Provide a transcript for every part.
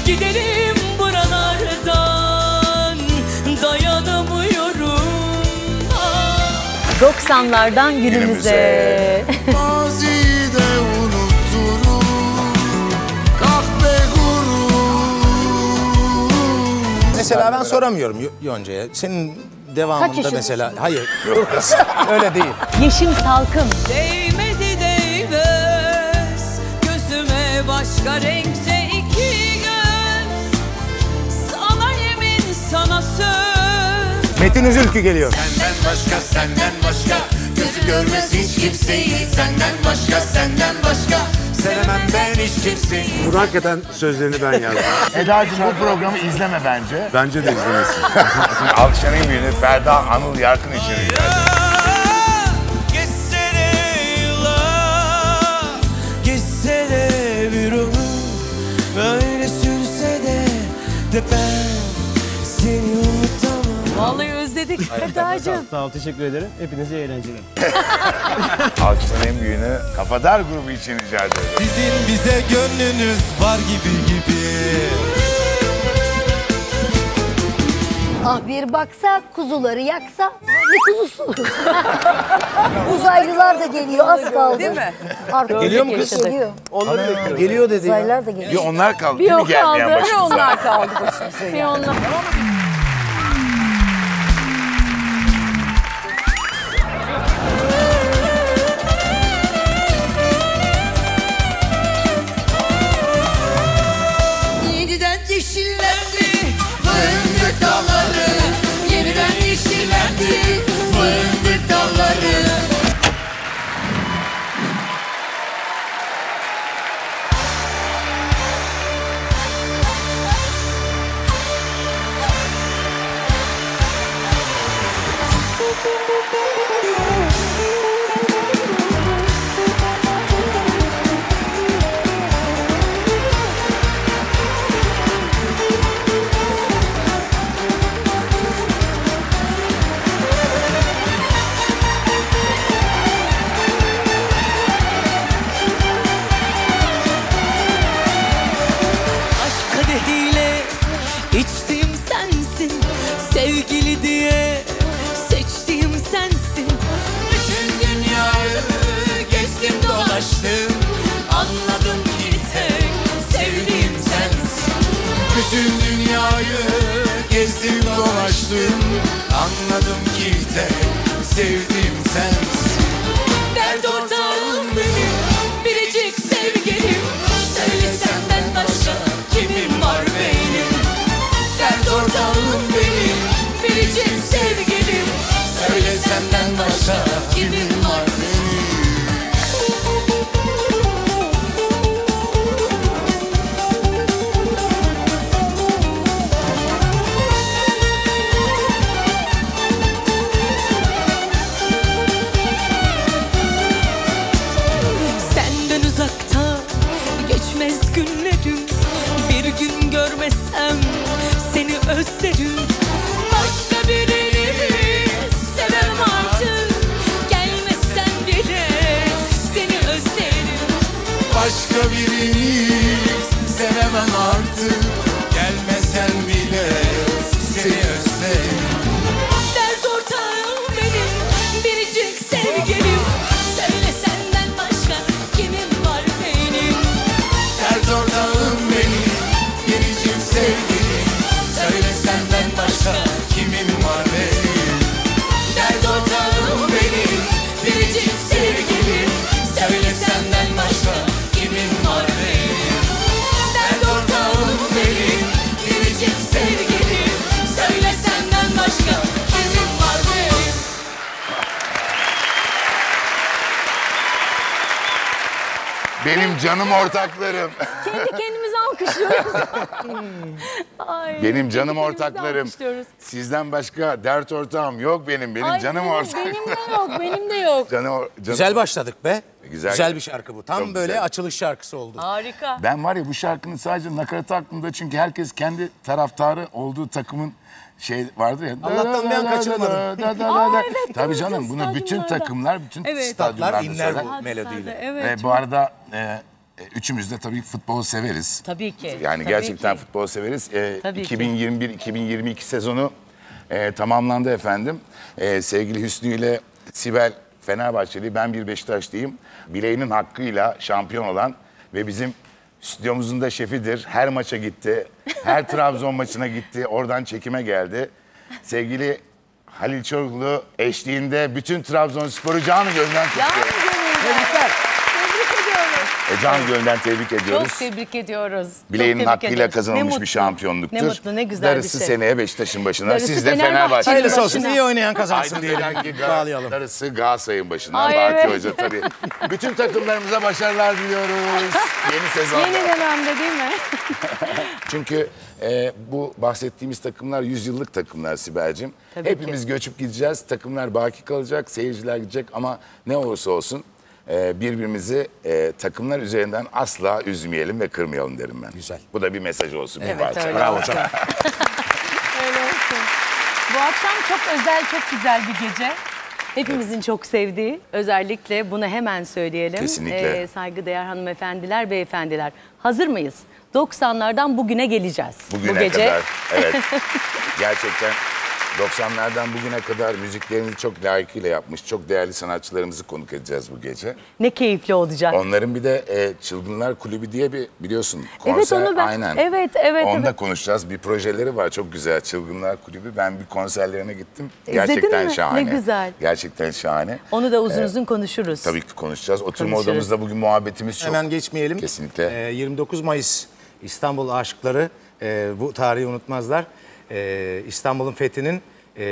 Gidelim buralardan, dayanamıyorum. 90'lardan günümüze. Mazide unutturur kahve gurur. Mesela ben soramıyorum Yonca'ya. Senin devamında mesela... Hayır, dur kız. Öyle değil. Yeşim Salkım. Değmedi değmez gözüme başka renkte iki göz. Sana yemin sana söz. Metin Üzülkü geliyor. Senden başka, senden başka gözü görmez hiç kimseyi. Senden başka, senden başka sevemem ben hiç kimseyi. Bunu hakikaten sözlerini ben yazdım. Eda'cığım bu programı izleme bence. Bence de izlemesin. Alkışların en büyüğünü Ferda Anıl Yarkın için rica ederim. Geçse de yıllar, geçse de bir ömür, böyle sürse de ben seni unutamam. Vallahi özledik Eda'cığım. Sağ ol, teşekkür ederim. Hepinize iyi eğlenceler. Alkışların en büyüğünü Kafadar grubu için rica ederim. Sizin bize gönlünüz var gibi. Ah bir baksa kuzuları yaksa ne kuzusu? Uzaylılar da geliyor az kaldı. Değil mi? Artık Geliyor mu kız? Geliyor. Geliyor dedi ya. Uzaylılar da geliyor. Bir onlar kaldı Bir değil mi o gelmeyen kaldı, bir başımıza? onlar kaldı başımıza. Bir onlar. Yeniden yeşillendi fındık dalları. Yeniden yeşillendi fındık dalları. Aşk kadehiyle içtiğim sensin, sevgili diye seçtiğim sensin. Bütün dünyayı gezdim dolaştım, anladım ki tek sevdiğim sensin. Bütün dünyayı gezdim dolaştım, anladım ki tek sevdiğim sensin. Dert ortağım benim, biricik sevgilim. Söyle senden başka kimim var benim? Dert ortağım benim, biricik sevgilim. Söyle senden başka kimin var benim? Senden uzakta geçmez günlerim. Bir gün görmesem seni özlerim. Başka birini sevemem artık. Gelmesen bile seni özlerim. Başka birini sevemem artık, gelmesen bile seni özlerim. Dert ortağım benim, biricik sevgilim. Söyle senden başka kimim var benim? Dert ortağım benim, biricik sevgilim. Söyle senden başka kimin var benim? Dert ortağım benim, biricik sevgilim. Söyle senden başka kimin var benim? Dert ortağım benim, biricik sevgilim. Söyle senden başka kimin var benim? Benim canım ortaklarım. Kendi kendimize alkışlıyoruz. Ay, Benim canım kendi kendimize ortaklarım. alkışlıyoruz. Sizden başka dert ortağım yok benim. Benim Ay, canım benim, ortaklarım. benim de yok, benim de yok. Canım. Güzel başladık be. Güzel. Güzel bir şarkı bu. Tam Çok böyle güzel. açılış şarkısı oldu. Harika. Ben var ya bu şarkının sadece nakaratı aklımda çünkü herkes kendi taraftarı olduğu takımın şey vardır ya. Allah'tan bir an kaçırmadım. evet, Tabii evet, canım bunu bütün stadyumlarda. takımlar, bütün Evet. stadyumlarda Statlar inler söyler. bu melodiyle. Evet. Bu arada üçümüz de tabii futbolu severiz. Tabii ki. Yani tabii gerçekten ki. futbolu severiz. Tabii ki. 2021-2022 sezonu tamamlandı efendim. Sevgili Hüsnü ile Sibel Fenerbahçeli, ben bir Beşiktaşlıyım. Bileğinin hakkıyla şampiyon olan ve bizim stüdyomuzun da şefidir. Her maça gitti. Her Trabzon maçına gitti. Oradan çekime geldi. Sevgili Halil Çoruklu eşliğinde bütün Trabzonspor'u canı gönülden kutluyoruz. Tebrikler. Tebrik ediyoruz. Canı gönülden tebrik ediyoruz. Çok tebrik ediyoruz. Bileğinin Çok tebrik hakkıyla ediyoruz. kazanılmış Ne bir mutlu. şampiyonluktur. Ne mutlu, ne güzel Darısı bir şey. seneye Beşiktaş'ın başına. Darısı Siz de Fenerbahçe'nin Fenerbahçe. Hayırlısı olsun. başına. İyi oynayan kazansın Aynı diyelim. zamanda Bağlayalım. Darısı Galatasaray'ın başına. Ay, Baki evet. Hoca tabii. Bütün takımlarımıza başarılar diliyoruz. Yeni sezonda. Yeni dönemde değil mi? Çünkü bu bahsettiğimiz takımlar 100 yıllık takımlar Sibel'cim. Tabii Hepimiz göçüp gideceğiz. Takımlar baki kalacak, seyirciler gidecek ama ne olursa olsun birbirimizi takımlar üzerinden asla üzmeyelim ve kırmayalım derim ben. Güzel. Bu da bir mesaj olsun. bir Evet, parça. öyle Bravo olsun. çok. Öyle olsun. Bu akşam çok özel, çok güzel bir gece. Hepimizin çok sevdiği, özellikle bunu hemen söyleyelim. Kesinlikle. Saygıdeğer hanımefendiler, beyefendiler. Hazır mıyız? 90'lardan bugüne geleceğiz. Bugüne bu gece. kadar. Evet. Gerçekten 90'lardan bugüne kadar müziklerini çok layıkıyla yapmış, çok değerli sanatçılarımızı konuk edeceğiz bu gece. Ne keyifli olacak. Onların bir de Çılgınlar Kulübü diye bir biliyorsun konser. Evet, onu ben- Aynen. evet, Onu da evet. konuşacağız. Bir projeleri var çok güzel. Çılgınlar Kulübü. Ben bir konserlerine gittim. İzledin Gerçekten mi? şahane. Ne güzel. Gerçekten şahane. Onu da uzun uzun konuşuruz. Tabii ki konuşacağız. Oturma Konuşuruz. odamızda bugün muhabbetimiz çok. Hemen geçmeyelim. Kesinlikle. 29 Mayıs İstanbul aşıkları bu tarihi unutmazlar. İstanbul'un fethinin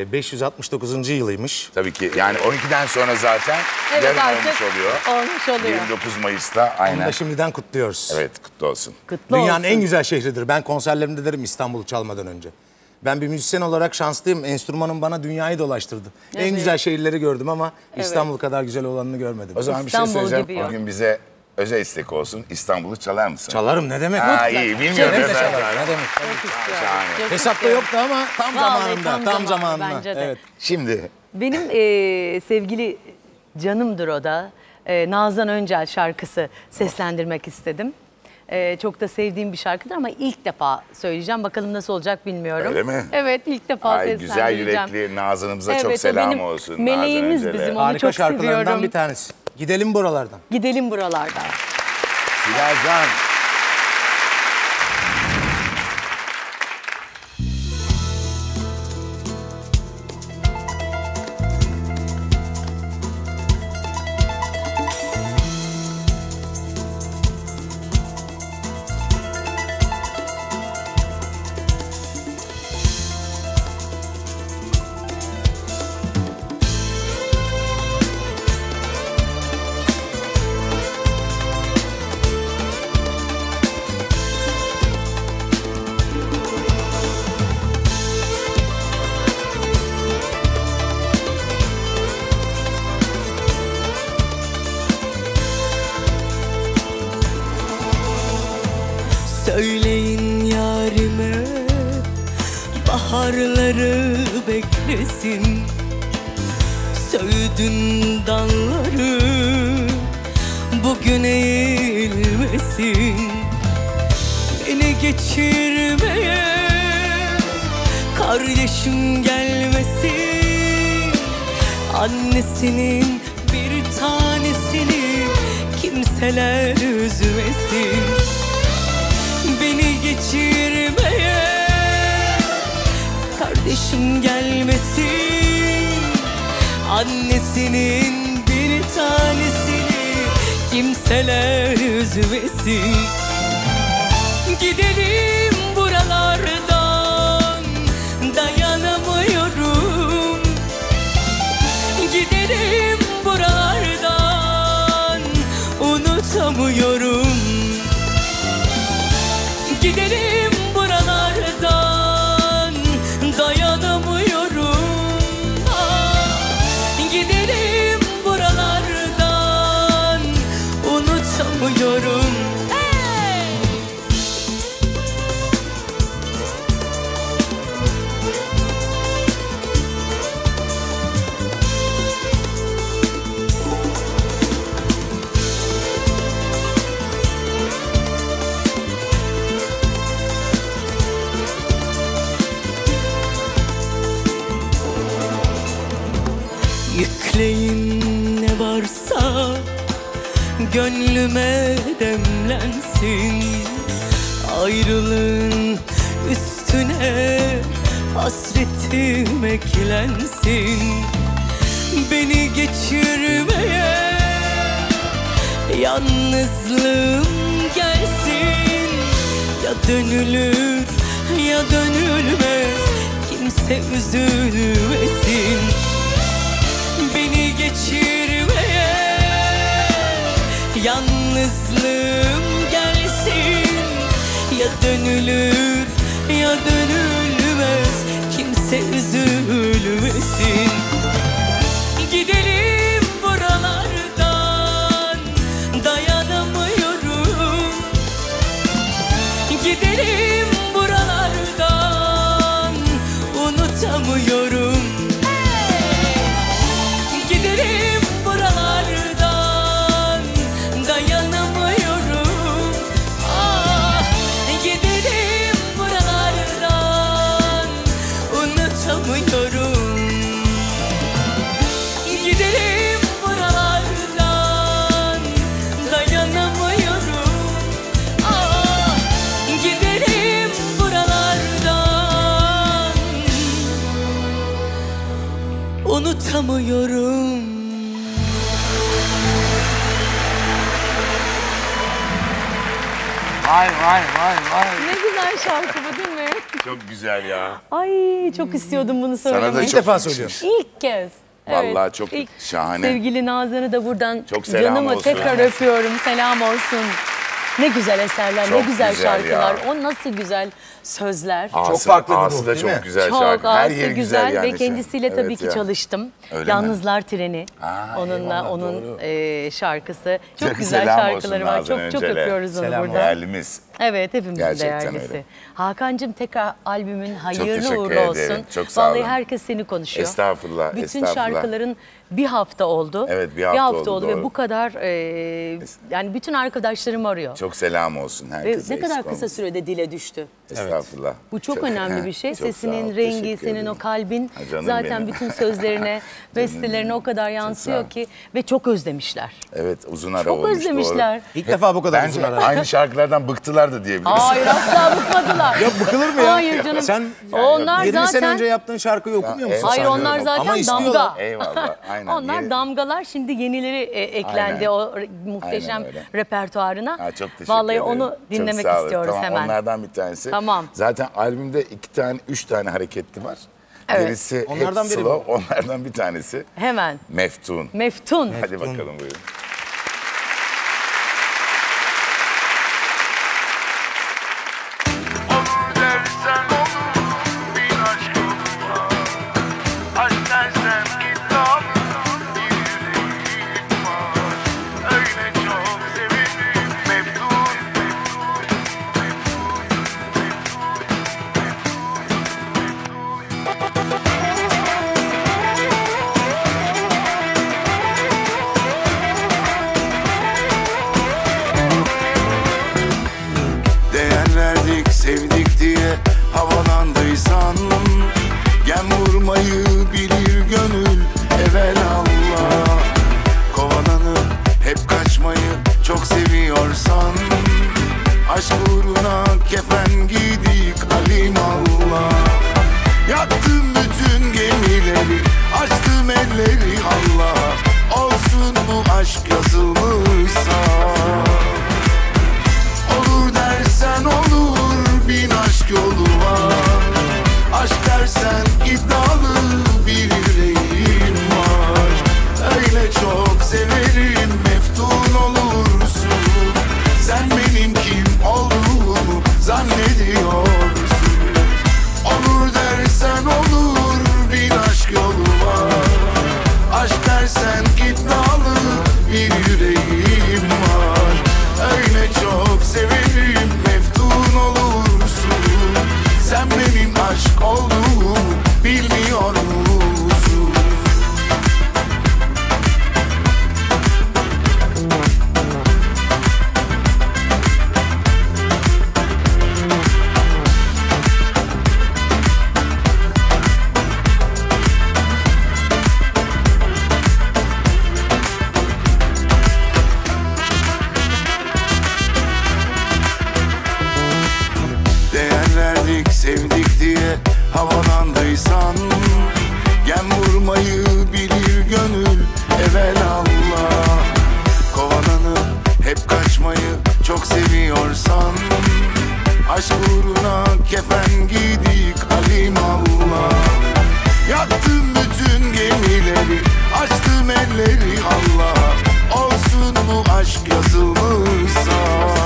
569. yılıymış. Tabii ki. Yani 12'den sonra zaten Evet, yarın artık olmuş oluyor. olmuş oluyor. 29 Mayıs'ta Onu aynen. da şimdiden kutluyoruz. Evet, kutlu olsun. Kutlu Dünyanın olsun. en güzel şehridir. Ben konserlerimde derim İstanbul'u çalmadan önce. Ben bir müzisyen olarak şanslıyım. Enstrümanım bana dünyayı dolaştırdı. En Evet. güzel şehirleri gördüm ama İstanbul kadar güzel olanını görmedim. O zaman bir İstanbul şey söyleyeceğim. gibi yok. Bugün bize özel istek olsun. İstanbul'u çalar mısın? Çalarım ne demek? Ha, iyi, bilmiyorum Ne demek efendim. çalarım, ne demek? Çok istiyorum. Şahane. Çok Hesapta istiyorum. yoktu ama tam Vallahi zamanında. Tam zamanında. bence de. Evet. Şimdi Benim sevgili canımdır o da. Nazan Öncel şarkısı seslendirmek istedim. Çok da sevdiğim bir şarkıdır ama ilk defa söyleyeceğim. Bakalım nasıl olacak bilmiyorum. Öyle mi? Evet, ilk defa ay, seslendireceğim. güzel yürekli Nazan'ımıza Evet, çok o selam benim olsun. meleğimiz Nazan Öncel'e. bizim. Onu Harika çok şarkılarından seviyorum. bir tanesi. Gidelim buralardan. Gidelim buralardan. Hilal Can. Söyleyin yarime baharları beklesin. Söğüdün dalları bugün eğilmesin. Beni geçirmeye kardeşim gelmesin. Annesinin bir tanesini kimseler üzmesin. Beni geçirmeye kardeşim gelmesin. Annesinin bir tanesini kimseler üzmesin. Gidelim buralardan, dayanamıyorum. Gidelim buralardan, unutamıyorum. Gidelim buralardan, dayanamıyorum. Gidelim buralardan, unutamıyorum. Hey! gönlüme demlensin. Ayrılığın üstüne hasretim eklensin. Beni geçirmeye yalnızlığım gelsin. Ya dönülür ya dönülmez, kimse üzülmesin. Beni geçirmeye yalnızlığım gelsin. Ya dönülür ya dönülmez, kimse üzülmesin. Gidelim buralardan, dayanamıyorum. Gidelim buralardan, unutamıyorum. Gidelim buralardan, dayanamıyorum. Gidelim buralardan, unutamıyorum. Gidelim buralardan, dayanamıyorum. Gidelim buralardan, unutamıyorum. Vay vay vay vay. Ne güzel şarkı bu değil mi? Çok güzel ya. Ay çok istiyordum bunu Sana söylemeyi. da İlk çok defa yakışmış. söylüyorum. İlk kez. Vallahi çok ilk. şahane. Sevgili Nazan'ı da buradan Çok selam canımı olsun. tekrar öpüyorum. Selam olsun. Ne güzel eserler, ne Çok güzel güzel şarkılar. ya. O nasıl güzel sözler. Çok farklı bir Ağası ruh, da değil çok mi? güzel Çok şarkı. Her ağası yeri güzel yani. ve kendisiyle tabii Evet ki ya. çalıştım. Öyle mi? Yalnızlar Treni. Onun doğru. şarkısı. Çok, Çok güzel selam şarkıları olsun var. Nazan Çok Öncel'e. öpüyoruz onu Selam burada. Değerlimiz. Evet hepimizin Gerçekten değerlisi. öyle. Hakan'cığım tekrar albümün hayırlı teşekkür uğurlu ederim. olsun. Çok sağ Vallahi olun. herkes seni konuşuyor. Estağfurullah, Bütün estağfurullah. şarkıların bir hafta oldu. Evet, bir hafta oldu, ve doğru. bu kadar yani bütün arkadaşlarım arıyor. Çok selam olsun Ve herkese. ne kadar eksik kısa olmasın. sürede dile düştü. Estağfurullah. Bu çok önemli bir şey. Çok sağ Sesinin ol, rengi, teşekkür senin ederim. o kalbin Ha, canım zaten benim. bütün sözlerine, bestelerine o kadar sağ ol. yansıyor ki ve çok özlemişler. Evet uzun ara Çok olmuş. özlemişler. Doğru. İlk defa bu kadar uzun Bence ara. aynı şarkılardan bıktılar da diyebiliriz. Hayır asla bıkmadılar. Ya bıkılır mı ya? Hayır canım. Sen Onlar 20 sene zaten... önce yaptığın şarkıyı okumuyor musun? Hayır sen? onlar Ama zaten istiyorlar. damga. Eyvallah. Aynen. Onlar Yeni- damgalar, şimdi yenileri eklendi Aynen. o muhteşem Aynen öyle. repertuarına. Ha, çok teşekkür Vallahi ederim. onu Çok dinlemek sağ olun. istiyoruz Tamam, hemen. onlardan bir tanesi. Tamam. Zaten albümde 3 tane hareketli var. Evet. Gerisi Onlardan hep biri slow. Onlardan bir tanesi Hemen. Meftun. Meftun. Hadi bakalım buyurun. Olur dersen olur bir aşk yoluna. Aşk dersen git al bir yüreğim var. Öyle çok severim Meftun. Değer verdik sevdik diye havalandıysan gem vurmayı bilir gönül evelallah. Kovalanıp hep kaçmayı çok seviyorsan aşk uğruna kefen giydik alimallah. Yaktım bütün gemileri, açtım elleri Allah'a. Olsun bu aşk yazılmışsa. Olur dersen olur, bin aşk yolu var. Aşk dersen iddialı bir yüreğim var. Öyle çok severim meftun olursun. Sen benim kim olduğumu zannediyorsun. Olur dersen olur, bin aşk yolu var. Aşk dersen iddialı bir sevdik sevdik diye havalandıysan, gem vurmayı bilir gönül evelallah. Kovananı hep kaçmayı çok seviyorsan, aşk uğruna kefen giydik alimallah. Yaktım bütün gemileri, açtım elleri Allah'a, olsun bu aşk yazılmışsa.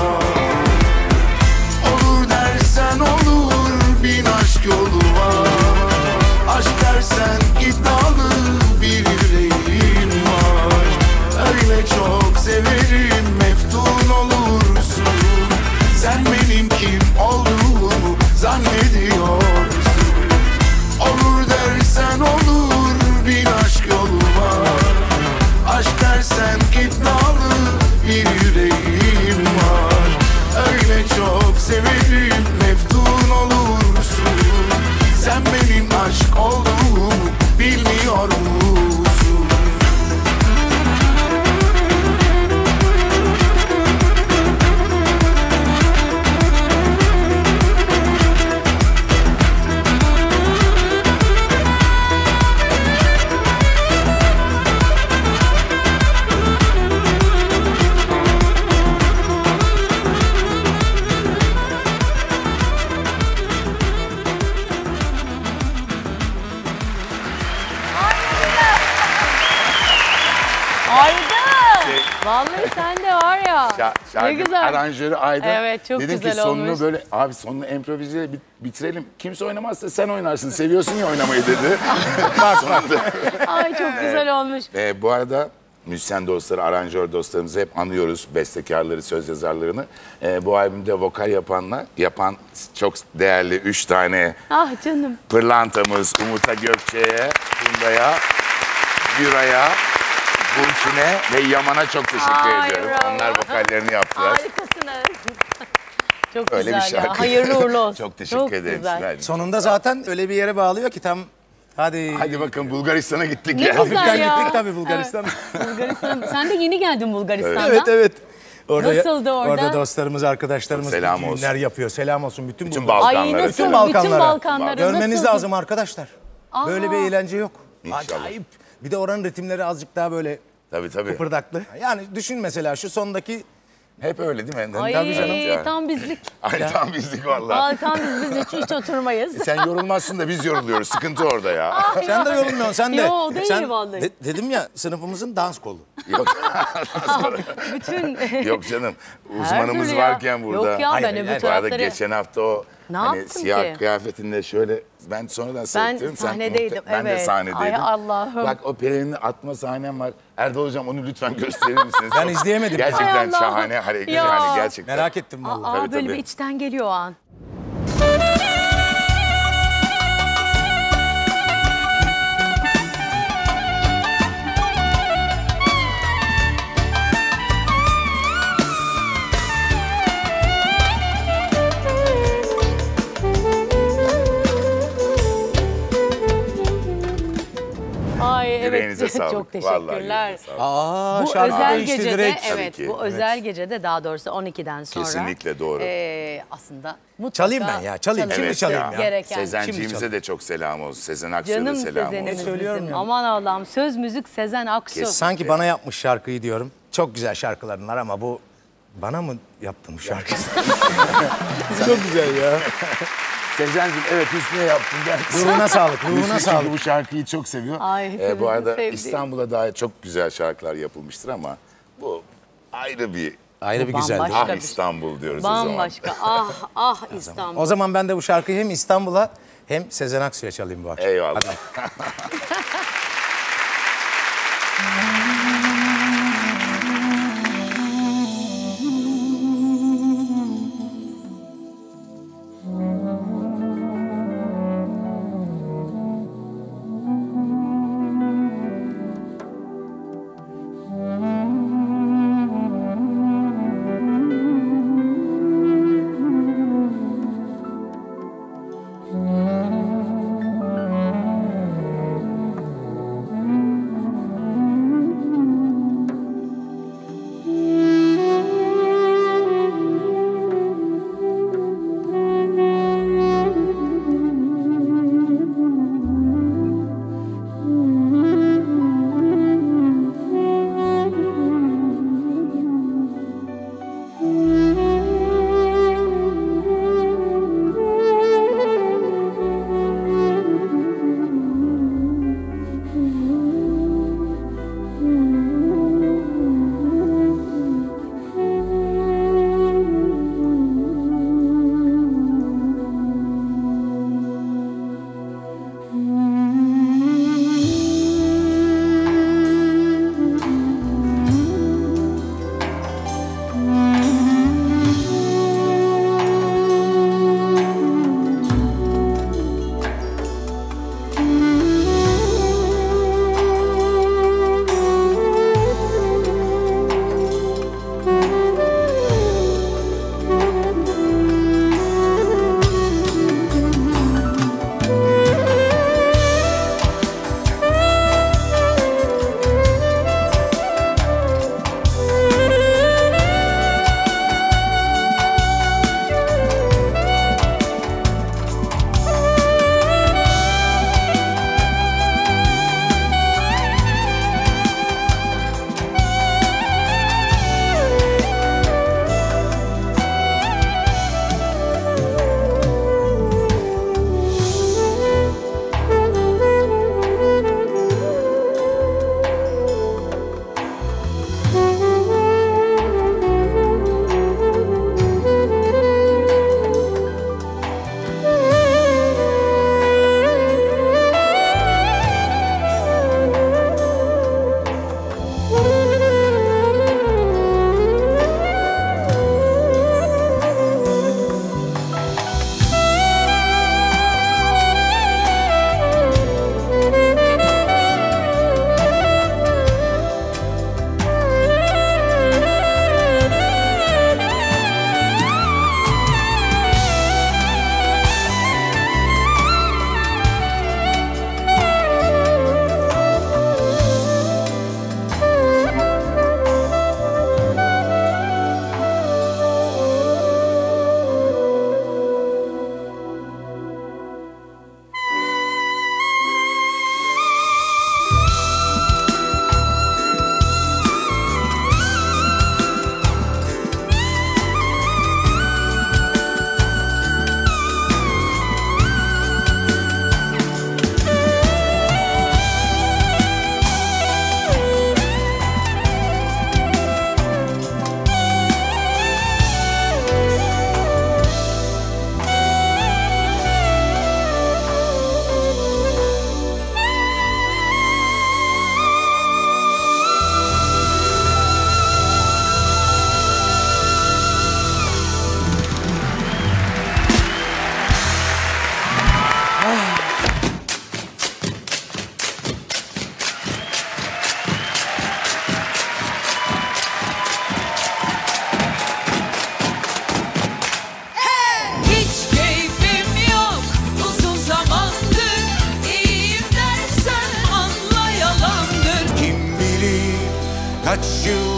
Olur dersen olur, bin aşk yolu var. Aşk dersen iddialı bir yüreğim var. Öyle çok severim, meftun olursun. Sen benim kim olduğumu zannediyorsun. Olur dersen olur, bin aşk yolu var. Aşk dersen iddialı bir yüreğim var. Öyle çok severim, meftun olursun. Sen benim aşk olduğumu bilmiyor musun? Aydın! Vallahi sen de var ya. Ne Şarkı güzel. aranjörü Aydın. Evet, çok Dedim güzel ki sonunu olmuş. böyle abi sonunu improvize bitirelim. Kimse oynamazsa sen oynarsın. Seviyorsun ya oynamayı dedi. Sonunda. Ay çok güzel olmuş. Bu arada müzisyen dostları, aranjör dostlarımızı hep anıyoruz. Bestekarları, söz yazarlarını. Bu albümde vokal yapan çok değerli 3 tane Ah canım. pırlantamız Umut'a, Gökçe'ye, Funda'ya, Güray'a, Burçin'e ve Yaman'a çok teşekkür Ay, ediyorum. bravo. Onlar vokallerini yaptılar. Harikasınız. Çok Öyle bir güzel ya. şarkı. Hayırlı uğurlu olsun. Çok teşekkür ederim. Güzel. Sibel'cim. Sonunda zaten öyle bir yere bağlıyor ki tam hadi. Hadi bakın Bulgaristan'a gittik Ne ya. güzel Hafiften ya. gittik tabii Bulgaristan'a. Bulgaristan. Sen de yeni geldin Bulgaristan'dan. Evet evet. Nasıldı orada? Orada dostlarımız, arkadaşlarımız Selam düğünler olsun. yapıyor. Selam olsun bütün Bütün Bulgar. Ay Balkanlara. nasıl? Bütün Bütün Balkanlara. Balkanlara. Görmeniz nasıldı? lazım arkadaşlar. Böyle bir eğlence yok. İnşallah. Acayip. Bir de oranın ritimleri azıcık daha böyle Tabii tabii. kıpırdaklı. Yani düşün mesela şu sondaki Hep öyle değil mi? Ay Tabii canım. Yani. tam bizlik. Ay tam bizlik valla. Ay tam biz hiç oturmayız. Sen yorulmazsın da biz yoruluyoruz. Sıkıntı orada ya. sen de yorulmuyorsun sen de. Yo, değil Sen- vallahi. dedim ya sınıfımızın dans kolu. Yok. Bütün Yok canım. Her Uzmanımız türlü ya. varken burada. Yok ya Hayır, ben hayır, öbür hayır. Bu arada tarafları. geçen hafta o Ne hani yaptım siyah ki? kıyafetinde şöyle ben sonradan seyrettim. sahnedeydim, Ben de evet. sahnedeydim. Ay Allah'ım. Bak o pelerini atma sahnem var. Erdal hocam onu lütfen gösterir misiniz? Ben Çok- izleyemedim. Gerçekten Ay Allah'ım. şahane hareket Ya. yani gerçekten. Merak ettim vallahi. Aa, Tabii, böyle tabii. bir içten geliyor o an. Ay evet Yüreğinize sağlık. çok Vallahi teşekkürler. yüreğinize sağlık. Aa, Bu şarkı özel değişti gecede direkt. evet Tabii ki. bu özel gecede daha doğrusu 12'den sonra Kesinlikle doğru. Aslında mutlaka Çalayım ben ya, çalayım. Şimdi Evet çalayım ya. gereken. Sezenciğimize de çok selam olsun. Sezen Aksu'ya da Canım selam Sezen'imiz olsun. Söylüyorum bizim. ya. Aman Allah'ım söz müzik Sezen Aksu. Sanki bana yapmış şarkıyı diyorum. Çok güzel şarkıların var ama bu bana mı yaptın bu şarkıyı? Çok güzel ya. Sezen'cim evet Hüsnü'ye yaptım. Ruhuna sağlık, ruhuna Hüsnü sağlık. çünkü bu şarkıyı çok seviyor. Ay, hepimizin bu arada sevdiği. İstanbul'a dair çok güzel şarkılar yapılmıştır ama bu ayrı bir Ayrı bir güzeldi. bambaşka. ah İstanbul diyoruz o zaman. Bambaşka. Ah İstanbul. O zaman ben de bu şarkıyı hem İstanbul'a hem Sezen Aksu'ya çalayım bu akşam. Eyvallah.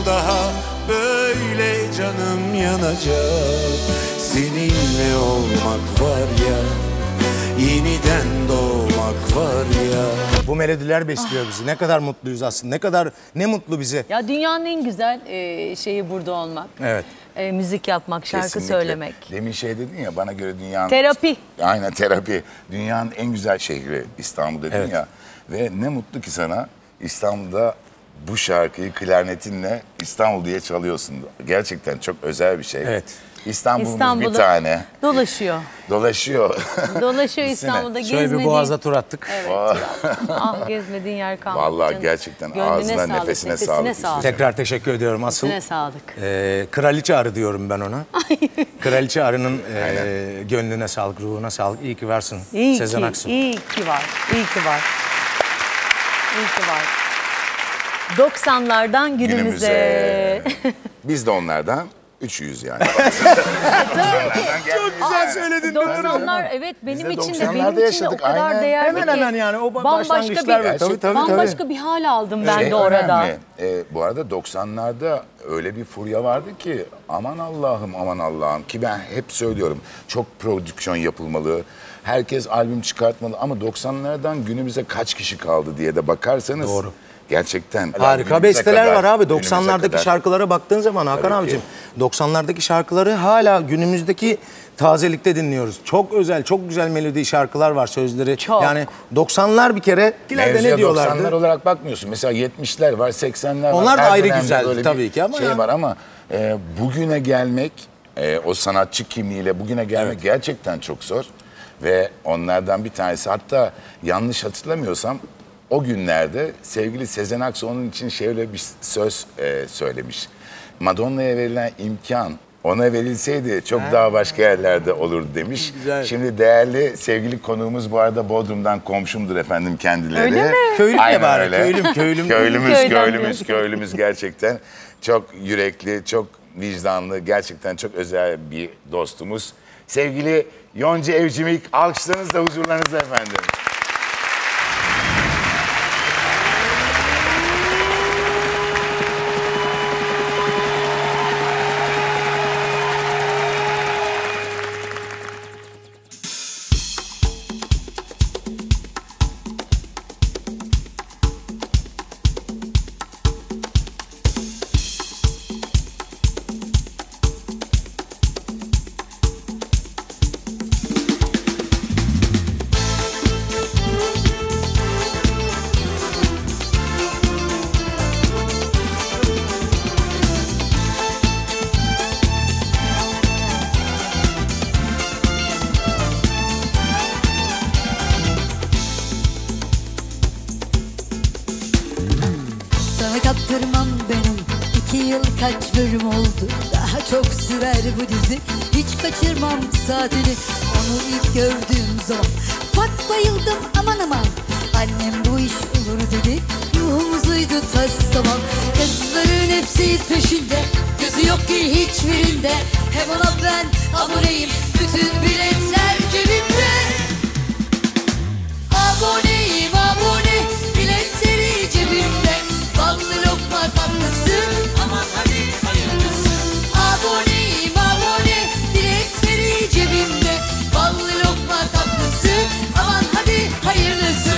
daha böyle canım yanacak. Seninle olmak var ya, yeniden doğmak var ya. Bu melodiler besliyor bizi. Ne kadar mutluyuz aslında. Ne mutlu bize. Ya dünyanın en güzel şeyi burada olmak. Evet. Müzik yapmak, şarkı Kesinlikle. söylemek. Demin şey dedin ya, bana göre dünyanın... Terapi. Aynen, terapi. Dünyanın en güzel şehri İstanbul dedin Evet. ya. Ve ne mutlu ki sana İstanbul'da bu şarkıyı klarnetinle İstanbul diye çalıyorsun. Gerçekten çok özel bir şey. Evet. İstanbul'umuz bir İstanbul'da tane. dolaşıyor. Dolaşıyor. Dolaşıyor Gitsene. İstanbul'da Şöyle gezmediğin. bir boğaza tur attık. Evet. Ah gezmediğin yer kalmadı. Vallahi canım. gerçekten Gönlüne ağzına, sağlık, nefesine sağlık. sağlık. Tekrar teşekkür ediyorum. Asıl Nefesine sağlık. Kraliçe Arı diyorum ben ona. Kraliçe Arı'nın gönlüne sağlık, ruhuna sağlık. İyi ki varsın İyi Sezen ki, Aksu. iyi ki var. İyi ki var. İyi ki var. 90'lardan günümüze. Biz de onlardan 300 yani. Çok güzel söyledin. 90'lar evet benim de için de 90'larda benim için de o yaşadık, kadar aynen. değerli Hemen ki. hemen yani o bambaşka başlangıçlar. bir, Tabii, bambaşka bir hal aldım ben de orada. Önemli. Bu arada 90'larda öyle bir furya vardı ki aman Allah'ım aman Allah'ım, ki ben hep söylüyorum çok prodüksiyon yapılmalı. Herkes albüm çıkartmalı ama 90'lardan günümüze kaç kişi kaldı diye de bakarsanız. Doğru. Gerçekten. Harika günümüze besteler kadar, var abi. günümüze 90'lardaki kadar. şarkılara baktığın zaman Hakan Tabii ki. abicim 90'lardaki şarkıları hala günümüzdeki tazelikte dinliyoruz. Çok özel, çok güzel melodi şarkılar var, sözleri. Çok. Yani 90'lar bir kere Mevzuya ne diyorlardı? 90'lar olarak bakmıyorsun. Mesela 70'ler var, 80'ler var. Onlar da Her ayrı dönemde güzeldi böyle bir tabii ki ama şey ya. var ama bugüne gelmek, o sanatçı kimliğiyle bugüne gelmek gerçekten çok zor. Ve onlardan bir tanesi, hatta yanlış hatırlamıyorsam o günlerde sevgili Sezen Aksu onun için şöyle bir söz söylemiş. Madonna'ya verilen imkan ona verilseydi çok daha başka yerlerde olurdu demiş. Güzel. Şimdi değerli sevgili konuğumuz bu arada Bodrum'dan komşumdur efendim kendileri. Öyle mi? Köylüm Aynen de bari, öyle. köylüm. Köylümüz gerçekten çok yürekli, çok vicdanlı, gerçekten çok özel bir dostumuz. Sevgili Yonca Evcimik, alkışlarınızla huzurlarınızda efendim. Sana kaptırmam benim 2 yıl kaç bölüm oldu. Daha çok sürer bu dizi. Hiç kaçırmam saatini. Onu ilk gördüğüm zaman pat bayıldım aman aman. Annem bu iş olur dedi. Ruhumuzuydu taş zaman. Kızların hepsi peşinde. Gözü yok ki hiçbirinde. Hem ona ben aboneyim. Bütün biletler cebimde. Aboneyim abone. Biletleri cebimde. Ballı lokma tatlısı. Aman hadi hayırlısı. Aboneyim abone. Biletleri cebimde. Ballı lokma tatlısı. Aman hadi hayırlısı.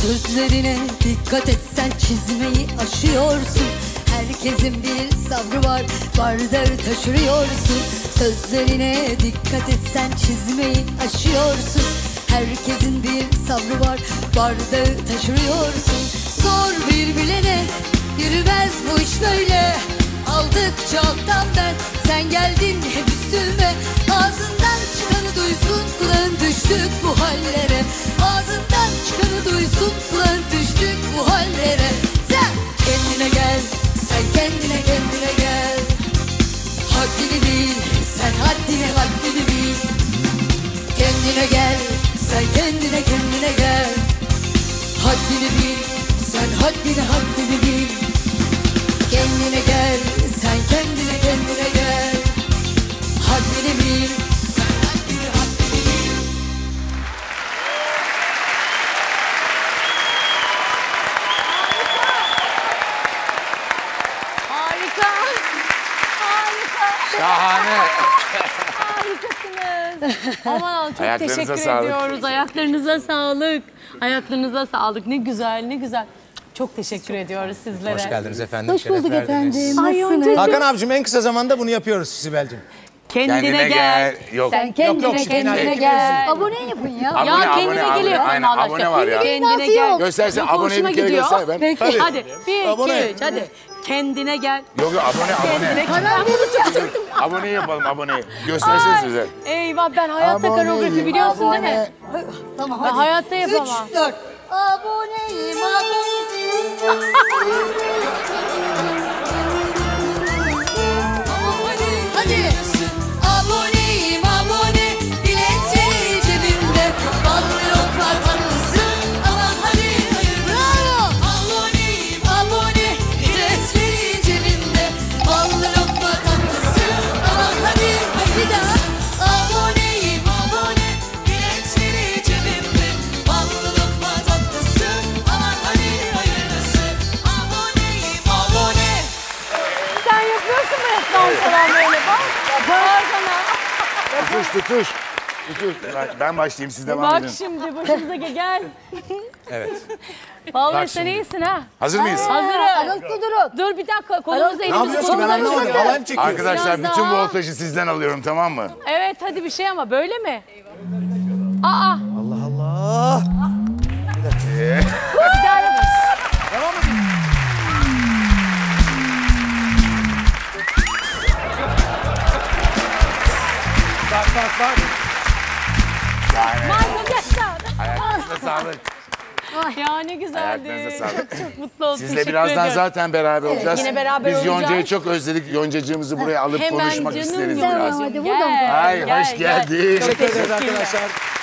Sözlerine dikkat etsen çizmeyi aşıyorsun. Herkesin bir sabrı var, bardağı taşırıyorsun. Sözlerine dikkat etsen çizmeyi aşıyorsun. Herkesin bir sabrı var, bardağı taşırıyorsun. Sor bir bilene, yürümez bu iş böyle. Aldıkça alttan ben, sen geldin hep üstüme. Ağzından çıkanı duysun, kulağın düştük bu hallere. Ağzından çıkanı duysun, kulağın düştük bu hallere. Sen kendine gel, sen kendine gel. Haddini bil, sen haddini bil. Kendine gel, sen kendine gel. Haddini bil, sen haddini bil. Kendine gel, sen kendine gel. Haddini bil, sen haddini bil. Harika. Harika. Şahane. Harikasınız. Aman çok Ayaklarınıza teşekkür sağlık. ediyoruz. Ayaklarınıza sağlık. Ayaklarınıza sağlık. Ne güzel, ne güzel. Çok teşekkür ediyoruz sizlere. Hoş geldiniz efendim. Hoş şeref bulduk verdiniz. efendim. Ay, Nasılsınız? Yonca'cığım. Hakan abicim en kısa zamanda bunu yapıyoruz Sibel'cim. Kendine gel. Yok. Sen kendine yok, kendine gel. Abone yapın ya. Abone, Ya abone, kendine abone. geliyor. Aynen, abone var ya. Kendine gel. Göstersen, Çok aboneyi hoşuma bir kere gidiyor. göster ben. Peki. Hadi. 1, Abone. 2, 3 hadi. Kendine gel. Yok abone. Kendine gel. Aboneyi yapalım aboneyi. Göstersene size. Eyvah ben hayatta koreografi biliyorsun değil mi? Tamam Ben hadi. hayatta yapamam. 3, 4. Aboneyim Hadi. Aboneyim abone, biletleri cebimde. Ballı lokma tatlısı, aman hadi hayır. Bravo. Aboneyim abone, biletleri cebimde. Ballı lokma tatlısı, aman hadi hayır. Bir daha. Aboneyim abone, biletleri cebimde. Ballı lokma tatlısı, aman hadi hayırlısı. Aboneyim abone. Sen yapıyorsun mu hep dans falan böyle bak. Arkana. Tutuş. Ben başlayayım siz devam Bak edin. şimdi başımıza gel. Evet. Vallahi Bak sen şimdi. iyisin ha. Hazır mıyız? Hazırım. Aralıklı durun. Dur bir dakika kolumuzu Ne elimizi yapıyoruz ki ben kolumuzu anlamadım. Halay mı çekiyoruz? Arkadaşlar Biraz bütün daha. voltajı sizden alıyorum tamam mı? Evet hadi bir şey ama böyle mi? Aa. Allah. Bak. Michael Jackson. Ayaklarınıza sağlık. Ya ne güzeldi. Ayaklarınıza sağlık. Çok mutlu oldum. Sizle teşekkür birazdan ediyorum. zaten beraber olacağız. yine beraber Biz olacağız. Yonca'yı çok özledik. Yoncacığımızı buraya alıp Hemen konuşmak canım isteriz Yonca'cığım, biraz. Hadi gel, buradan. Ay gel, hoş geldin. Teşekkür ederiz arkadaşlar.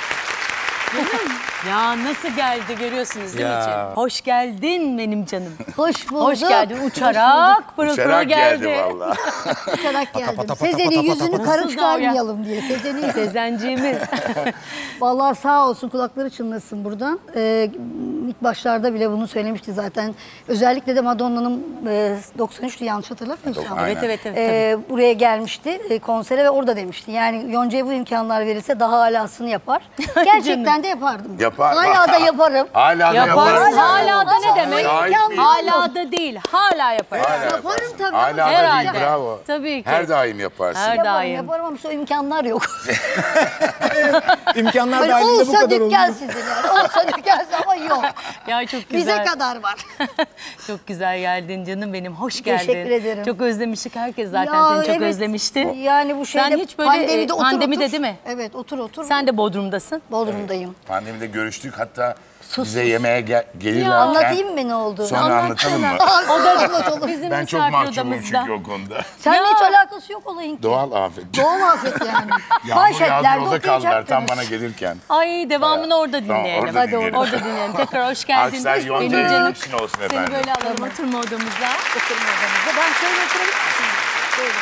Ya nasıl geldi görüyorsunuz değil mi Ya. içeri? Hoş geldin benim canım. Hoş bulduk. Hoş geldin uçarak pırıl pırıl Uçarak geldi. geldi valla. Uçarak geldim. pata, Sezen'in pata, yüzünü pata. kara Nasıl çıkarmayalım diye. Sezen'in Sezenciğimiz. Vallahi sağ olsun kulakları çınlasın buradan. İlk başlarda bile bunu söylemişti zaten. Özellikle de Madonna'nın 93'tü yanlış hatırlamıyorsam. Aynen. evet. Buraya gelmişti konsere ve orada demişti. Yani Yonca'ya bu imkanlar verirse daha alasını yapar. Gerçekten de yapardım. Yapar. Hala da yaparım. Hala da Yaparsın. yaparız. Hala da ne demek? Şahit miyim? Hala da değil. Hala yaparım. Hala Yaparım yaparsın. tabii. Hala da Herhalde. değil bravo. Tabii ki. Her daim yaparsın. Her daim. Yaparım ama şu imkanlar yok. İmkanlar Hani dahilinde bu olsa kadar oldu. dükkan sizin yani. Olsa dükkan ama yok. Ya çok güzel. Bize kadar var. Çok güzel geldin canım benim. Hoş geldin. Teşekkür ederim. Çok özlemiştik. Herkes zaten Ya seni çok evet. özlemişti. Yani bu şeyde Sen hiç böyle pandemide otur, pandemide otur. değil mi? Evet otur. Sen de Bodrum'dasın. Bodrum'dayım. Pandemide görüştük hatta Sus, bize sus. yemeğe gelirlerken. Anlatayım mı ne oldu? Sonra anlatalım mı? O da Anlatalım. bizim Ben çok misafir mahcubum odamızda. çünkü o konuda. Seninle hiç alakası yok olayın ki. Doğal afet. Doğal afet yani. Yağmur Manşetlerde yağdı yolda kaldılar tam okuyacaktınız. bana gelirken. Ay devamını orada Tamam, dinleyelim. orada dinleyelim. Orada dinleyelim. Tekrar hoş geldin. Aksel Benim Yonca'ya canım. için olsun Seni efendim. böyle alalım oturma odamıza. Oturma odamızda. Ben şöyle oturabilir miyim? Şöyle.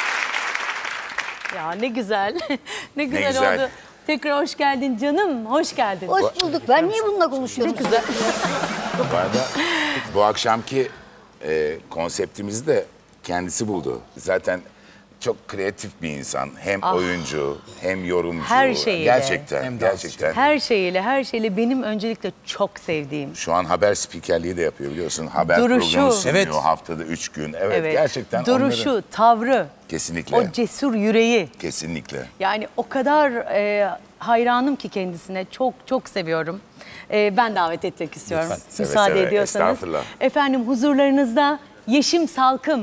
Ya ne güzel. ne güzel güzel. oldu. Tekrar hoş geldin canım. Hoş geldin. Hoş bulduk. Ben niye bununla konuşuyorum? Ne güzel. Bu arada bu akşamki konseptimizi de kendisi buldu. Zaten çok kreatif bir insan. Hem oyuncu hem yorumcu. Her şeyiyle. Gerçekten, Hem dansçı. gerçekten. Her şeyle benim öncelikle çok sevdiğim. Şu an haber spikerliği de yapıyor biliyorsun. Haber Duruşu. programı sunuyor Evet. haftada 3 gün. Evet, gerçekten Duruşu, onların... tavrı, Kesinlikle. o cesur yüreği. Kesinlikle. Yani o kadar hayranım ki kendisine. Çok çok seviyorum. Ben davet etmek istiyorum. Lütfen. Seve Müsaade seve, ediyorsanız. estağfurullah. Efendim huzurlarınızda Yeşim Salkım.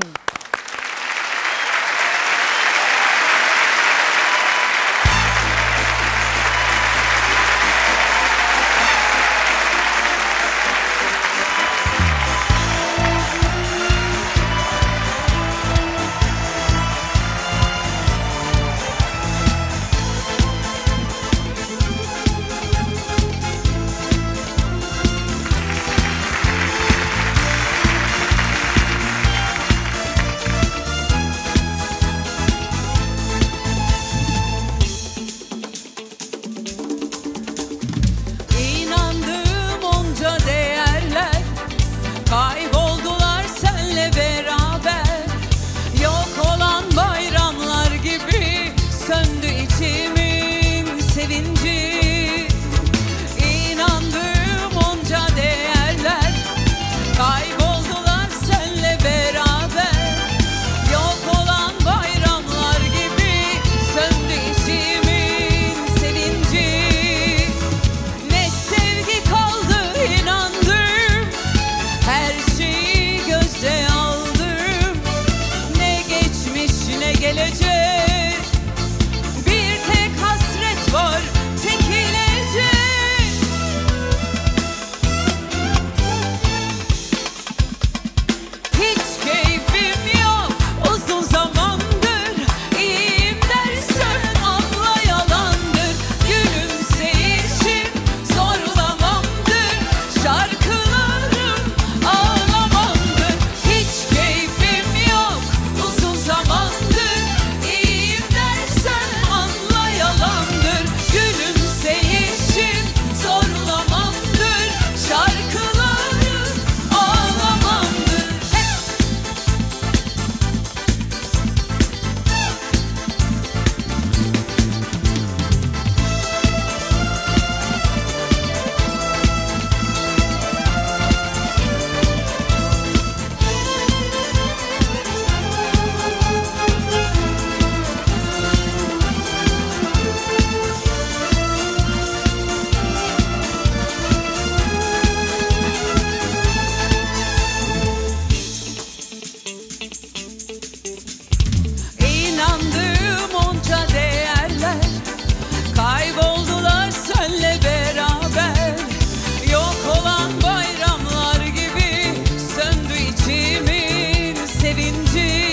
İnandığım onca değerler kayboldular senle beraber. Yok olan bayramlar gibi söndü içimin sevinci. İnandığım onca değerler kayboldular senle beraber. Yok olan bayramlar gibi söndü içimin sevinci. Ne sevgi kaldı inandım, her şeyi göze aldım. Ne geçmiş ne gelecek, bir tek hasret var çekilecek. Hiç keyfim yok uzun zamandır, iyiyim dersen anla yalandır. Gülümseyişim zorlamamdır, şarkılarım ağlamamdır. Hiç keyfim yok uzun zamandır, iyiyim dersen anla yalandır. Gülümseyişim zorlamamdır, şarkılarım ağlamamdır. İnandığım onca değerler kayboldular senle beraber. Yok olan bayramlar gibi söndü içimin sevinci.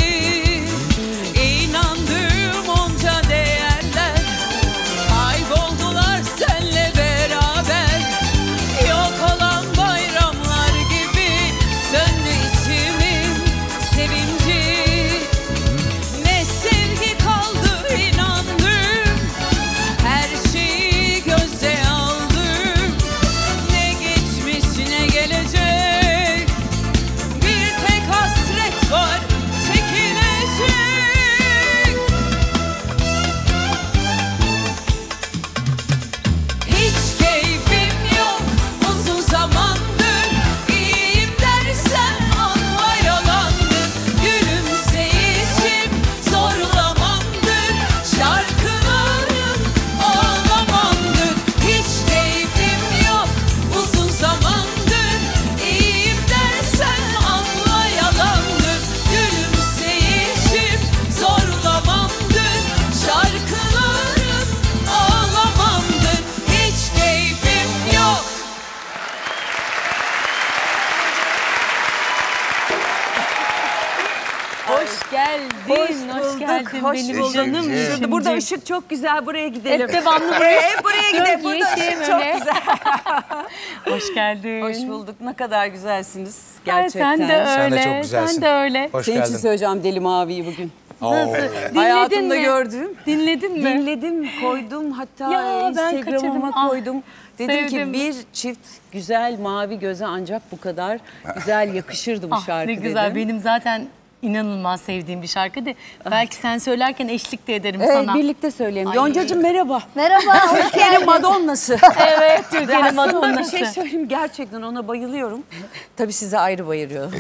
İnandığım onca değerler kayboldular senle beraber. Yok olan bayramlar gibi söndü içimin sevinci. Ne sevgi kaldı inandım, her şeyi göze aldım. Ne geçmiş ne gelecek, bir tek hasret var çekilecek. Hiç keyfim yok uzun zamandır, iyiyim dersen anla yalandır. Gülümseyişim zorlamamdır, şarkılarım ağlamamdır. Hiç keyfim yok uzun zamandır, iyiyim dersen anla yalandır. Gülümseyişim zorlamamdır, şarkılarım ağlamamdır. Hiç keyfim yok. Hoş geldin. Hoş geldin benim canım. Yeşimciğim. Burada ışık çok güzel, buraya gidelim. Hep devamlı buraya. Hep buraya gidelim. Burada Yeşim ışık çok öyle. güzel. Hoş geldin. Hoş bulduk. Ne kadar güzelsiniz Ay, gerçekten. sen de öyle. Sen de çok güzelsin. Sen de öyle. Hoş Senin için geldin. söyleyeceğim Deli Mavi'yi bugün. Nasıl? Dinledin Hayatımda mi? gördüm. Dinledin mi? Dinledim, koydum, hatta Ya, ben kaçırdım. Instagram'ıma Ah, koydum. Dedim sevdim. ki bir çift güzel mavi göze ancak bu kadar güzel yakışırdı bu Ah, şarkı ne güzel. dedim. Benim zaten inanılmaz sevdiğim bir şarkı. Belki sen söylerken eşlik de ederim Evet, sana. birlikte söyleyelim. Yoncacığım merhaba. Merhaba, hoş Türkiye'nin geldin. Madonna'sı. Evet, Türkiye'nin Aslında bir Madonna'sı. şey söyleyeyim, gerçekten ona bayılıyorum. Tabii size ayrı bayılıyorum.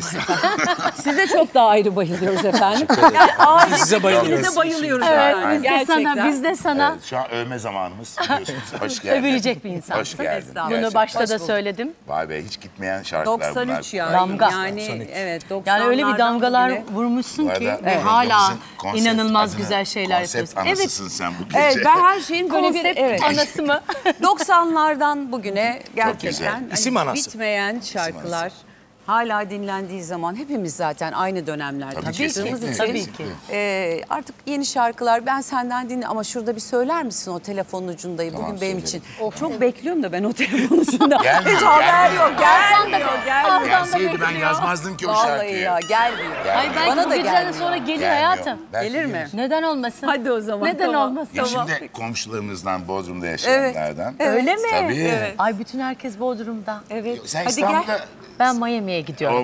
Size çok daha ayrı bayılıyoruz efendim. Yani Size bayılıyoruz. Size bayılıyoruz Evet, efendim. biz de sana, biz de sana Evet, şu an övme zamanımız. Biliyorsunuz. Hoş geldin. övülecek bir insansın. Hoş geldin. Bunu Gerçekten. başta da söyledim. Vay be, hiç gitmeyen şarkılar 93 bunlar. ya. Damga. Yani 93. evet 90'lardan Yani öyle bir damgalar bugüne. vurmuşsun Bu ki arada ve hala programımızın konsept inanılmaz adına güzel şeyler konsept yapıyorsun. anasısın sen bu gece. Evet, ben her şeyin böyle bir Konsept anası mı? 90'lardan bugüne güzel. gerçekten hani İsim anası. bitmeyen şarkılar. Hala dinlendiği zaman hepimiz zaten aynı dönemlerde Tabii yaşadığımız kesinlikle. için. Tabii ki. Artık yeni şarkılar ben senden dinle ama şurada bir söyler misin o telefonun ucundayı Tamam, bugün benim söylerim. için. Çok bekliyorum da ben o telefonun ucunda. Gelmiyor, Hiç haber gelmiyor. yok. Gelmiyor. Gelseydi ben yazmazdım ki o Vallahi şarkıyı. ya gelmiyor. Ay belki Bana bu da gecelerden gelmiyor. sonra gelir Gelmiyor. hayatım. Belki Gelir mi? Neden olmasın? Hadi o zaman. Neden tamam. olmasın? Ya şimdi komşularımızdan Bodrum'da yaşayanlardan. Öyle mi? Tabii. Evet. Ay bütün herkes Bodrum'da. Evet. Sen Hadi İstanbul'da gel. Ben Miami'ye gidiyorum.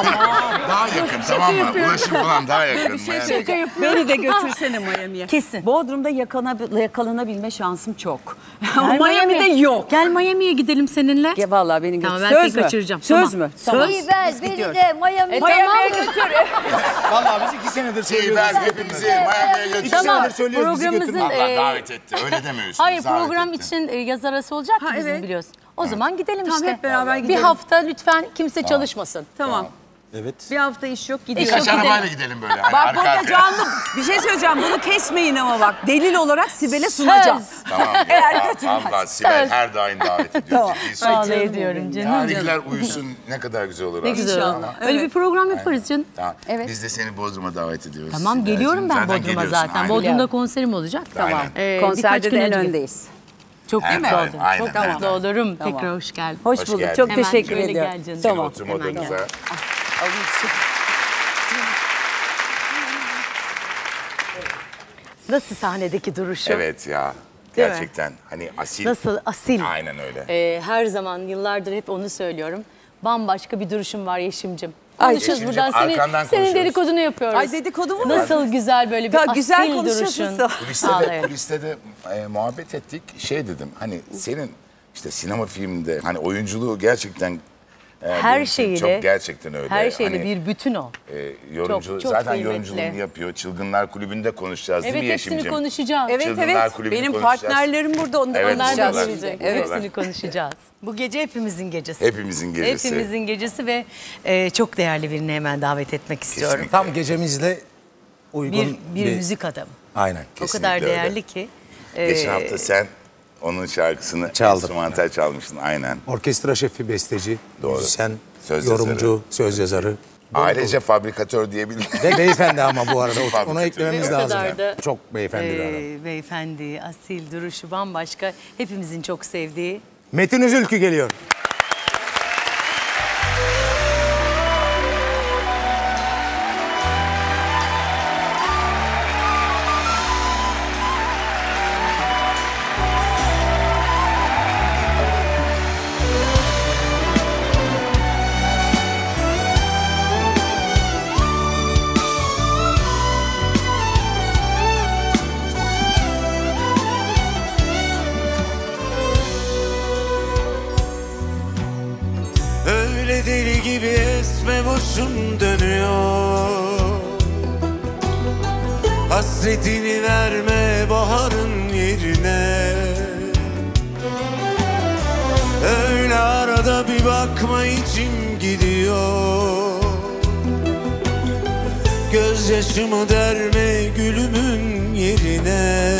daha yakın tamam mı? Ulaşım falan daha yakın. Yani. Beni de götürsene Miami'ye. Kesin. Bodrum'da yakalanabilme şansım çok. Gel Miami'de yok. Gel Miami'ye gidelim seninle. Ya vallahi beni götür. Tamam, ben Söz seni mü? kaçıracağım. Söz Tamam. mü? Söz. İyi ver, beni de Miami'ye. Miami'ye götür. Vallahi biz 2 senedir Şey söylüyoruz. ben hepimizi Miami'ye götür. Tamam. senedir söylüyoruz, bizi Programımızın Allah davet etti. Öyle demiyorsunuz. hayır davet program etti. için yaz arası olacak ki Ha, bizim evet. biliyorsun. O zaman gidelim Tamam, işte. hep beraber Bir gidelim. hafta lütfen kimse çalışmasın. Tamam. Evet. Bir hafta iş yok gidiyoruz. Birkaç arabayla gidelim böyle. Hani Bak arka burada arkaya. canlı bir şey söyleyeceğim. Bunu kesmeyin ama bak. Delil olarak Sibel'e sunacağım. Tamam. Eğer götürmez. Allah Sibel Söz. her daim davet ediyor. Tamam. Ciddi söylüyorum. Vallahi ediyorum canım. Tarihler uyusun ne kadar güzel olur. Ne aslında. güzel olur. İnşallah. Öyle Evet. bir program yaparız canım. Tamam. Evet. Biz de seni Bodrum'a davet ediyoruz. Tamam Sibel'cim. geliyorum ben Zaten Bodrum'a geliyorsun, zaten. aynen. Bodrum'da konserim olacak. Tamam. Konserde de en önce- öndeyiz. Çok Aynen, mutlu aynen, oldum. aynen, Çok aynen. mutlu olurum. Tamam. Tekrar hoş geldin. Hoş, Hoş bulduk. geldin. Çok Hemen teşekkür şöyle ediyorum. gel canım. Seni Tamam. oturma Hemen odamıza. gel. Nasıl sahnedeki duruşu? Evet ya. Değil mi? Gerçekten hani asil. Nasıl asil. Aynen öyle. Her zaman yıllardır hep onu söylüyorum. Bambaşka bir duruşum var Yeşim'cim. Ay, Konuşuyoruz Yeşim'cim, buradan. arkandan Senin konuşuyoruz. dedikodunu yapıyoruz. Ay dedikodu mu? Nasıl güzel böyle bir Ta asil güzel duruşun. konuşuyorsun. Kuliste de muhabbet ettik. Şey dedim hani senin işte sinema filminde hani oyunculuğu gerçekten Her benim için şeyiyle. çok gerçekten öyle. Her şeyle Hani, bir bütün o. yorumcu çok zaten kıymetli. yorumculuğunu yapıyor. Çılgınlar Kulübü'nde konuşacağız Evet değil mi hepsini Yeşim'ciğim? konuşacağız. Evet Çılgınlar evet. Kulübü'nü Benim konuşacağız. partnerlerim burada. Onu da Evet, Onlar da buralar. gelecek. Evet. Hepsini konuşacağız. Bu gece hepimizin gecesi. Hepimizin gecesi. Hepimizin gecesi ve çok değerli birini hemen davet etmek istiyorum. Kesinlikle. Tam gecemizle uygun Bir müzik adamı. Aynen. O kadar Kesinlikle değerli öyle. ki. Geçen hafta sen onun şarkısını Çaldım. enstrümantal çalmıştın aynen. Orkestra şefi, besteci, Doğru. müzisyen, Söz yorumcu, yazarı. söz yazarı. Ailece fabrikatör diyebilirim. Ve beyefendi ama bu arada. Fabrikatör. Onu eklememiz Ve o lazım. kadar da, Çok beyefendi bir adam. Beyefendi, asil, duruşu bambaşka. Hepimizin çok sevdiği. Metin Üzülkü geliyor. Öyle deli gibi esme başım dönüyor. Hasretini verme baharın yerine. Öyle arada bir bakma içim gidiyor. Gözyaşımı derme gülümün yerine.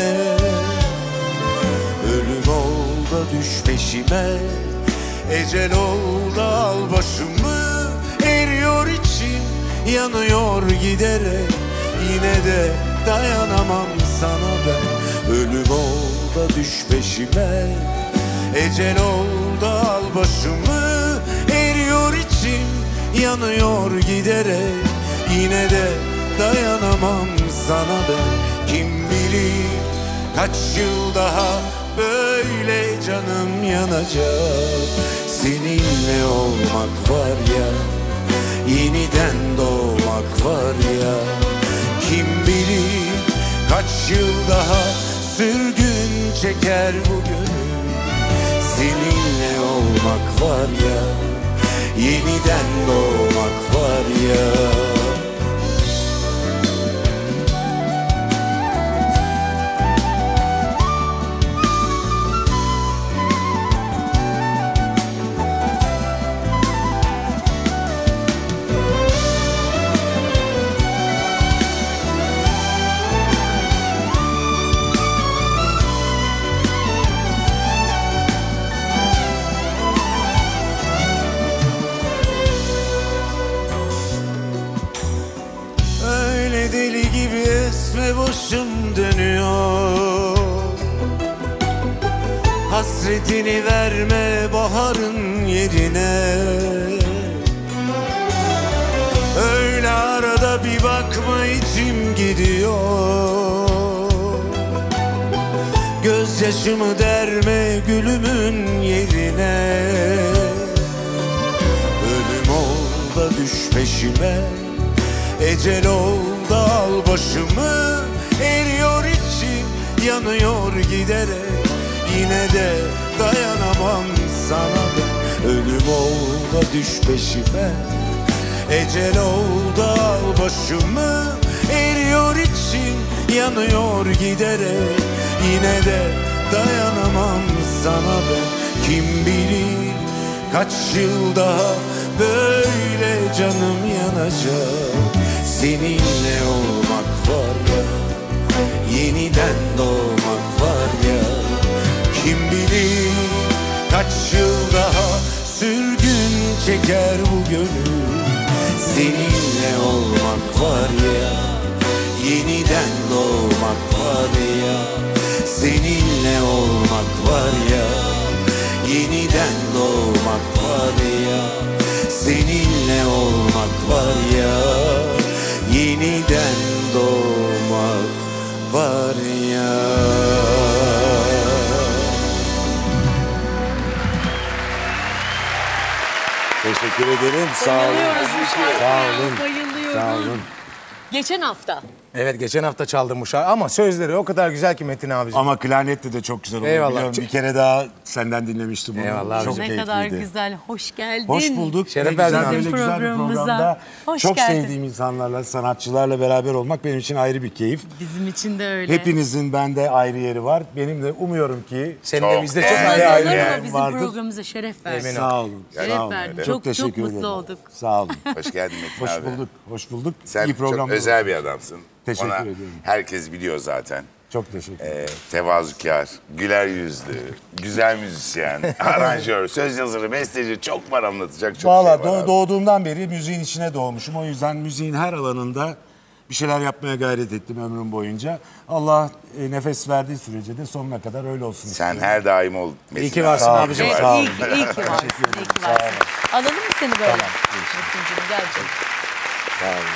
Ölüm ol da düş peşime, ecel ol da al başımı. Eriyor içim, yanıyor giderek, yine de dayanamam sana ben. Ölüm ol da düş peşime, ecel ol da al başımı. Eriyor içim, yanıyor giderek, yine de dayanamam sana ben. Kim bilir kaç yıl daha böyle canım yanacak. Seninle olmak var ya, yeniden doğmak olmak var ya. Kim bilir kaç yıl daha sürgün çeker bu gönül. Seninle olmak var ya, yeniden doğmak var ya. Deli gibi esme başım dönüyor. Hasretini verme baharın yerine. Öyle arada bir bakma içim gidiyor. Gözyaşımı derme gülümün yerine. Ölüm ol da düş peşime, ecel ol da al başımı. Eriyor içim, yanıyor giderek, yine de dayanamam sana ben. Ölüm ol da düş peşime, ecel ol da al başımı. Eriyor içim, yanıyor giderek, yine de dayanamam sana ben. Kim bilir kaç yıl daha böyle canım yanacak. Seninle olmak var ya, yeniden doğmak var ya. Kim bilir kaç yıl daha sürgün çeker bu gönül. Seninle olmak var ya, yeniden doğmak var ya. Seninle olmak var ya, yeniden doğmak var ya. Seninle olmak var ya, yeniden doğmak var ya. Teşekkür ederim. Sağ olun. Bayılıyoruz bu şarkıya. Sağ olun. Bayılıyorum. Sağ olun. Geçen hafta. Evet, geçen hafta çaldım bu şarkı ama sözleri o kadar güzel ki Metin abiciğim. Ama klarnetle de çok güzel oldu. Eyvallah. Biliyorum, bir kere daha senden dinlemiştim bunu. Eyvallah. Çok Ne keyifliydi. kadar güzel. Hoş geldin. Hoş bulduk. Şeref Ne verdin güzel, abi. böyle güzel bir Programımıza. programda Hoş çok geldin. sevdiğim insanlarla, sanatçılarla beraber olmak benim için ayrı bir keyif. Bizim için de öyle. Hepinizin bende ayrı yeri var. Benim de umuyorum ki Senin de bizde çok Olmaz ayrı olur ayrı mu? yer. Bizim vardır. programımıza şeref verdin. Eminim. sağ olun. Şeref Sağ olun. verdin. Çok Çok teşekkür mutlu ederim. olduk. Sağ olun. Hoş geldin Metin Hoş abi. bulduk. Hoş bulduk. Sen İyi program çok oldu. özel bir adamsın. Teşekkür Ona ediyorum. herkes biliyor zaten. Çok teşekkür ederim. Tevazukar, güler yüzlü, güzel müzisyen, aranjör, söz yazarı, besteci, çok var anlatacak çok Valla şey var. abi. doğduğumdan beri müziğin içine doğmuşum. O yüzden müziğin her alanında bir şeyler yapmaya gayret ettim ömrüm boyunca. Allah nefes verdiği sürece de sonuna kadar öyle olsun. Sen her daim ol. Metin İyi ki abi. varsın Sağ ol. abicim. Evet, Sağ iyi, olun. ki varsın. İyi ki varsın. Alalım mı seni böyle? Metin'cim gerçekten. Sağ olun.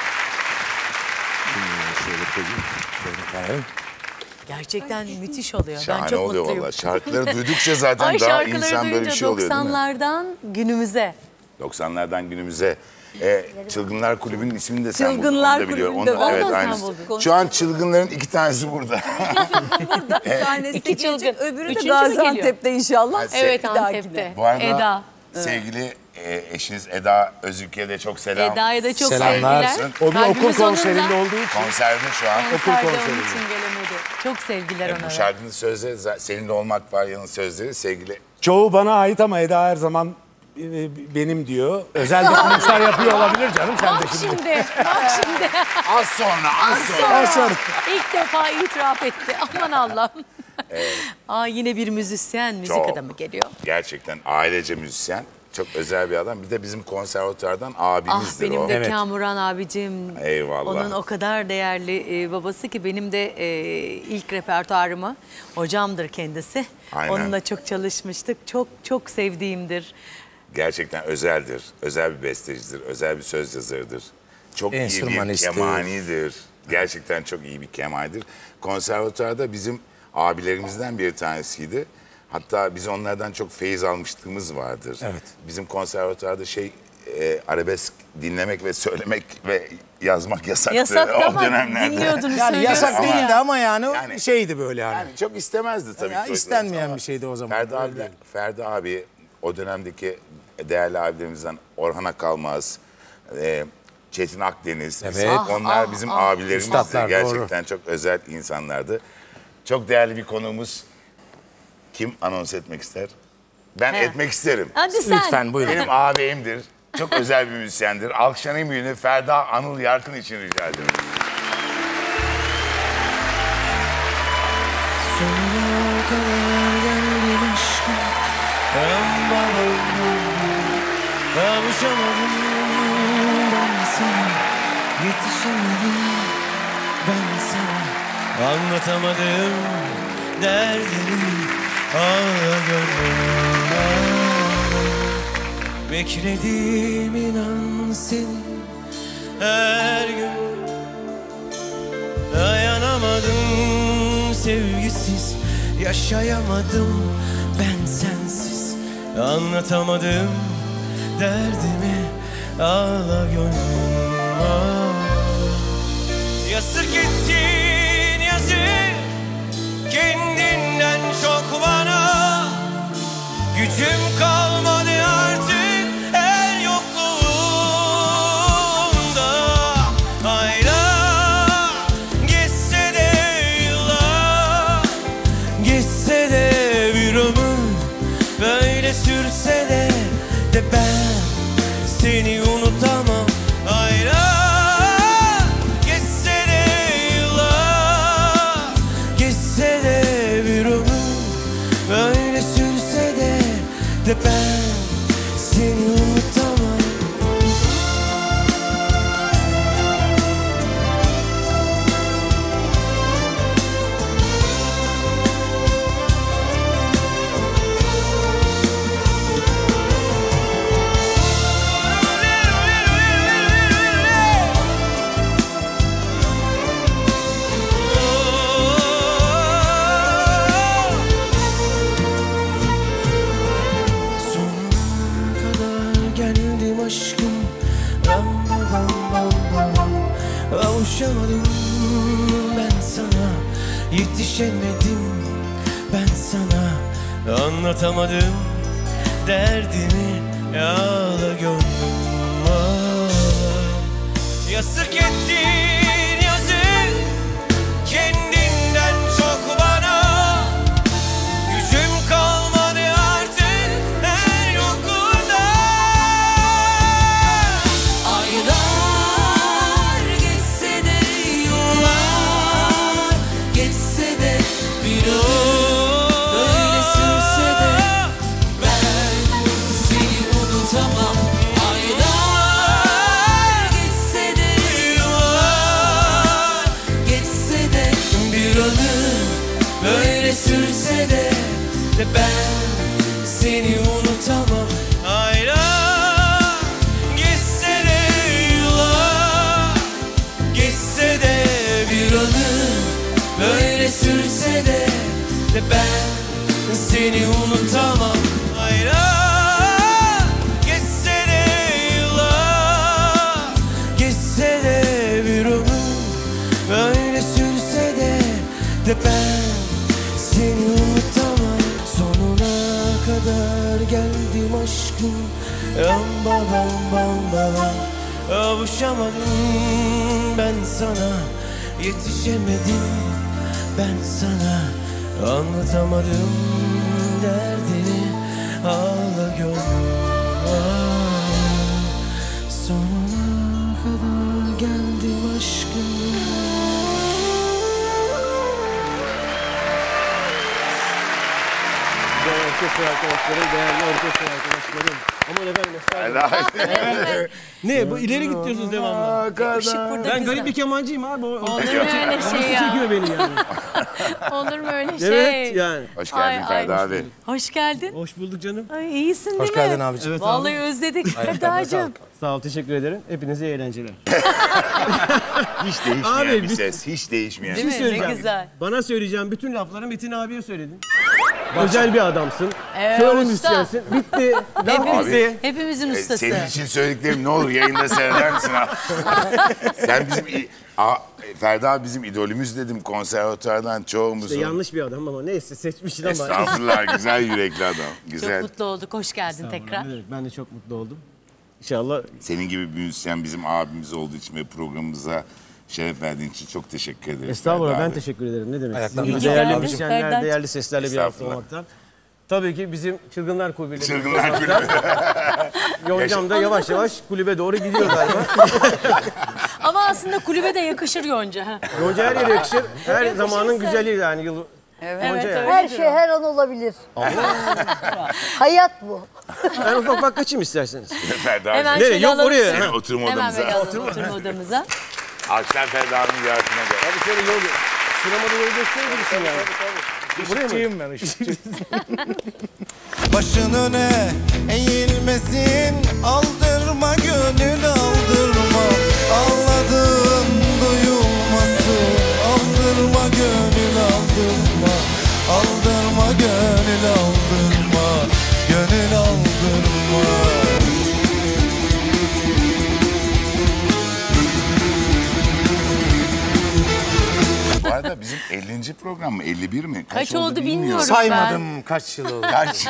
Şimdi şöyle koyayım. Şöyle koyayım. Gerçekten müthiş oluyor. Ben Şahane çok oluyor mutluyum. valla. Şarkıları duydukça zaten Ay daha şarkıları insan böyle bir duyunca şey oluyor değil mi? 90'lardan günümüze. 90'lardan günümüze. Çılgınlar Kulübü'nün ismini de sen buldun. Çılgınlar onu da biliyorum. Kulübü'nde Onu- ben. evet, Onu da sen aynısı. buldun. Şu an çılgınların 2 tanesi burada. Bir tanesi İki gelecek, çılgın. öbürü de Üçüncü mü geliyor? Gaziantep'te inşallah. Evet Bir dahakine. Antep'te. Bu arada Eda. sevgili eşiniz Eda Özülke'ye de çok selam. Eda'ya da çok Selamlar. sevgiler. O bir okul Kalbimiz konserinde onunla. olduğu için. Konserde şu an. Konserde onun konseri. için gelemedi. Çok sevgiler ona. Bu da. şarkının sözleri, seninle olmak var yanın sözleri sevgili. Çoğu bana ait ama Eda her zaman benim diyor. Özel dokumentler yapıyor olabilir canım sen de Bak şimdi. şimdi, bak şimdi. Az sonra. Sonra. İlk defa itiraf etti. Aman Allah'ım. Aa, yine bir müzisyen, müzik Çok. adamı geliyor. Gerçekten ailece müzisyen. Çok özel bir adam. Bir de bizim konservatuardan Ah abimizdir benim o. de Kamuran abicim. Eyvallah. Onun o kadar değerli babası ki benim de ilk repertuarımı hocamdır kendisi. Aynen. Onunla çok çalışmıştık. Çok çok sevdiğimdir. Gerçekten özeldir. Özel bir bestecidir. Özel bir söz yazarıdır. Çok iyi bir Enstrümanisttir. kemanidir. Gerçekten çok iyi bir kemanidir. Konservatuarda bizim abilerimizden bir tanesiydi. Hatta biz onlardan çok feyiz almışlığımız vardır. Evet. Bizim konservatuarda arabesk dinlemek ve söylemek ve yazmak yasaktı Yasaktı o ama dönemlerde. dinliyordunuz. Yani yasak söylüyorsunuz. değildi ama yani Yani- şeydi böyle yani. Yani çok istemezdi tabii Ya ki. istenmeyen Ama bir şeydi o zaman. Ferdi Öyle abi, değil. Ferdi abi o dönemdeki değerli abilerimizden Orhan Akalmaz, Çetin Akdeniz. Evet. Onlar bizim abilerimizdi. Üstadlar, Gerçekten çok özel insanlardı. Çok değerli bir konuğumuz. Kim anons etmek ister? Ben etmek isterim. Hadi sen. Lütfen buyurun. Benim ağabeyimdir. Çok özel bir müzisyendir. Alkışların en büyüğünü Ferda Anıl Yarkın için rica ederim. Sonuna kadar geldim aşkım. Kavuşamadım ben sana. Yetişemedim ben sana. Anlatamadım derdimi. Gönlüm. Bekledim inan seni her gün. Dayanamadım sevgisiz, yaşayamadım ben sensiz. Anlatamadım derdimi, ağla gönlüm. Yazık ettin yazık, kendinden çok bana. Gücüm kalmadı artık el yokluğunda. Aylar geçse de yıllar, geçse de bir ömür, böyle sürse de ben seni unutamam. Aylar geçse de yıllar, geçse de bir ömür, böyle sürse de ben seni unutamam. Sonuna kadar geldim aşkım. Kavuşamadım ben sana. Yetişemedim ben sana. Anlatamadım derdimi, ağla gönlüm. Yazık ettin yazık, kendinden çok bana. Gücüm kalmadı artık her yokluğunda. Aylar geçse de yıllar, geçse de bir ömür, böyle sürse de ben seni unutamam. Aylar geçse de yıllar, geçse de bir ömür, böyle sürse de ben seni unutamam. Aylar geçse de yıllar, geçse de bir ömür, böyle sürse de ben seni unutamam. Aylar geçse de yıllar, geçse de bir ömür, böyle sürse de ben seni unutamam. Sonuna kadar geldim aşkım. Bam. Kavuşamadım ben sana. Yetişemedim ben sana. Anlatamadım derdini, ağla gönlüm. Sonuna kadar geldim aşkım. Değerli orkestra arkadaşlarım, değerli orkestra arkadaşlarım. Aman efendim, estağfurullah. Ne, bu ileri gidiyorsunuz devamlı. Ben garip bir kemancıyım abi. Olur mu öyle şey ya? Çekiyor beni yani. Olur mu öyle şey? Evet yani. Hoş geldin Ferdi abi. Hoş geldin. Hoş bulduk canım. Ay, iyisin değil Hoş mi? geldin abicim. Evet, Vallahi abi. özledik Ferda'cığım. Sağ ol, teşekkür ederim. Hepinize iyi eğlenceler. Hiç değişmeyen Abi, bir bir- ses, hiç değişmeyen. Değil mi? söyleyeceğim. Ne güzel. Bana söyleyeceğim bütün lafları Metin abiye söyledin. özel bir adamsın. usta. Şöyle müzisyensin. Bitti. Laf bitti. Hepimizin ustası. Senin için söylediklerim ne olur yayında seyreder misin abi? Sen bizim... Ferda abi bizim idolümüz dedim konservatuardan çoğumuzun. İşte yanlış bir adam ama neyse seçmişsin ama. Estağfurullah güzel yürekli adam. Güzel. Çok mutlu olduk. Hoş geldin tekrar. Evet, ben de çok mutlu oldum. İnşallah. Senin gibi bir müzisyen bizim abimiz olduğu için ve programımıza şeref verdiğin için çok teşekkür ederim. Estağfurullah Ferda ben abi. teşekkür ederim. Ne demek? Ayaklarına Sizin sağlık. değerli Ferda. müzisyenler, değerli seslerle bir hafta olmaktan. Tabii ki bizim Çılgınlar Kulübü'yle. Çılgınlar Kulübü. Yoncam da yavaş yavaş kulübe doğru gidiyor galiba. Ama aslında kulübe de yakışır Yonca. Ha. Yonca her yere yakışır. Her zamanın sen. güzeli yani. Evet, Yonca yani. Her şey her an olabilir. Hayat bu. Ben ufak kaçayım isterseniz. Ferda abi. Hemen Nereye? şöyle Yok, alalım oraya. seni. Seni oturma Hemen odamıza. böyle alalım oturma odamıza. Alkışlar Ferda abinin ziyaretine gel. Abi şöyle yol, sinemada yol gösterir gibisin yani. Işıkçıyım ben, ışıkçı. Başın öne eğilmesin, aldırma gönül aldırma. Ağladığın duyulmasın, aldırma gönül aldırma. Aldırma gönül aldırma, gönül aldırma. Bu arada bizim 50. program mı? 51 mi? Kaç oldu bilmiyorum. Saymadım kaç yıl oldu. Kaç?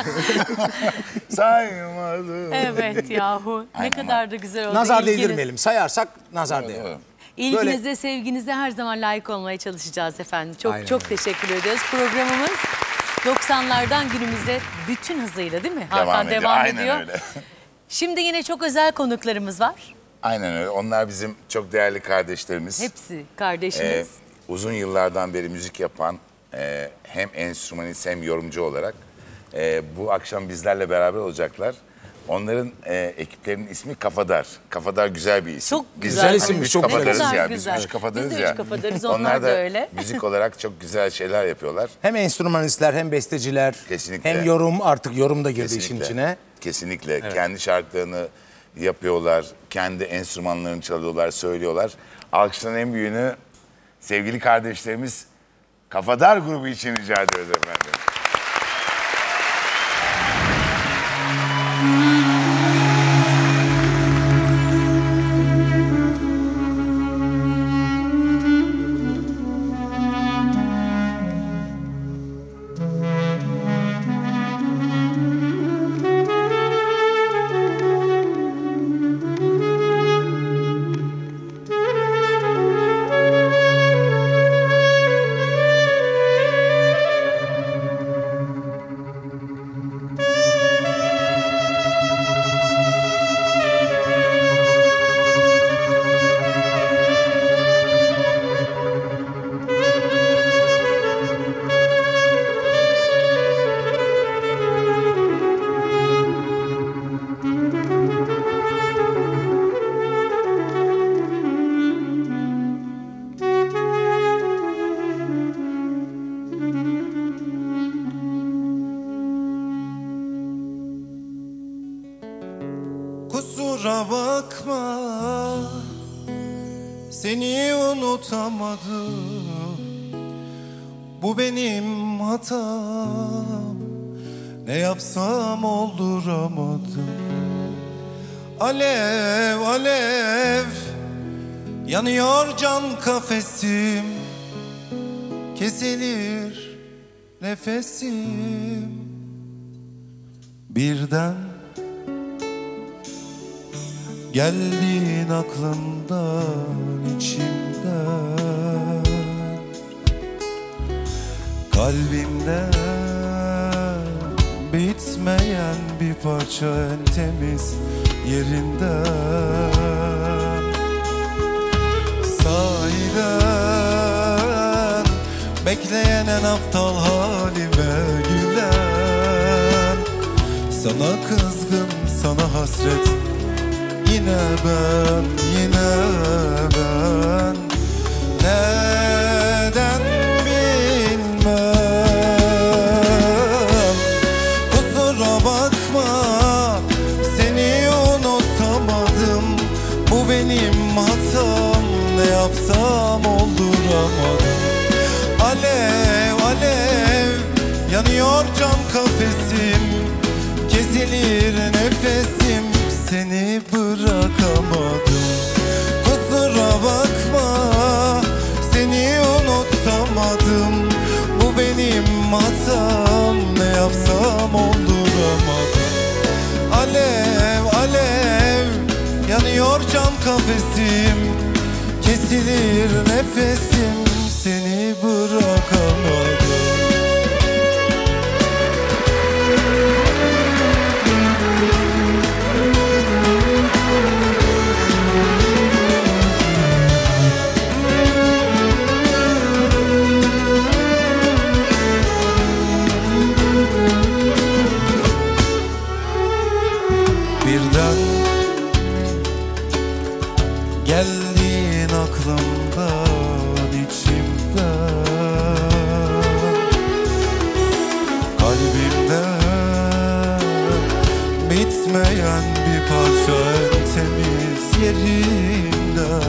Saymadım. Evet yahu. Ne Aynen. kadar da güzel oldu. Nazar İlginiz- değdirmeyelim. Sayarsak nazar değer. İlginize, sevginize her zaman layık olmaya çalışacağız efendim. Çok Aynen çok öyle. teşekkür ediyoruz. Programımız 90'lardan günümüze bütün hızıyla değil mi? Hakan ediyor. devam Aynen ediyor. öyle. Şimdi yine çok özel konuklarımız var. Aynen öyle. Onlar bizim çok değerli kardeşlerimiz. Hepsi kardeşimiz. Uzun yıllardan beri müzik yapan hem enstrümanist hem yorumcu olarak bu akşam bizlerle beraber olacaklar. Onların ekiplerinin ismi Kafadar. Kafadar güzel bir isim. Çok Biz güzel. zaten üç çok kafadarız güzel. ya. Güzel. Biz üç kafadarız Biz de ya. üç kafadarız, onlar da da öyle. müzik olarak çok güzel şeyler yapıyorlar. Hem enstrümanistler hem besteciler. Kesinlikle. Hem yorum, artık yorum da girdi işin içine. Kesinlikle. Kendi şarkılarını yapıyorlar. Kendi enstrümanlarını çalıyorlar, söylüyorlar. Alkışların en büyüğünü sevgili kardeşlerimiz Kafadar grubu için rica ediyoruz efendim. Kusura bakma, seni unutamadım. Bu benim hatam, ne yapsam olduramadım. Alev alev yanıyor can kafesim, kesilir nefesim. Birden geldin aklımdan, içimden, kalbimde bitmeyen bir parça en temiz yerinden. Sahiden bekleyen en aptal halime gülen, sana kızgın, sana hasret, yine ben, yine ben. Neden bilmem. Kusura bakma, seni unutamadım. Bu benim hatam, ne yapsam olduramadım. Alev alev yanıyor cam kafesim, kesilir nefesim, seni bırakamadım. Kusura bakma, seni unutamadım. Bu benim hatam, ne yapsam olduramadım. Alev alev yanıyor cam kafesim, kesilir nefesim, seni bırakamadım. Birden geldin aklımdan, içimden, kalbimden bitmeyen bir parça en temiz yerinden.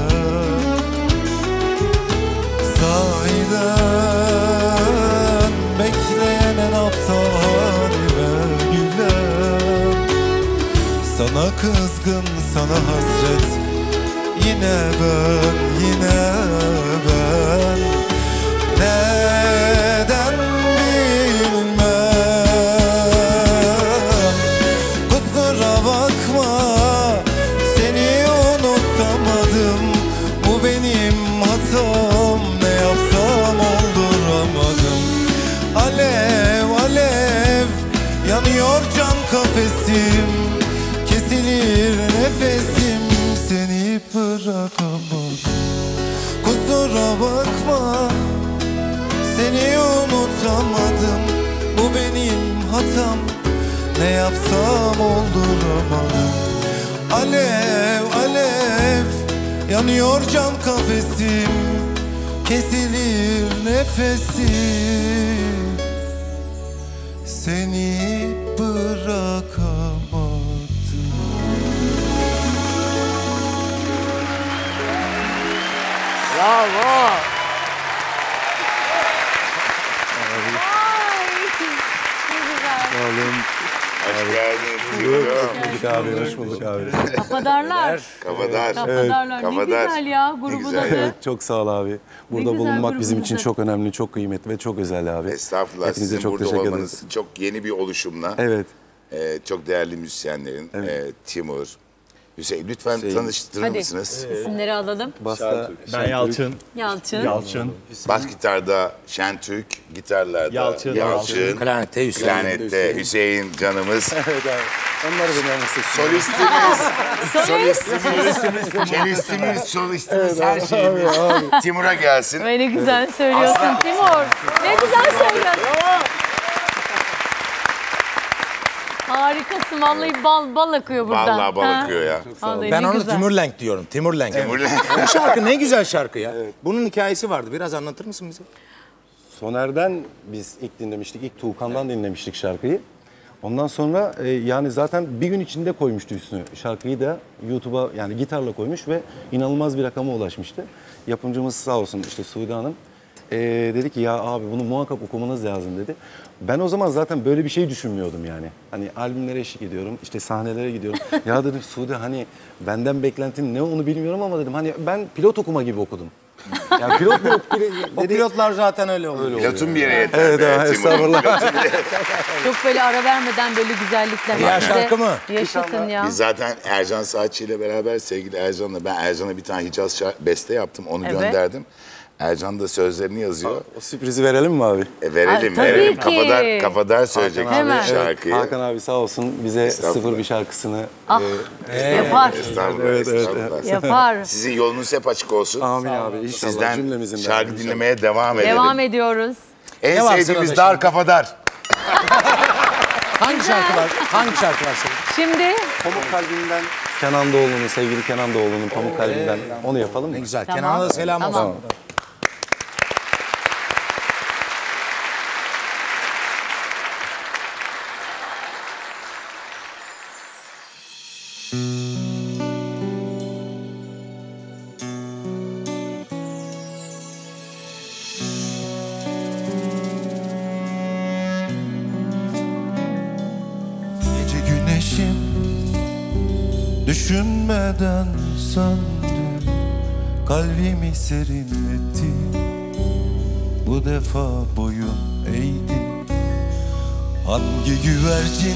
Sahiden bekleyen en aptal halime gülen, sana kızgın, sana hasret, yine ben, yine ben. Neden bilmem. Kusura bakma, seni unutamadım. Bu benim hatam, ne yapsam olduramadım. Alev alev yanıyor can kafesim, kesilir nefesim, seni bırakamadım. Kusura bakma, seni unutamadım. Bu benim hatam, ne yapsam olduramadım. Alev alev yanıyor cam kafesim, kesilir nefesim, seni bırakamadım. Bravo. Hoş geldiniz. Abi, hoş bulduk abi. Kafadarlar. Kafadar. Kafadarlar. Ne Kafadar. güzel ya grubun güzel. adı. Evet, çok sağ ol abi. Burada güzel bulunmak bizim grubunuz. için çok önemli, çok kıymetli ve çok özel abi. Estağfurullah. Hepinize Sizin çok burada teşekkür olmanız ederiz. çok yeni bir oluşumla. Evet. Çok değerli müzisyenlerin. Timur, Hüseyin. Lütfen Hüseyin. tanıştırır Hadi mısınız? isimleri alalım. Basta Ben Yalçın. Yalçın. Bas gitarda Şentürk, gitarlarda Yalçın. Klarnette Hüseyin. Klarnette Hüseyin canımız. Evet abi. Onlar beni anlasın. Solistimiz, solistimiz, her şeyimiz. Timur'a gelsin. Ve ne güzel söylüyorsun Timur. Ne güzel söylüyorsun. Harikasın. Vallahi bal akıyor buradan. Vallahi bal akıyor ya. Vallahi Ben ne onu güzel. Timurlenk diyorum. Timurlenk. Timurlenk. Bu şarkı ne güzel şarkı ya. Bunun hikayesi vardı. Biraz anlatır mısın bize? Soner'den biz ilk dinlemiştik. İlk Tuğkan'dan dinlemiştik şarkıyı. Ondan sonra yani zaten bir gün içinde koymuştu üstüne. Şarkıyı da YouTube'a yani gitarla koymuş ve inanılmaz bir rakama ulaşmıştı. Yapımcımız sağ olsun işte Suudi Hanım. Dedi ki ya abi bunu muhakkak okumanız lazım dedi. Ben o zaman zaten böyle bir şey düşünmüyordum yani. Hani albümlere eşlik ediyorum, işte sahnelere gidiyorum. Ya dedim Suudi hani benden beklentin ne onu bilmiyorum ama dedim hani ben pilot okuma gibi okudum. Yani pilot mu O pilotlar zaten öyle oluyor. Pilotun bir yere yeter. Evet, be, evet, Timur. estağfurullah. Çok böyle ara vermeden böyle güzellikler. Diğer Bize şarkı mı? Yaşatın ya. Biz zaten Ercan Saatçi ile beraber sevgili Ercan'la ben Ercan'a bir tane Hicaz beste yaptım. Onu Evet. gönderdim. Ercan da sözlerini yazıyor. O sürprizi verelim mi abi? Verelim, Tabii verelim. ki. Kafadar söyleyecek Hakan abi, şarkıyı. Hakan abi sağ olsun bize Estağfurullah. sıfır bir şarkısını Yapar. Estağfurullah, Evet, evet, estağfurullah. Yapar. Sizin yolunuz hep açık olsun. amin abi inşallah Sizden cümlemizin de. şarkı dinlemeye devam edelim. Devam ediyoruz. En Ne var sevdiğimiz sırada dar şimdi? kafadar. Hangi şarkılar? Hangi şarkılar senin? Şimdi Pamuk Kalbim'den Kenan Doğulu'nun, sevgili Kenan Doğulu'nun Pamuk Kalbim'den onu yapalım mı? Ne güzel. Tamam. Kenan'a da selam Tamam. olsun. ateşim düşünmeden söndü. Kalbimi serinletti, bu defa boyun eğdi. Hangi güvercin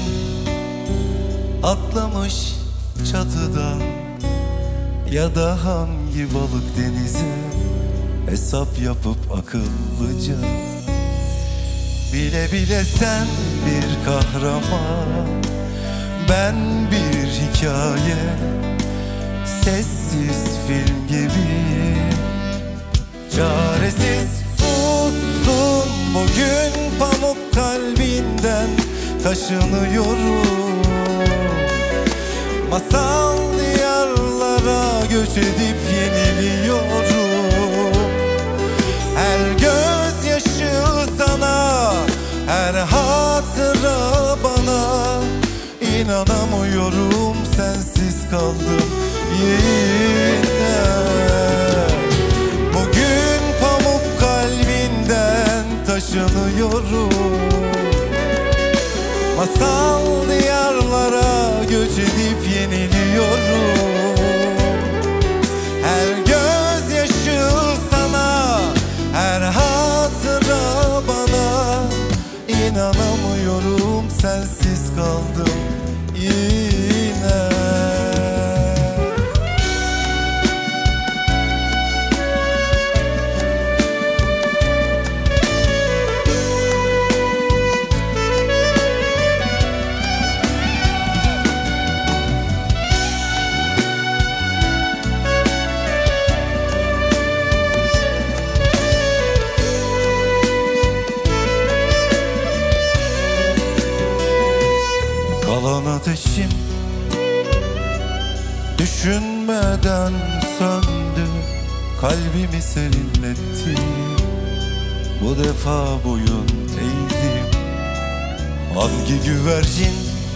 atlamış çatıdan, ya da hangi balık denize hesap yapıp akıllıca. Bile bile sen bir kahraman, ben bir hikaye, sessiz film gibi. Çaresiz sustum, bugün pamuk kalbinden taşınıyorum. Masal diyarlara göç edip yeniliyorum. Her gözyaşı sana, her hatıra bana. İnanamıyorum, sensiz kaldım yine. Bugün pamuk kalbinden taşınıyorum. Masal diyarlara göç edip yeniliyorum. Her gözyaşı sana, her hatıra bana. İnanamıyorum, sensiz kaldım yine. Kalan ateşim düşünmeden söndü. Kalbimi serinletti, bu defa boyun eğdim. Hangi güvercin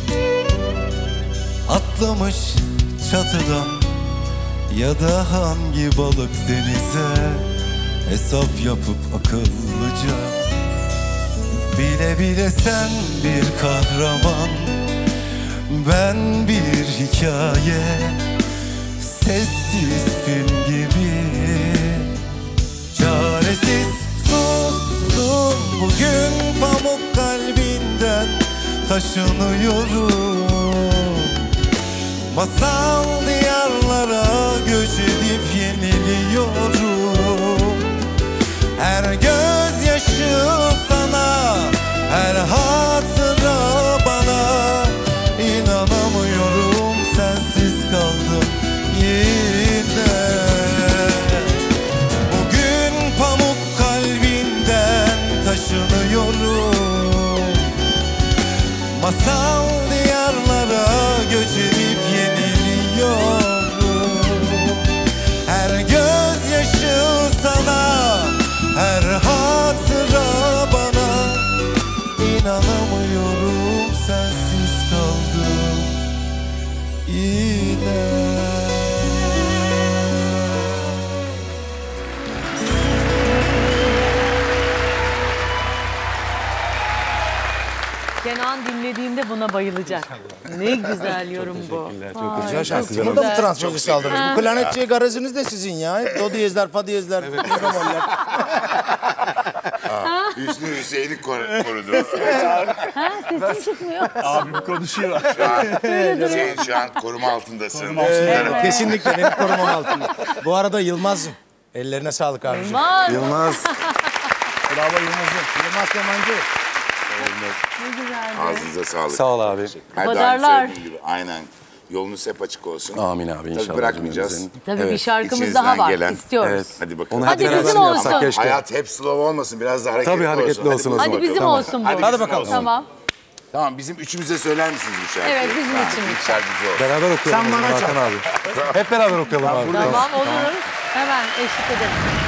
atlamış çatıdan, ya da hangi balık denize hesap yapıp akıllıca. Bile bile sen bir kahraman, ben bir hikaye, sessiz film gibi. Çaresiz sustum, bugün pamuk kalbinden taşınıyorum. Masal diyarlara göç edip yeniliyorum. Her gözyaşı sana, her hatıra bana. İnanamıyorum, sensiz kaldım yine. Bugün pamuk kalbinden taşınıyorum. Masal diyarlara göç edip yeniliyorum. Her gözyaşı sana, her hatıra bana. İnanamıyorum, sensiz kaldım yine. Kenan dinlediğinde buna bayılacak. Ne güzel yorum bu. Çok güzel şarkı. Burada mı transfobist saldınız? Bu klarnetçi garajınız da sizin ya. Do diyezler, fa diyezler. Evet. Hüsnü Hüseyin'i korudu. Ha, sesim çıkmıyor. Abim konuşuyor. Hüseyin şu an koruma altındasın. Kesinlikle benim korumam altında. Bu arada Yılmaz'ım. Ellerine sağlık abiciğim. Yılmaz. Yılmaz. Bravo Yılmaz'ım. Yılmaz Kemancı. Ne güzel. Ağzınıza sağlık. Sağ ol abi. Her daim Badarlar. söylediğim gibi. Aynen. Yolunuz hep açık olsun. Amin abi, inşallah. Tabii bırakmayacağız. Tabii bir şarkımız daha var. İstiyoruz. Evet. Hadi bakalım. Hadi beraber bizim mi yapsak olsun. keşke? Hayat hep slow olmasın. Biraz da hareketli olsun. Tabii hareketli olsun o zaman. Hadi bizim Tamam. olsun bu. Hadi Hadi bizim bakalım. olsun. Tamam. Tamam, bizim üçümüze söyler misiniz bu şarkıyı? Evet, bizim Tamam, için. İlk şarkıcı o. Beraber okuyalım. Sen bana Hakan abi. Hep beraber okuyalım abi. Tamam oluruz. Hemen eşlik ederiz.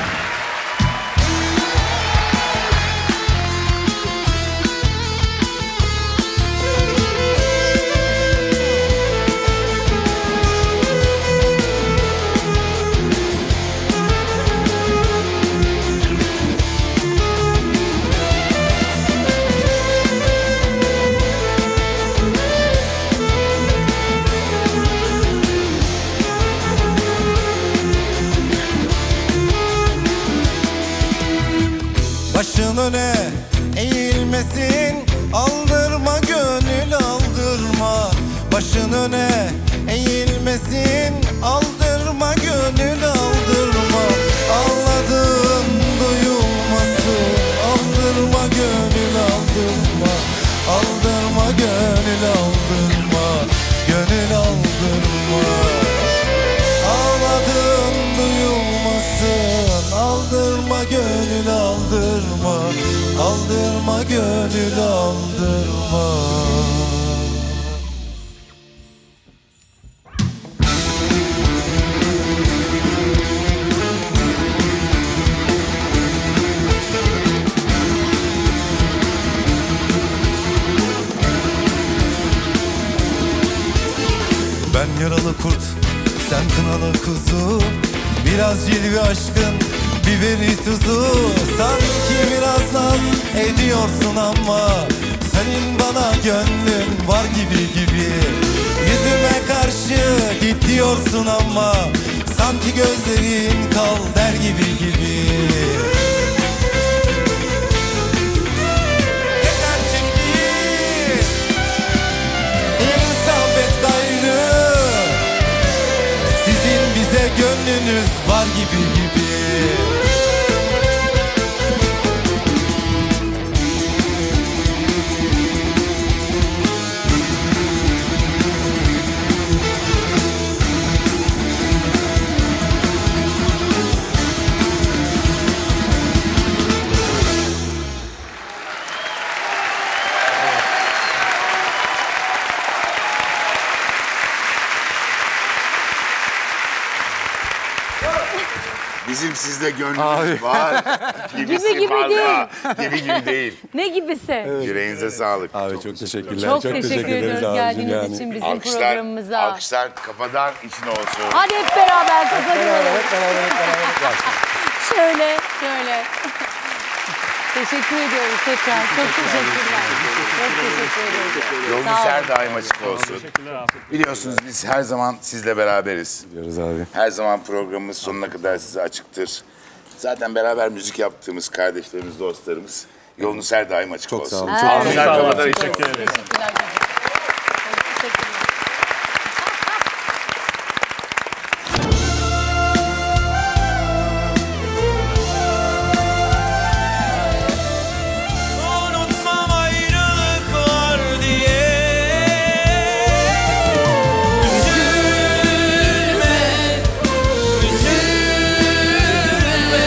aldırma. Ben yaralı kurt, sen kınalı kuzu. Biraz cilve aşkın, biberi tuzu. Sanki biraz naz ediyorsun ama senin bana gönlün var gibi gibi. Yüzüme karşı git diyorsun ama sanki gözlerin kal der gibi gibi. Yeter çekil, insaf et gayrı. Sizin bize gönlünüz var gibi gibi. Bizim sizde gönlümüz var. Gibisi gibi fazla. Gibi değil. Ne gibisi? Yüreğinize sağlık. Abi çok teşekkürler. Çok teşekkür ediyoruz abicim geldiğiniz yani. için bizim Alkışlar, programımıza. alkışlar kafadan içine olsun. Hadi hep beraber kapatalım. Şöyle. Teşekkür ediyoruz tekrar. Çok teşekkürler. Çok teşekkür ediyoruz. Yolunuz Sağ olun. her daim açık olsun. Biliyorsunuz biz her zaman sizle beraberiz. Biliyoruz abi. Her zaman programımız sonuna kadar size açıktır. Zaten beraber müzik yaptığımız kardeşlerimiz, dostlarımız. Yolunuz her daim açık olsun. Çok sağ olun. Evet. Alkışlar kafadan içine. Teşekkürler. Teşekkürler. Unutmam ayrılık var diye. Üzülme, üzülme.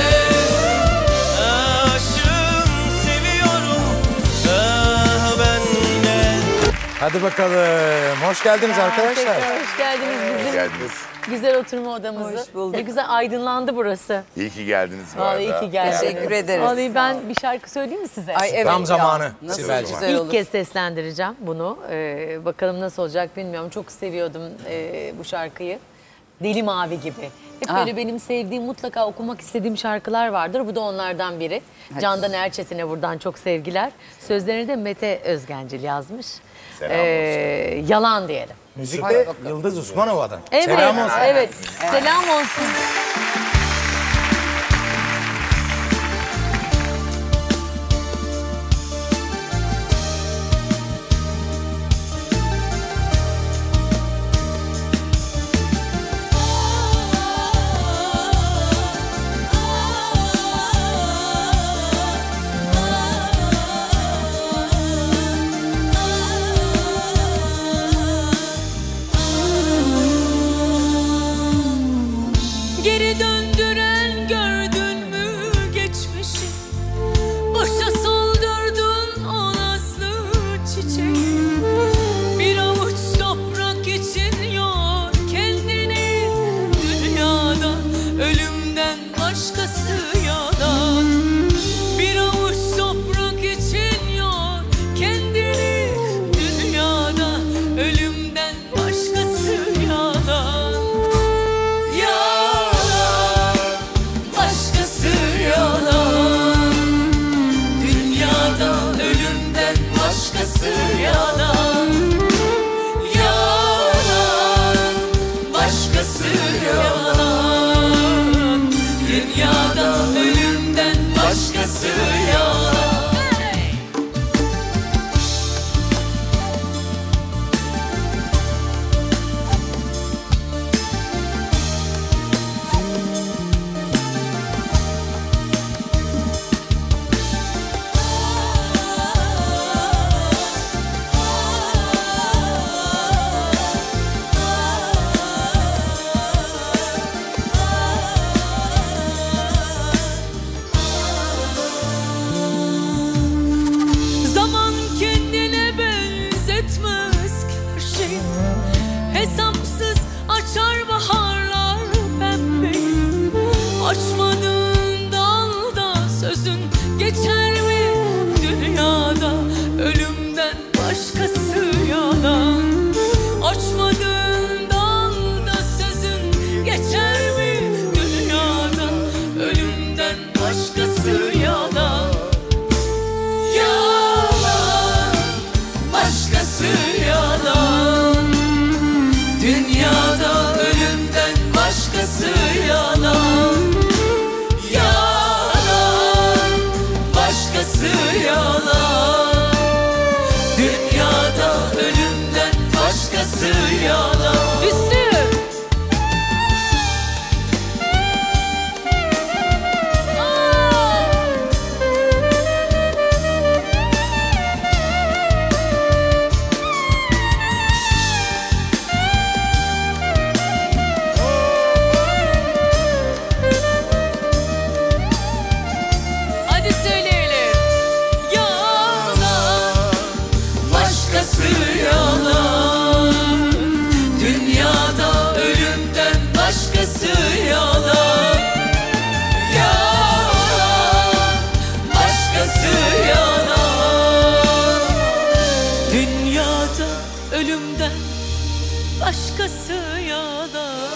Aşığım, seviyorum, ben de. Hadi bakalım. Hoş geldiniz arkadaşlar. Tekrar hoş geldiniz bizim Geldiniz. güzel oturma odamızı. Hoş bulduk. Ne güzel aydınlandı burası. İyi ki geldiniz bu Vallahi iyi arada. ki geldiniz. Teşekkür ederiz. Vallahi ben bir şarkı söyleyeyim mi size? Ay evet Tam ya. zamanı. Nasıl Sibel'cim. güzel İlk olur. kez seslendireceğim bunu. Bakalım nasıl olacak bilmiyorum. Çok seviyordum bu şarkıyı. Deli Mavi gibi. Hep böyle benim sevdiğim, mutlaka okumak istediğim şarkılar vardır. Bu da onlardan biri. Candan Erçetin'e buradan çok sevgiler. Sözlerini de Mete Özgencil yazmış. Yalan diyelim. Müzikte Yıldız Usmanova'dan. Evet, Selam olsun. evet. Selam olsun. Geri dön ölümden başkası yalan.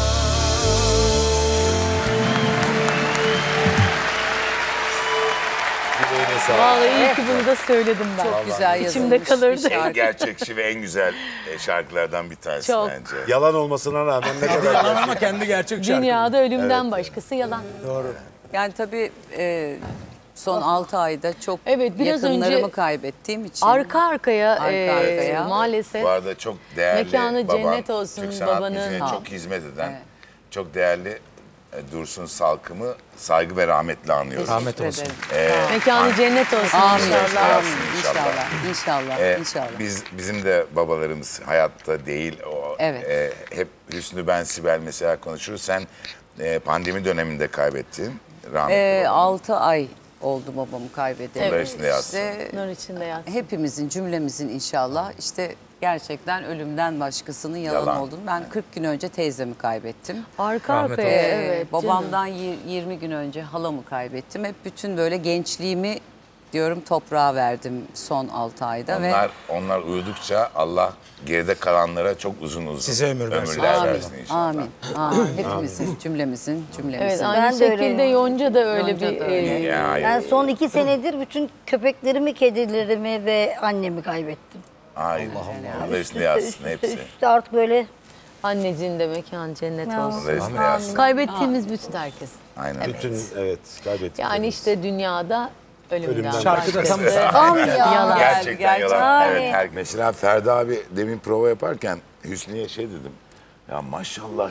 Vallahi iyi ki bunu da söyledim ben. Çok güzel yazılmış İçimde kalırdı. En gerçekçi ve en güzel şarkılardan bir tanesi Çok. bence. Yalan olmasına rağmen ne kadar Yalan ama kendi gerçek şarkı. Dünyada ölümden başkası yalan. Doğru. Yani tabii son 6 ayda çok Evet, biraz yakınlarımı önce kaybettiğim için. Arka arkaya, arkaya. maalesef. Bu arada çok değerli Mekanı babam, cennet olsun Türk sanat babanın. müziğine Ha. çok hizmet eden, Evet. çok değerli Dursun Salkım'ı saygı ve rahmetle anıyoruz. Rahmet olsun. Mekanı cennet olsun Amin. inşallah. Amin. İnşallah. İnşallah. İnşallah. Bizim de babalarımız hayatta değil. Evet. Hep Hüsnü, ben, Sibel mesela konuşuruz. Sen pandemi döneminde kaybettin. Rahmetli 6 ay oldu babamı kaybedeli. Nur içinde yatsın. İşte Nur içinde yatsın. hepimizin, cümlemizin inşallah işte gerçekten ölümden başkasının yalan Yalan. olduğunu. Ben 40 gün önce teyzemi kaybettim. Arka Rahmet arkaya olsun. evet. Babamdan 20 gün önce halamı kaybettim. Hep bütün böyle gençliğimi diyorum toprağa verdim son 6 ayda. Onlar uyudukça Allah geride kalanlara çok uzun Size ömür versin. ömürler versin inşallah. Amin. Amin. Hepimizin, cümlemizin. Evet, Ben aynı de öyle. şekilde Yonca da öyle Yonca bir... da öyle. Ben son 2 senedir bütün köpeklerimi, kedilerimi ve annemi kaybettim. Ay Allah üstüne yazsın hepsi. Üstte artık böyle Anneciğin de mekanı cennet Ya. olsun. Allah üstüne yazsın. Kaybettiğimiz bütün herkes. Aynen. Bütün kaybettik. Yani işte dünyada ölümden Şarkıda tam tam ya. yalan. Gerçekten yalan. Yani. Evet, mesela Ferdi abi demin prova yaparken Hüsnü'ye şey dedim. Ya maşallah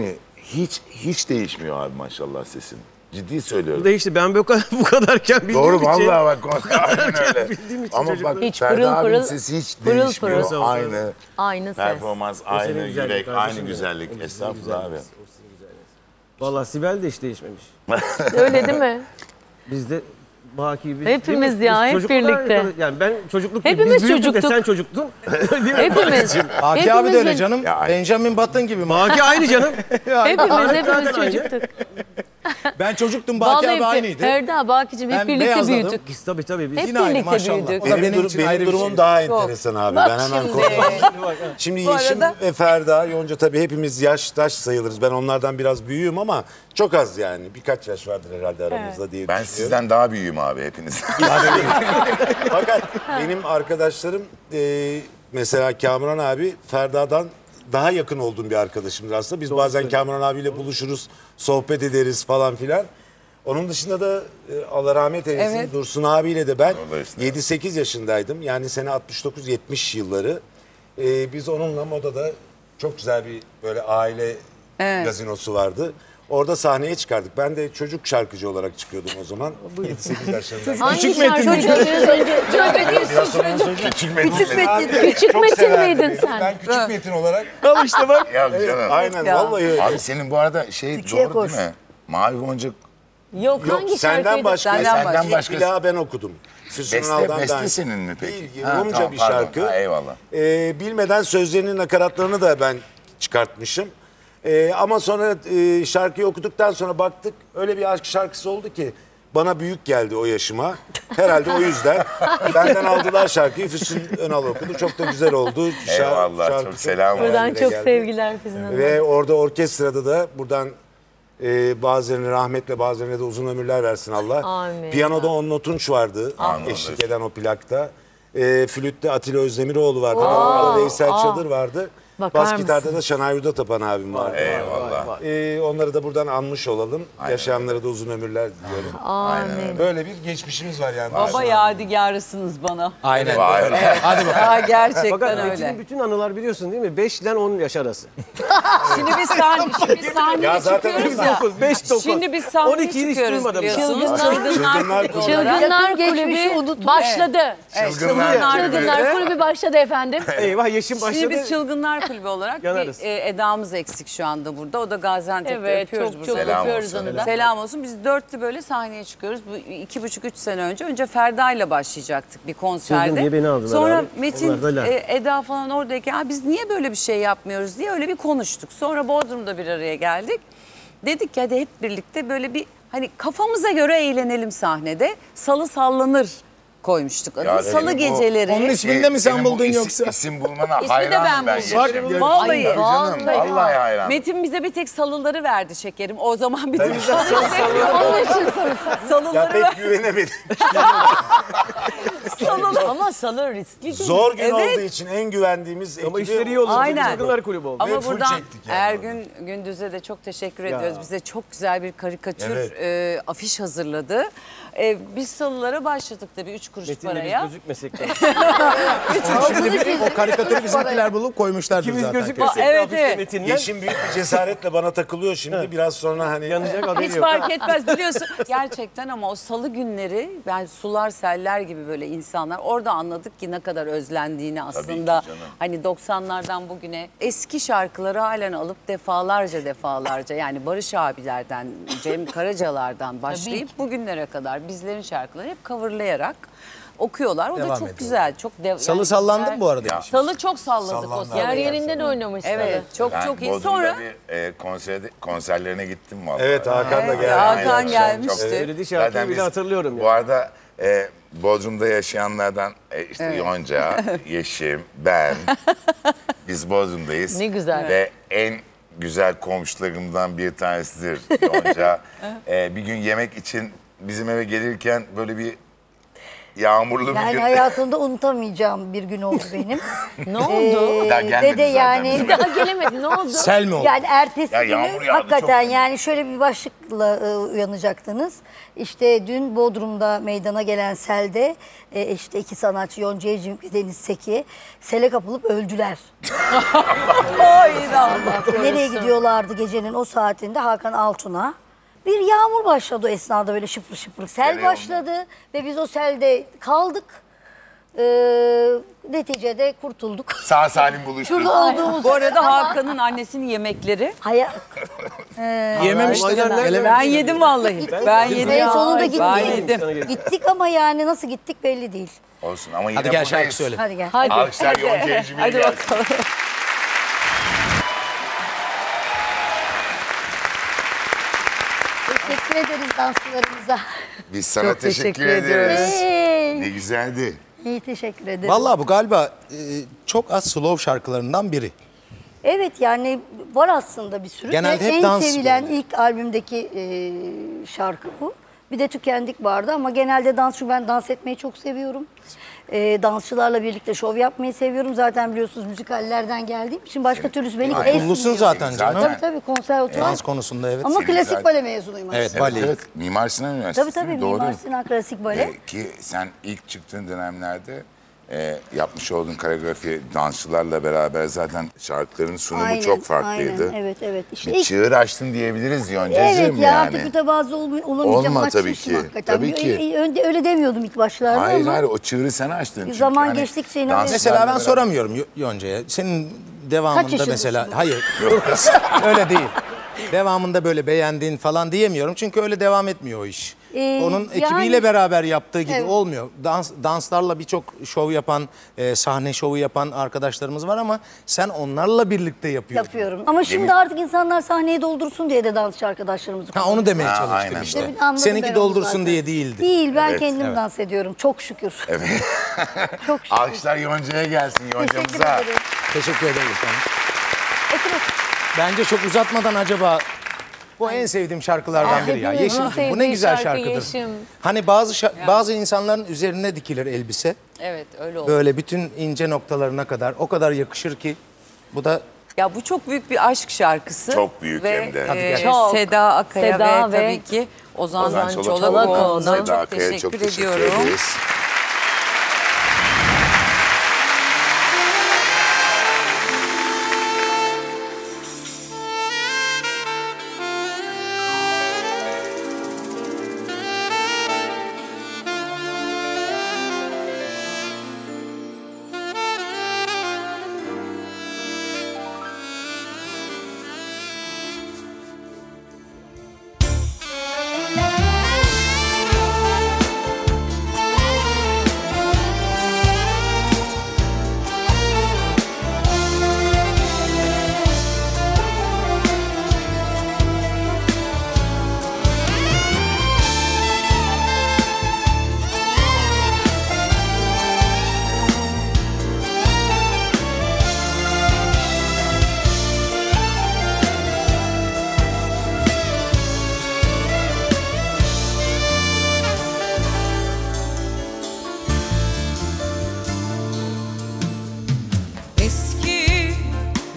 hiç değişmiyor abi maşallah sesin. Ciddi söylüyorum. Bu da işte ben bu kadarken bildiğim Doğru için. vallahi bak aynen öyle. Bildiğim için Ama çocuklar. bak Hiç Ferdi pırıl abinin pırıl, sesi hiç pırıl değişmiyor. pırıl. Aynı Aynı ses. performans, aynı senin güzellik yürek, kardeşim aynı ya. güzellik. O senin Estağfurullah abi. güzellik, o senin güzellik. Vallahi Sibel de hiç değişmemiş. Öyle değil mi? Biz de Baki biz Hepimiz değil mi? ya, Biz hep çocukluğundan birlikte. yakaladık. Yani ben çocukluk Hepimiz biz büyüktük de çocuktuk. sen çocuktun. Değil mi? Hepimiz. Baki abi de öyle Hepimiz- canım. Ya, Benjamin Button gibi. Baki aynı canım. Hepimiz çocuktuk. Ben çocuktum, Baki abi aynıydı. Ferda, Baki'cim hep Ben birlikte beyazladım. büyüdük. Biz tabii biz. Hep Yine aynı birlikte maşallah. büyüdük. O da benim için ayrı bir durumum şey. daha Çok. enteresan abi. Bak Ben hemen şimdi. konuşayım. Şimdi Bu Yeşim arada- ve Ferda, Yonca tabii hepimiz yaştaş sayılırız. Ben onlardan biraz büyüğüm ama çok az yani. Birkaç yaş vardır herhalde aramızda diye Ben düşünüyorum. sizden daha büyüğüm abi hepiniz. Fakat benim arkadaşlarım mesela Kamuran abi Ferda'dan daha yakın olduğum bir arkadaşımdır aslında. Biz bazen Kamuran abiyle buluşuruz, sohbet ederiz falan filan. Onun dışında da Allah rahmet eylesin Evet. Dursun abiyle de ben Allah üstüne. 7-8 yaşındaydım. Yani sene 69-70 yılları. Biz onunla modada çok güzel bir böyle aile gazinosu vardı. Orada sahneye çıkardık. Ben de çocuk şarkıcı olarak çıkıyordum o zaman. 7-8 yaşındaydım. Hangi şarkıyı biraz önce? Biraz sonra onu söyleyeceğim. Küçük Çok Metin severdim miydin beni. sen? Ben küçük Metin olarak. Al işte bak. Ya canım. Aynen Ya. vallahi öyle. Abi senin bu arada şey Küçüğe doğru koş. değil mi? Mavi Boncuk Yok, Yok hangi senden şarkıydı? başka. Senden İlk başka. plağı ben okudum. Füsun Ünal'dan beste ben. senin mi peki? Değil, Ha, Rumca tamam, bir pardon. şarkı. Ha, eyvallah. Bilmeden sözlerinin nakaratlarını da ben çıkartmışım. Ama sonra şarkıyı okuduktan sonra baktık öyle bir aşk şarkısı oldu ki bana büyük geldi o yaşıma. Herhalde o yüzden benden aldılar şarkıyı. Füsun Önal okudu. Çok da güzel oldu. Eyvallah, Şarkı çok selam Buradan yerlere çok geldi. sevgiler Füsun Hanım. Ve orada orkestrada da buradan bazılarını rahmetle bazılarına da uzun ömürler versin Allah. Amin. Piyanoda Onno Tunç vardı. Eşlik eden o plakta. Flütte Atilla Özdemiroğlu vardı. Orada Veysel Çadır vardı. Bakar Bas gitarda mısınız? da Şanay Yurda Tapan abim vardı. Eyvallah. Onları da buradan anmış olalım. Yaşayanlara da uzun ömürler diliyorum. Amin. Böyle bir geçmişimiz var yani. Baba yadigarısınız bana. Aynen. Vay. Hadi bakalım. Ha, gerçekten Fakat öyle. Metin'in bütün anılar biliyorsun değil mi? 5 ile 10 yaş arası. Şimdi biz sahneye Ya zaten çıkıyoruz ya. 5-9. Şimdi biz sahneye 12'yi hiç çıkıyoruz duymadım. biliyorsunuz. Çılgınlar Çılgınlar Kulübü olarak. Çılgınlar geçmişi Kulübü unutma. başladı. Çılgınlar Çılgınlar Kulübü başladı efendim. Eyvah yaşım başladı. Şimdi biz Çılgınlar Kulübü olarak Yanarız. bir edamız eksik şu anda burada. O da Gaziantep'te Evet, yapıyoruz çok burada. Selam öpüyoruz olsun. onu da. Selam olsun. Biz dörtlü böyle sahneye çıkıyoruz. Bu 2,5-3 sene önce. Önce Ferda ile başlayacaktık bir konserde. Çılgın diye beni aldılar Sonra abi. Metin, Onlar da la. Eda falan oradayken biz niye böyle bir şey yapmıyoruz diye öyle bir konuştuk. Sonra Bodrum'da bir araya geldik. Dedik ki hadi hep birlikte böyle bir hani kafamıza göre eğlenelim sahnede. Salı sallanır koymuştuk adını. Ya Salı bu- geceleri. Onun ismini de mi sen Senin bu buldun yoksa? İsim bulmana İsmi de hayranım ben ben. buldum. Yeşim. Vallahi. Tabii canım, vallahi hayranım. Metin bize bir tek salıları verdi şekerim. O zaman bir tek Ya salıları pek verdi. güvenemedim. Ama salı riskli değil. Zor gün Evet. olduğu için en güvendiğimiz Ama ekibi işleri iyi oldu. Aynen. Çocuklar kulübü oldu. Ama full buradan çektik yani. Ergün Gündüz'e de çok teşekkür ediyoruz. Bize çok güzel bir karikatür Evet. afiş hazırladı. Biz salılara başladık tabii 3 kuruş Metin'le biz paraya. gözükmesek de. Şimdi o karikatürü bizimkiler bulup koymuşlardır İkimiz zaten. gözükmesek de Evet, afişte evet. Metin'le. Yeşim büyük bir cesaretle bana takılıyor şimdi. Biraz sonra hani Yanacak haberi Hiç yok. fark etmez biliyorsun. Gerçekten ama o salı günleri ben sular seller gibi böyle insanlar orada anladık ki ne kadar özlendiğini aslında. canım. Hani 90'lardan bugüne eski şarkıları halen alıp defalarca yani Barış abilerden, Cem Karacalar'dan başlayıp bugünlere kadar bizlerin şarkıları hep coverlayarak okuyorlar. O da Devam çok ediyor. güzel. Çok Salı sallandı mı bu arada? Salı çok salladık o salı. Yer yerinden oynamış Evet, çok Ben çok iyi. Bodrum'da Sonra bir konserlerine gittim vallahi. evet Hakan da geldi. Hakan Aynen, gelmişti. çok- Söylediği şarkıyı Zaten bile biz hatırlıyorum. Bu arada Bodrum'da yaşayanlardan işte Yonca, Yeşim, ben, biz Bodrum'dayız. Ne güzel. Ve en güzel komşularımdan bir tanesidir Yonca. Bir gün yemek için bizim eve gelirken böyle bir yağmurlu bir Yani gün. hayatımda unutamayacağım bir gün oldu benim. Ne oldu? Daha gelmedi Dede zaten yani bizim Daha gelemedi. Ne oldu? Sel mi oldu? yani ertesi Ya günü yağmur yağdı hakikaten çok. yani şöyle bir başlıkla uyanacaktınız. İşte dün Bodrum'da meydana gelen selde işte iki sanatçı Yonca Evcimik ve Deniz Seki sele kapılıp öldüler. Nereye gidiyorlardı gecenin o saatinde? Hakan Altun'a. Bir yağmur başladı o esnada böyle şıpır şıpır. Sel Nereye başladı ve biz o selde kaldık. Neticede kurtulduk. Sağ salim buluştuk. Şurada olduğumuz... bu arada Hakan'ın annesinin yemekleri. Yememiştik. Ben yedim vallahi. Ben yedim. En sonunda Ben yedim. gittik. Gittik ama yani nasıl gittik belli değil. Olsun ama yine Hadi gel buradayız. şarkı söyle. Hadi gel. Hadi. Alkışlar Yonca Evcimik'e Hadi gelsin. bakalım. Teşekkür ederiz dansçılarımıza. Biz sana Çok teşekkür teşekkür ederiz. Hey. Ne güzeldi. İyi teşekkür ederim. Vallahi bu galiba çok az slow şarkılarından biri. Evet yani var aslında bir sürü. Genelde Ve hep en dans sevilen böyle. ilk albümdeki şarkı bu. Bir de Tükendik vardı ama genelde dans, çünkü ben dans etmeyi çok seviyorum. Dansçılarla birlikte şov yapmayı seviyorum. Zaten biliyorsunuz müzikallerden geldiğim için başka türlüsü beni Kumlusun zaten canım. Tabii tabii konservatuvar. Dans konusunda evet. Ama klasik zaten- bale mezunuyum. Evet, aslında. bale. Evet, Mimar Sinan Üniversitesi. Tabii tabii doğru. Mimar Sinan klasik bale. Ki sen ilk çıktığın dönemlerde yapmış olduğun koreografi dansçılarla beraber zaten şarkıların sunumu çok farklıydı. Aynen, evet evet. İşte Bir ilk- çığır açtın diyebiliriz Yonca'cığım Evet ya yani. artık mütevazı olamayacağım. Olma Kaç tabii yaşım ki, hakikaten. tabii ki. Öyle demiyordum ilk başlarda Hayır ama. hayır o çığırı sen açtın. Çünkü Zaman hani geçtikçe inanıyorum. dansçılarla Mesela ben beraber- soramıyorum Yonca'ya. Senin Kaç devamında yaşındasın? mesela... Hayır, dur kız. Öyle değil. Devamında böyle beğendiğin falan diyemiyorum. Çünkü öyle devam etmiyor o iş. Onun ekibiyle yani- beraber yaptığı gibi Evet. olmuyor. Danslarla birçok şov yapan, sahne şovu yapan arkadaşlarımız var ama sen onlarla birlikte yapıyorsun. Yapıyorum. Ama şimdi artık insanlar sahneyi doldursun diye de dansçı arkadaşlarımızı Ha, onu demeye Ha, çalıştım aynen. işte. Evet, anladım ben Seninki onu doldursun zaten. diye değildi. Değil ben Evet, kendim evet. dans ediyorum. Çok şükür. Evet. Çok şükür. Alkışlar Yonca'ya gelsin Teşekkür Yonca'mıza. ederim. Teşekkür ederim. Tamam. Otur otur. Bence çok uzatmadan acaba bu en sevdiğim şarkılardan biri ya. hepimizin Yeşim bu ne sevdiği güzel şarkı şarkıdır. Yeşim. Hani bazı insanların üzerine dikilir elbise. Evet öyle oldu. Böyle bütün ince noktalarına kadar o kadar yakışır ki bu da Ya bu çok büyük bir aşk şarkısı. Çok büyük hem de. Hadi gel. Çok. Seda Akaya Seda ve ve tabii ki Ozan Ozan Çolakoğlu'na Seda çok Akay'a çok teşekkür teşekkür ediyorum. ederiz.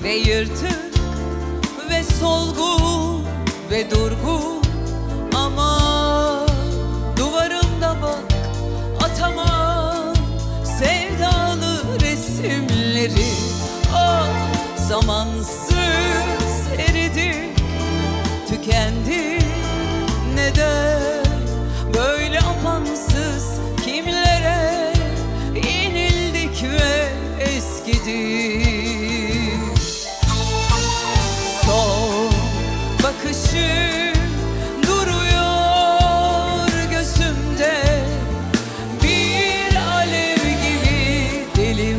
ve yırtık ve solgun ve durgun ama duvarımda bak atamam sevdalı resimleri. Ah zamansız eridi, tükendi. Neden böyle apansız kimlere yenildik ve eskidik. Son bakışım duruyor gözümde, bir alev gibi deli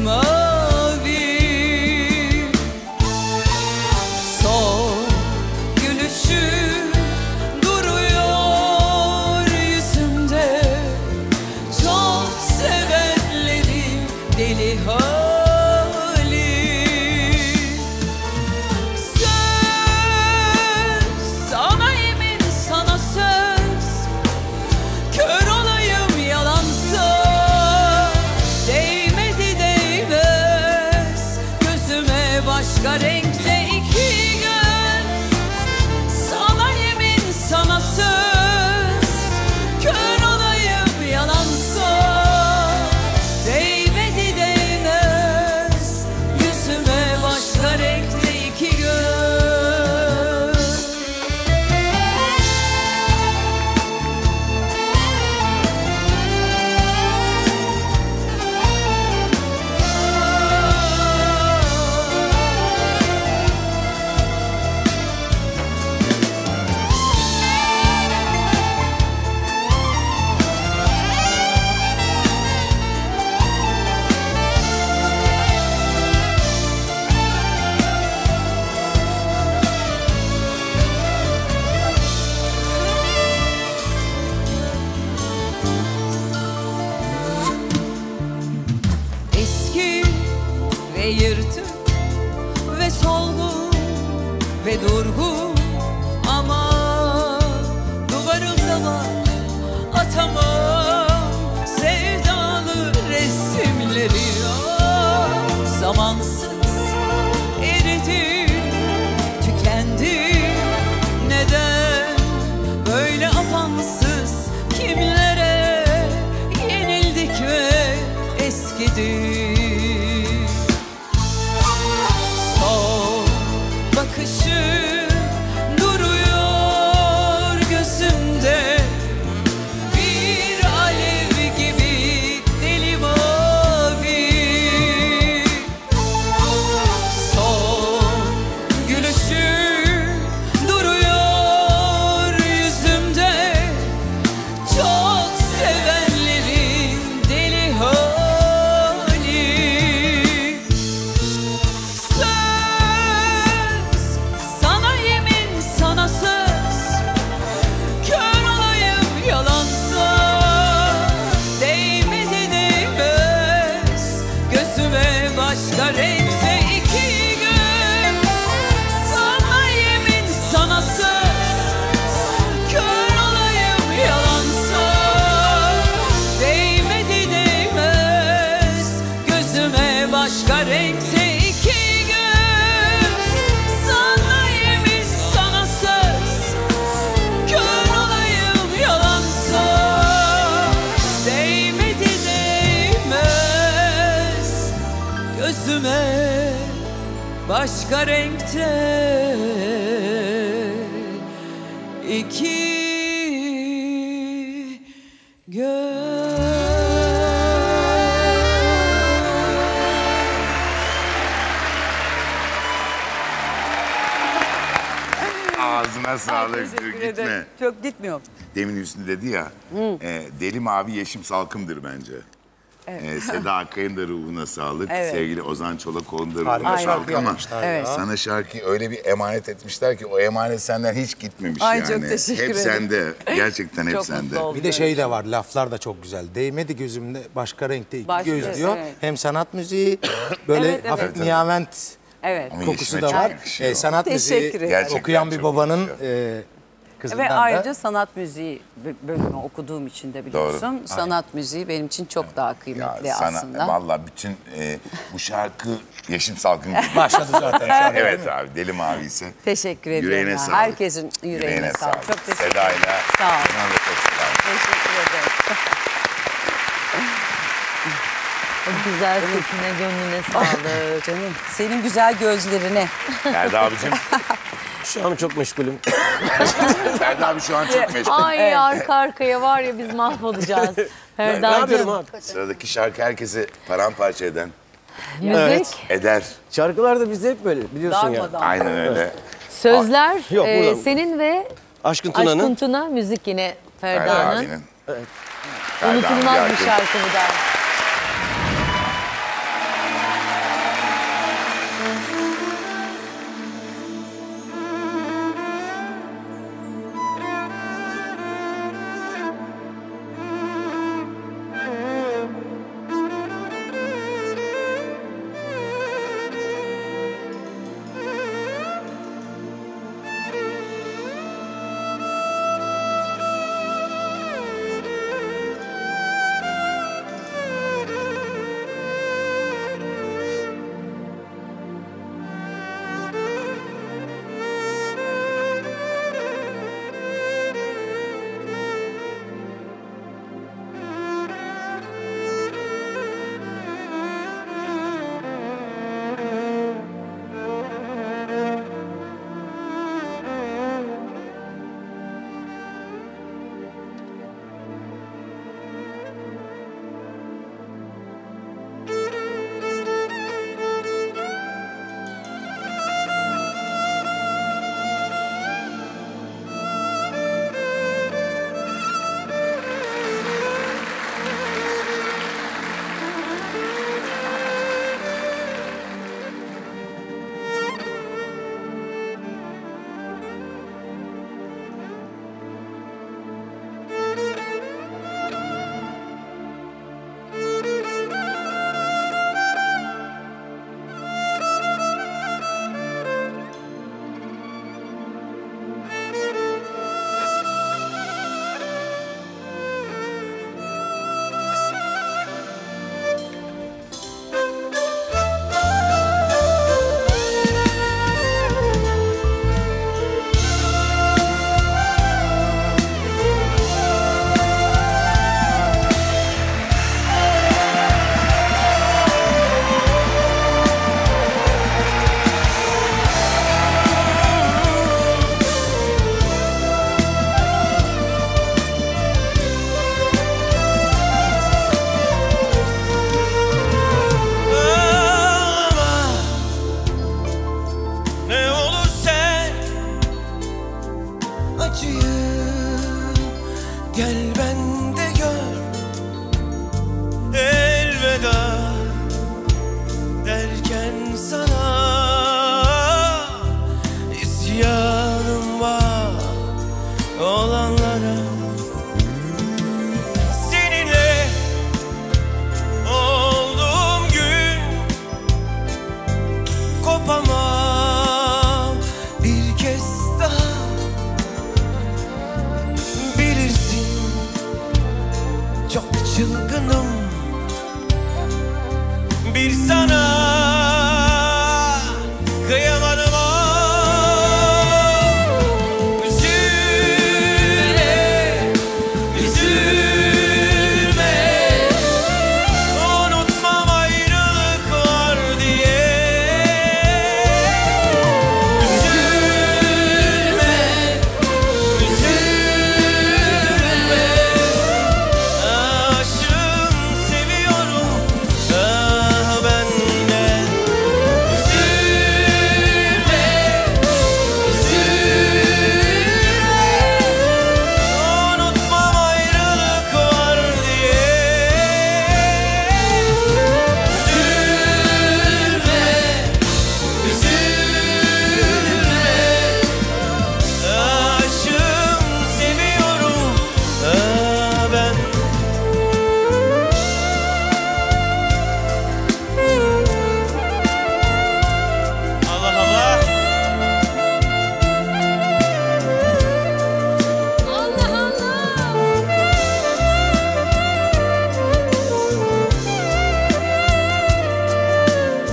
mavi. Son gülüşüm duruyor yüzümde, çok sevenlerim deli hali. Sana yemin sana söz, kör olayım yalansa, değmedi değmez gözüme başka renkte iki göz. Sana yemin sana söz, kör olayım yalansa, değmedi değmez yüzüme başka renkte iki göz. Eski ve yırtık ve solgun ve durgun ama duvarımda bak atamam sevdalı resimleri. Ah, zamansız eridi, tükendi. Neden böyle apansız kimlere yenildik ve eskidik. Son bakışım duruyor gözümde, bir alev gibi deli mavi. Son gülüşüm duruyor yüzümde, çok sevenlerin deli hali. Söz sana yemin sana söz, kör olayım yalansa, değmedi değmez gözüme başka renkte iki göz. Sana yemin sana söz, kör olayım yalansa, değmedi değmez gözüme başka renkte iki göz. Sana yemin sana söz, kör olayım yalansa, değmedi değmez gözüme başka renkte iki göz. Ağzına sağlık. Teşekkür Gitme. ederim. Çok gitmiyor. Demin Hüsnü dedi ya, deli mavi yeşim salkımdır bence. Seda Akkaya'nın da ruhuna sağlık. Evet. Sevgili Ozan Çolakoğlu'nun da Harika ruhuna şarkı sağlık ama yapmışlar Evet. ya. sana şarkıyı öyle bir emanet etmişler ki o emanet senden hiç gitmemiş Ay, yani. çok teşekkür Hep ederim. sende. Gerçekten hep Çok sende. mutlu oldum. Bir de şey de var, laflar da çok güzel. Değmedi gözümde başka renkte iki Başka, göz diyor. evet. Hem sanat müziği, böyle Evet, evet. hafif Evet, evet. Evet. Ama kokusu yeşime da var. çok yakışıyor. Sanat Teşekkür müziği ederim. Gerçekten okuyan bir çok babanın yakışıyor. kızından Ve da. ayrıca sanat müziği bölümü okuduğum için de biliyorsun. Doğru. Sanat müziği benim için çok daha kıymetli Ya aslında. Valla bütün bu şarkı Yeşim Salkın gibi. Başladı zaten şarkı. Evet abi, Deli Mavi ise. Teşekkür ederim. Yüreğine ya. sağlık. Herkesin yüreğine sağlık. Çok teşekkür ederim. Seda'yla. Sağ ol. İnan ve çok sağ ol. Teşekkür ederim. O güzel sesine, gönlüne sağlık. Canım, senin güzel gözlerine. Ferdi abicim. Şu an çok meşgulüm. Ferdi abi şu an çok meşgul. Ay arka arkaya var ya biz mahvolacağız. Ne yapıyorum Ferda'cığım. abi? Sıradaki şarkı herkesi paramparça eden. Müzik, Eder. Şarkılar da bizde hep böyle biliyorsun ya. Darmadan. Aynen öyle. sözler Yok, burada- senin ve Aşkın Aşkın Tuna'nın. Tuna, müzik yine Ferdi Ferda'nın. abinin. Ferdi Unutulmaz abi bir şarkı bu da.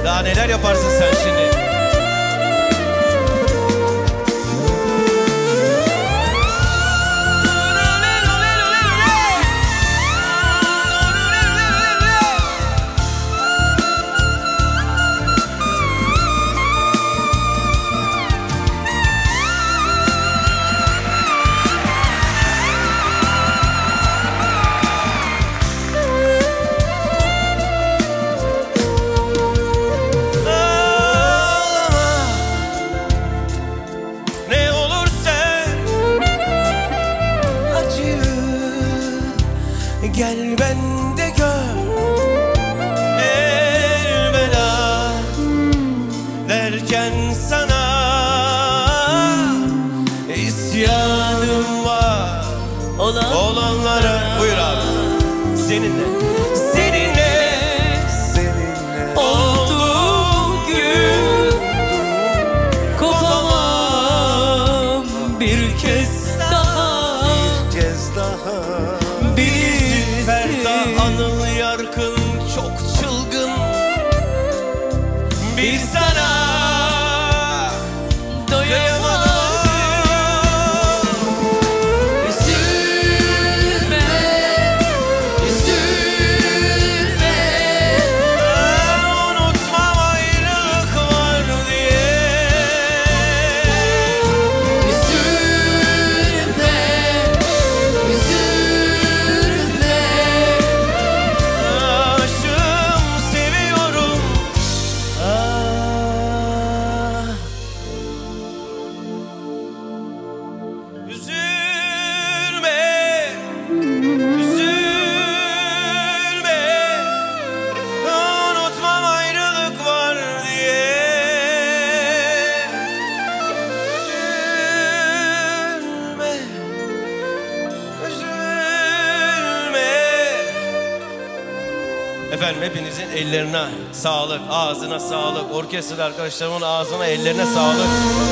Daha neler yaparsın sen şimdi? Gel bende gör elveda derken sana isyanım var olanlara. Buyur abi. Seninle olduğum gün kopamam bir kez daha. Ferda Anıl Yarkın çok çılgın bir sana doyamadım. Üzülme, üzülme, unutmam ayrılık var diye. Üzülme, üzülme, aşığım, seviyorum. Üzülme, üzülme, unutmam ayrılık var diye. Üzülme, üzülme. Efendim hepinizin ellerine sağlık, ağzına sağlık. Orkestra arkadaşlarımın ağzına, ellerine sağlık.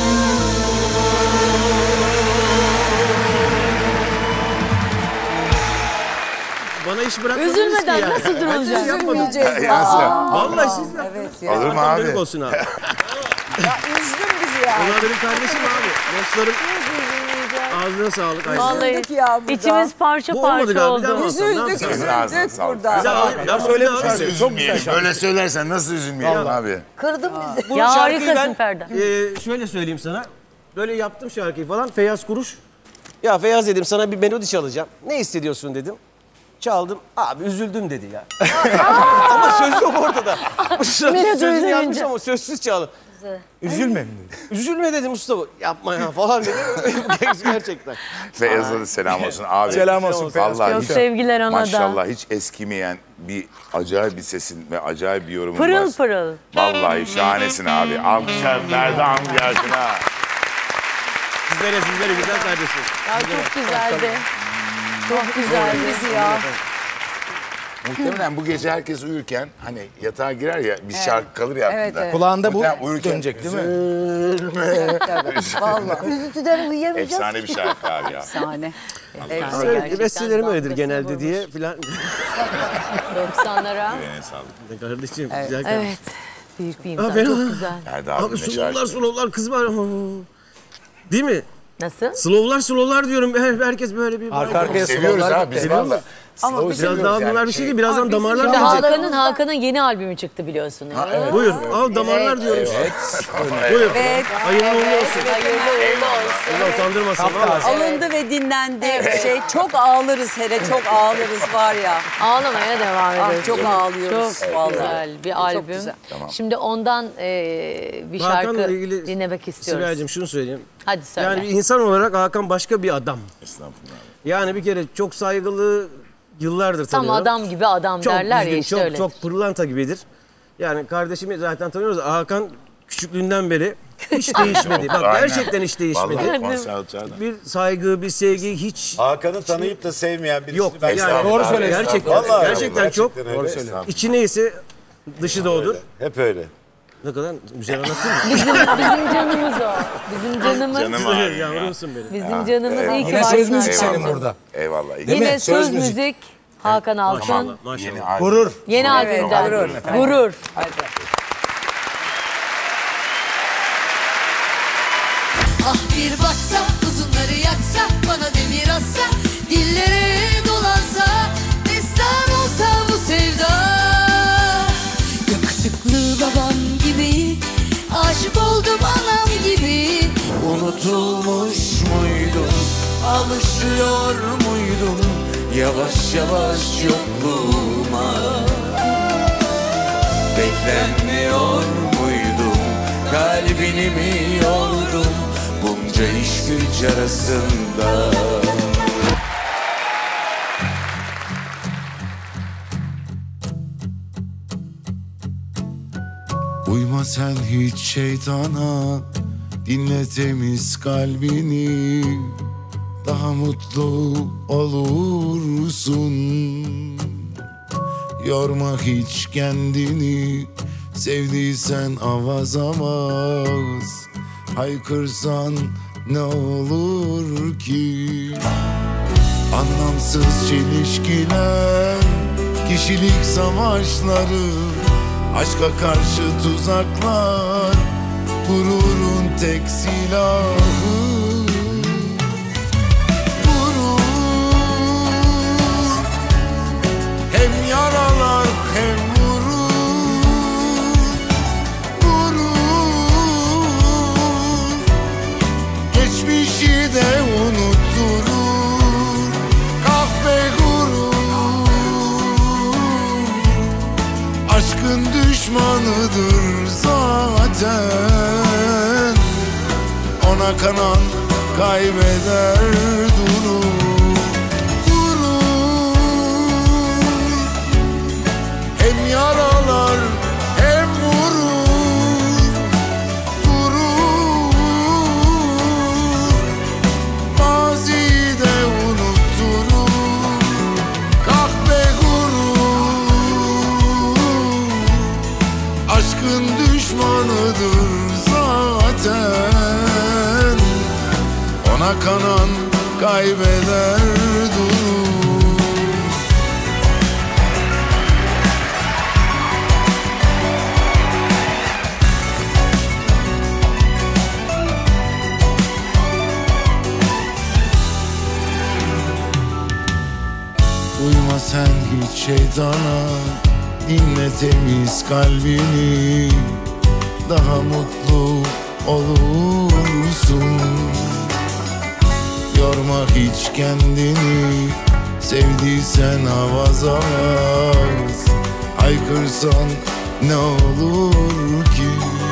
Bana iş bırakmadınız ki Üzülmeden yani. nasıl durulacak? Ben hiç yapmadım. Vallahi siz yaptınız. Evet ya. Olur mu Allah'tan abi? büyük olsun abi. Ya üzdün bizi ya. Onlar benim kardeşim abi. Dostlarım. Ağzına sağlık. Ayşe. Vallahi Üzüldük ya burada. içimiz parça Bu olmadı parça galiba, bir daha oldu. mı? Üzüldük, Senin ağzına üzüldük sağlık. burada. Ya söylemiş Nasıl abi. üzülmeyelim? Böyle söylersen nasıl üzülmeyelim abi? Kırdın bizi. Bu Ya şarkıyı harikasın ben, Ferda. şöyle söyleyeyim sana. Böyle yaptım şarkıyı falan. Feyyaz Kuruş. Ya Feyyaz dedim, sana bir melodi çalacağım. Ne hissediyorsun dedim. Çaldım. Abi üzüldüm dedi ya. Ama söz yok ortada. Sözünü yazmış ama sözsüz çaldım. Üzülme mi? Üzülme dedim Mustafa. Yapma ya falan dedi. Gerçekten. Feyyaz'a da selam olsun abi. Selam olsun Feyyaz. Vallahi Çok hiç- sevgiler ona da. Maşallah hiç eskimeyen bir acayip bir sesin ve acayip bir yorumun Pırıl var. pırıl. Vallahi şahanesin abi. Alkışlar Ferda Anıl Yarkın'a. Sizlere güzel kardeşim. Ya çok güzeldi. Çok güzeldi. Bizi ya. Muhtemelen bu gece herkes uyurken hani yatağa girer ya bir şarkı kalır ya Evet, aklında. evet. Kulağında bu Muhtemelen uyurken dönecek değil mi? Vallahi. Üzüntüden uyuyamayacağız. Efsane bir şarkı abi ya. Sahne. Evet, bestelerim öyledir genelde diye filan. 90'lara. Eline sağlık. Kardeşim güzel kardeşim. Evet. Büyük bir imza. Aferin. Çok güzel. Ferda Abi abime şarkı. slowlar kız var. Değil mi? Nasıl? Slowlar diyorum. Herkes böyle bir... Arka arkaya Seviyoruz slowlar abi biz gitti. valla. Ama Slow biz Biraz seviyoruz daha bunlar yani. bir şey değil. Birazdan damarlar Şimdi gelecek. Hakan'ın yeni albümü çıktı biliyorsun. Evet. Buyur. Al damarlar diyorum. Evet. Buyur. Evet. Hayırlı uğurlu olsun. Hayırlı uğurlu olsun. Allah utandırmasın. Valla. Alındı ve dinlendi. Çok ağlarız hele, çok ağlarız var ya. Ağlamaya devam Ah, ederiz. çok ağlıyoruz. Çok Vallahi. güzel bir Çok albüm. güzel. Tamam. Şimdi ondan bir Hakan'la şarkı ilgili dinlemek istiyoruz. Sibel'cim şunu söyleyeyim. Hadi söyle. Yani bir insan olarak Hakan başka bir adam. Estağfurullah. Yani bir kere çok saygılı, yıllardır Tam tanıyorum. adam gibi adam Çok derler ya düzgün, işte çok, öyle. çok pırlanta gibidir. Yani kardeşimi zaten tanıyoruz. Hakan küçüklüğünden beri hiç değişmedi. Bak Aynen. gerçekten hiç değişmedi. Vallahi konservatuarda. Bir saygı, bir sevgi hiç Hakan'ı tanıyıp da sevmeyen birisi. yok. Ben Yani Doğru söylüyorsun. gerçekten, Vallahi gerçekten çok. öyle. Doğru söylüyorsun. İçi neyse dışı da odur. Hep öyle. Ne kadar güzel anlattın mı? Bizim canımız o. Bizim canımız. Canım abi ya. Yavrumsun benim. Bizim canımız iyi ki Yine söz varsın. müzik senin Eyvallah. burada. Eyvallah. Değil Yine mi? söz Söz müzik. müzik Hakan Altun. Maşallah, maşallah. Yeni albüm. Gurur. Yeni Evet, albümden. gurur. Gurur. Hadi. Ah bir baksa, uzunları yaksa, bana demir atsa, dillere dolansa, destan olsa bu sevda. Yakışıklı babam gibi, aşık oldum anam gibi. Unutulmuş muydum, alışıyor muydum yavaş yavaş yokluğuma? Beklenmiyor muydum, kalbini mi yordum bunca iş güç arasında? Uyma sen hiç şeytana, dinle temiz kalbini, daha mutlu olursun. Yorma hiç kendini, sevdiysen avaz avaz, haykırsan ne olur ki? Anlamsız çelişkiler, kişilik savaşları, aşka karşı tuzaklar, gururun tek silahı. Gurur hem yaralar hem vurur. Gurur geçmişi de unutturur. Kahpe gurur aşkın düşmanıdır zaten. Ona kanan kaybeder durur. Gurur hem yaralar hem vurur. Gurur maziyi de unutturur. Kahpe gurur aşkın düşmanıdır zaten. Ona kanan kaybeder durur. Uyma sen hiç şeytana, dinle temiz kalbini, daha mutlu olursun. Yorma hiç kendini, sevdiysen avaz avaz, haykırsan ne olur ki?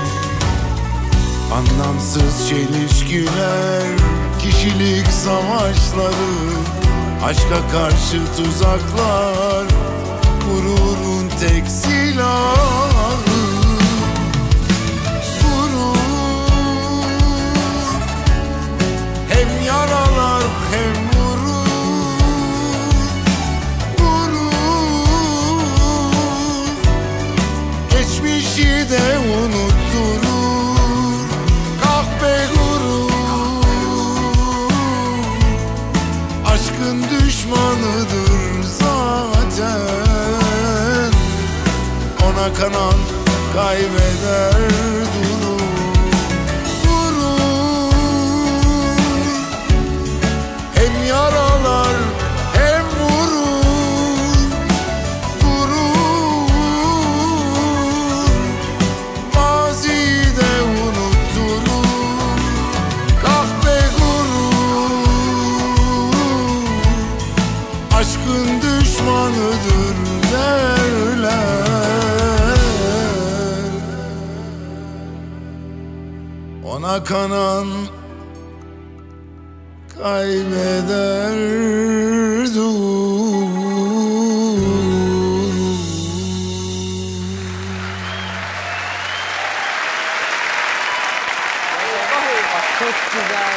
Anlamsız çelişkiler, kişilik savaşları, aşka karşı tuzaklar, gururun tek silahı. Hem yaralar hem vurur. Gurur geçmişi de unutturur. Kahpe gurur aşkın düşmanıdır zaten. Ona kanan kaybeder durur. Hem yaralar hem vurur. Gurur maziyi de unutturur. Kahpe gurur aşkın düşmanıdır derler. Ona kanan kaybeder durur. Çok güzel.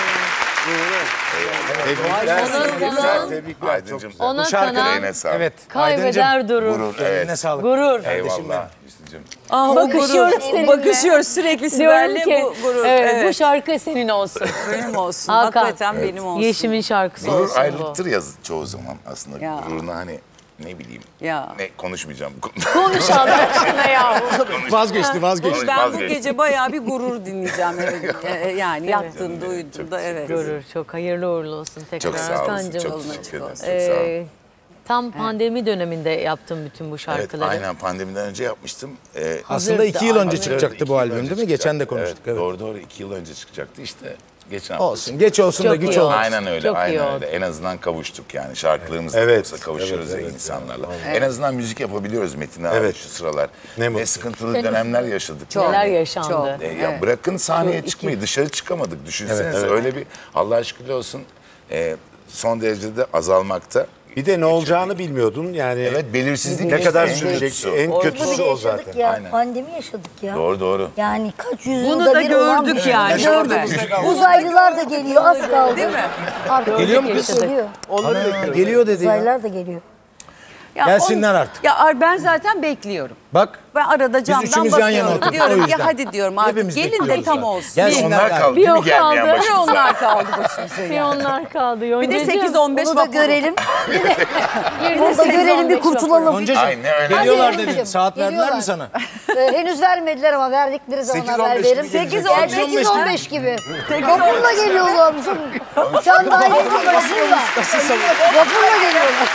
Tebrikler. Aydıncığım. Ona Bu şarkı kanan eline sağlık. Evet. kaybeder Aydıncığım, durur. Gurur, Eline evet. sağlık. Gurur. Eyvallah Hüsnü'cüm. Ah, Bakışıyoruz seninle. Bakışıyoruz sürekli Diyorum Sibel'le ki bu gurur. evet, bu şarkı senin olsun. Benim olsun. Hakan, Hakikaten benim olsun. Yeşim'in şarkısı Gurur olsun bu. ayrılıktır ya çoğu zaman aslında. Ya. Gururuna hani ne bileyim. Ya. Ne konuşmayacağım bu konuda. Konuş Allah aşkına ya. Vazgeçti. Ben bu gece bayağı bir gurur dinleyeceğim. Evet. Yani yattığımda, uyuduğumda evet. Gurur çok hayırlı uğurlu olsun tekrar. Çok sağ olasın. Hakan'cığım. Çok teşekkür ederim. Çok sağ olun. Tam pandemi döneminde yaptım bütün bu şarkıları. Evet, aynen pandemiden önce yapmıştım. Aslında 2 yıl önce çıkacaktı bu albüm değil mi? Geçen de konuştuk. Evet, doğru 2 yıl önce çıkacaktı işte. Geçen olsun. Geç olsun çok da güç olsun. Aynen öyle. Çok aynen iyi öyle. En azından kavuştuk yani. Şarkılarımız Evet. olsa kavuşuyoruz Evet, ya evet, insanlarla. Evet. En azından müzik yapabiliyoruz Metin abi Evet. şu sıralar. Ne mutlu. Sıkıntılı dönemler yaşadık. Çok. Neler yani. yaşandı. Çok. Ya Evet. bırakın sahneye çıkmayı, dışarı çıkamadık. Düşünsenize öyle bir Allah'a şükürler olsun son derecede azalmakta. Bir de ne olacağını bilmiyordun yani. Evet, belirsizlik ne kadar en sürecek kötüsü. en kötüsü Bunu o yaşadık zaten. ya. Aynen. Pandemi yaşadık ya. Doğru. Yani kaç Bunu yüzyılda da bir olan gördük bir şey. yani. Gördük. Değil mi? Uzaylılar da geliyor az kaldı. Değil mi? Geliyor mu kız? Geliyor. Geliyor dedi ya. Uzaylılar da geliyor. Ya Gelsinler artık. Ya ben zaten bekliyorum. Bak. Ben arada camdan üçümüz yan yana bakıyorum. oturduk, o Diyorum yüzden. ki hadi diyorum artık Hepimiz gelin de bekliyoruz tam zaten. olsun. Gelsinler Onlar galiba. kaldı Bir değil mi o gelmeyen kaldı. Bir başımıza? onlar kaldı başımıza Bir ya. onlar kaldı. Bir de Yoncacığım. 8-15 Onu da vapuru. görelim. Bir Onu da görelim bir kurtulalım. Yoncacığım. Ay ne öyle. Geliyorlar Hadi dedin. Yoncacığım, Saat verdiler geliyorlar. mi sana? Henüz vermediler ama verdikleri zaman 8-15 haber gibi veririm. gelecek. 8-15 gibi. Vapurla geliyorlar. Şu an daha yeni vapurla. Vapurla geliyorlar.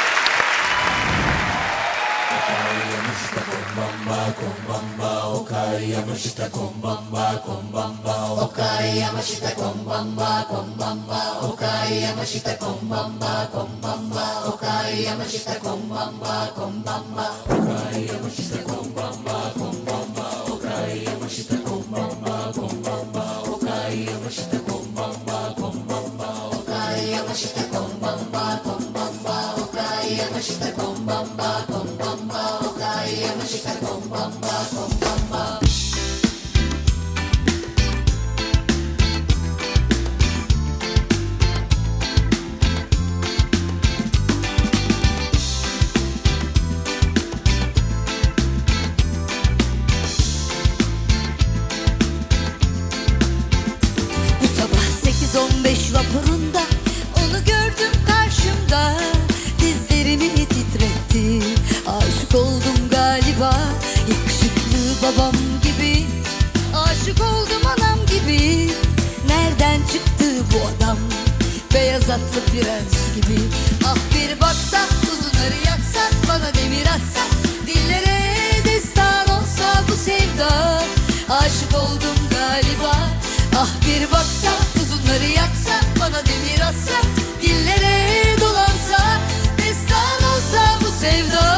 Bu sabah 8-15 vapurunda onu gördüm karşımda. Dizlerimi titretti, aşık oldum galiba. Yakışıklı babam gibi, aşık oldum anam gibi. Nereden çıktı bu adam, beyaz atlı prens gibi. Ah bir baksak, uzunları yaksak, bana demir atsak, dillere destan olsa bu sevda. Aşık oldum galiba. Ah bir baksak, uzunları yaksak, bana demir atsak, dillere dolansa, destan olsa bu sevda.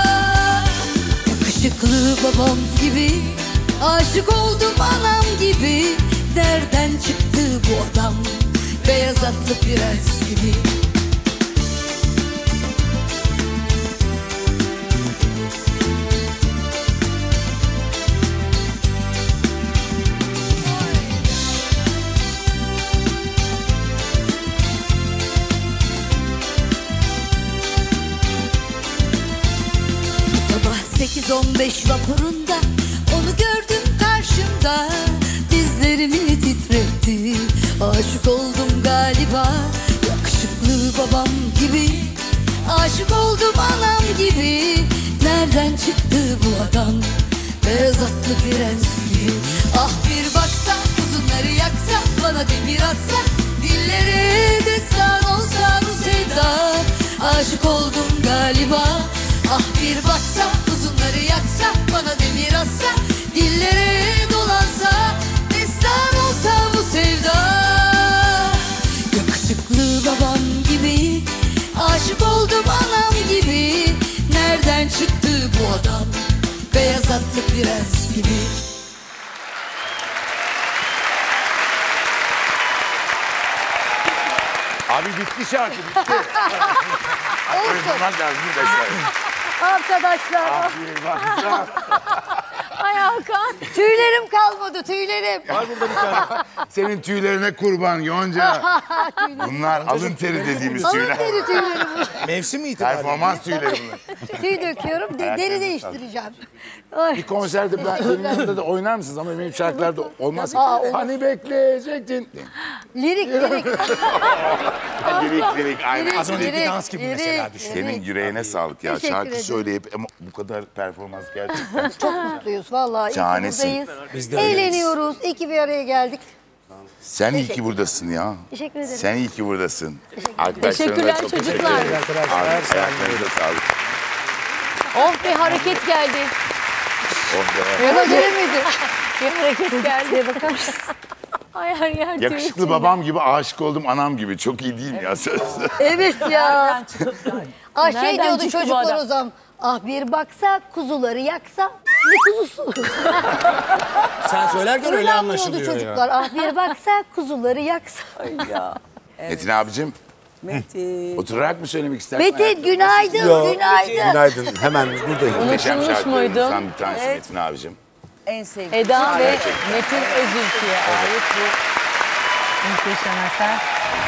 Yakışıklı babam gibi, aşık oldum anam gibi. Nereden çıktı bu adam, beyaz atlı prens gibi. Sabah 8-15 vapurunda onu gördüm karşımda. Dizlerimi titretti, aşık oldum galiba. Yakışıklı babam gibi, aşık oldum anam gibi. Nereden çıktı bu adam, beyaz atlı prens gibi. Ah bir baksak, uzunları yaksak, bana demir atsak, dillere destan olsa bu sevda. Aşık oldum galiba. Ah bir baksak, uzunları yaksak, bana demir atsak, dillere dolansa, destan olsa bu sevda. Yakışıklı babam gibi, aşık oldum anam gibi. Nereden çıktı bu adam, beyaz atlı prens gibi. Abi bitti şarkı bitti. Oynamak lazım. Arkadaşlar. Bir baksa. Hayatım. Hakan. Tüylerim kalmadı, tüylerim. Senin tüylerine kurban Yonca. Bunlar alın teri dediğimiz tüyler. Alın teri tüylerim. Mevsim itibariyle. Performans tüyleri bunlar. Tüy döküyorum, deri değiştireceğim. Bir konserde benim yanımda da oynar mısınız ama benim şarkılarda olmaz. Hani bekleyecektin. Lirik. Lirik aynen. Az önceki dans gibi mesela düşün. Senin yüreğine sağlık ya. Teşekkür Şarkı ederim. söyleyip ama bu kadar performans gerçekten. Çok mutluyuz vallahi. Şahanesin. İyi ki buradayız. Biz de öyleyiz. Eğleniyoruz. İyi ki bir araya geldik. Sen iyi ki buradasın ya. Teşekkür ederim. Sen iyi ki buradasın. Teşekkürler çok teşekkür çocuklar. ederim. Ayaklarınıza sağlık. Oh bir hareket geldi. Oh be. Ya da miydi? Bir hareket geldi. Bakar mısın? Ay her yer tüy Yakışıklı içinde. babam gibi aşık oldum anam gibi. Çok iyi değil mi ya söz? Evet ya. Ah şey Nereden diyordu çıktı bu çocuklar adam? o zaman. Ah bir baksa kuzuları yaksa. Ne kuzusu? Sen söylerken öyle Öyle anlaşılıyor çocuklar. ya. Ah bir baksa kuzuları yaksa. Metin abicim. Metin. Oturarak mı söylemek istersin? Metin günaydın, Yo, günaydın. Günaydın. Hemen buradayım. Muhteşem Unutulmuş şarkılarımızdan muydun? bir tanesi Metin abicim. En sevdiğim. Eda ve Gerçekten. Metin Özülkü'ye ait bu muhteşem eser.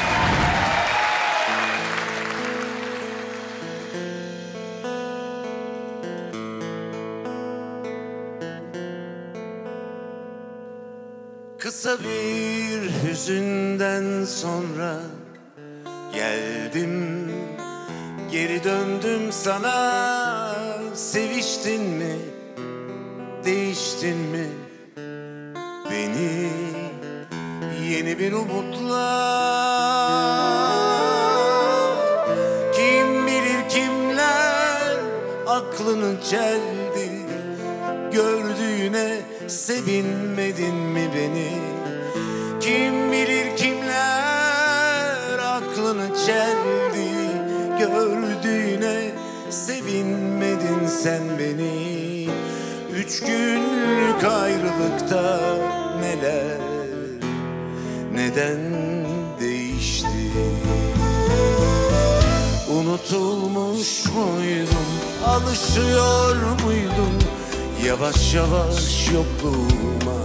Kısa bir hüzünden sonra geldim, geri döndüm sana. Seviştin mi, değiştin mi beni yeni bir umutla? Kim bilir kimler aklını çeldi, gördüğüne sevinmedin mi beni? Kim bilir kimler aklını çeldi, gördüğüne sevinmedin sen beni. 3 günlük ayrılıkta neler, neden değişti? Unutulmuş muydum, alışıyor muydum yavaş yavaş yokluğuma?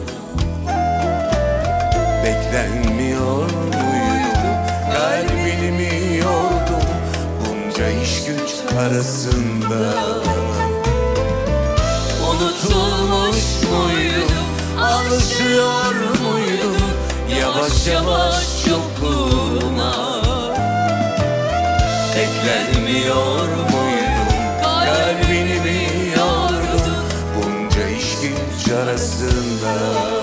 Beklenmiyor muydum, kalbini mi yordum bunca iş güç arasında? Unutulmuş muydum, alışıyor muydum yavaş yavaş yokluğuma? Beklenmiyor muydum, kalbini mi yordum bunca iş güç arasında?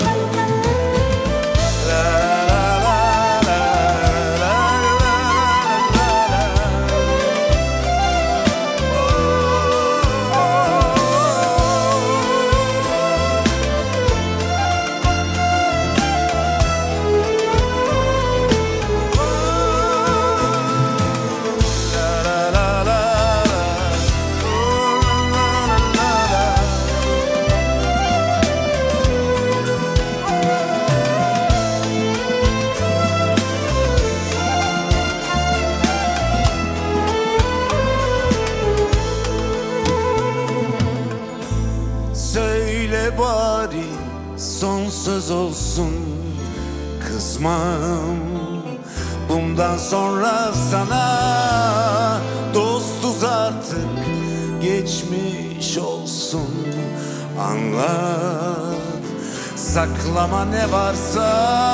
Söyle bari son söz olsun, kızmam bundan sonra sana. Dostuz artık, geçmiş olsun, anlat, saklama ne varsa.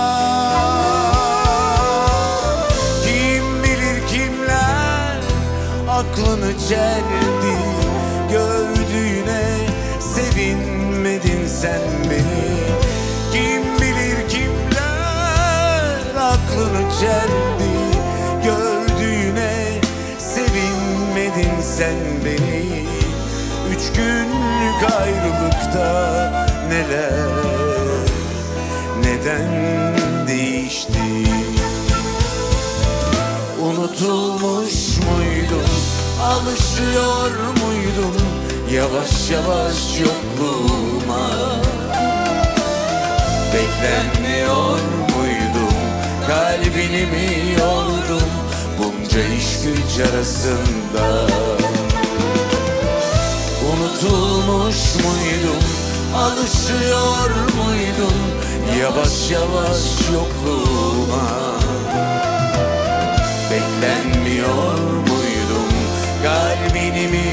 Kim bilir kimler aklını çeldi, gördüğüne sevinmedin sen beni. Kim bilir kimler aklını çeldi, gördüğüne sevinmedin sen beni. 3 günlük ayrılıkta neler, neden değişti? Unutulmuş muydum, alışıyor muydum yavaş yavaş yokluğuma? Beklenmiyor muydum, kalbini mi yordum bunca iş güç arasında? Unutulmuş muydum, alışıyor muydun yavaş yavaş yokluğuma? Beklenmiyor muydum, kalbini mi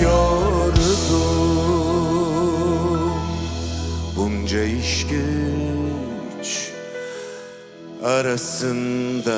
yordum? Bunca iş güç arasında.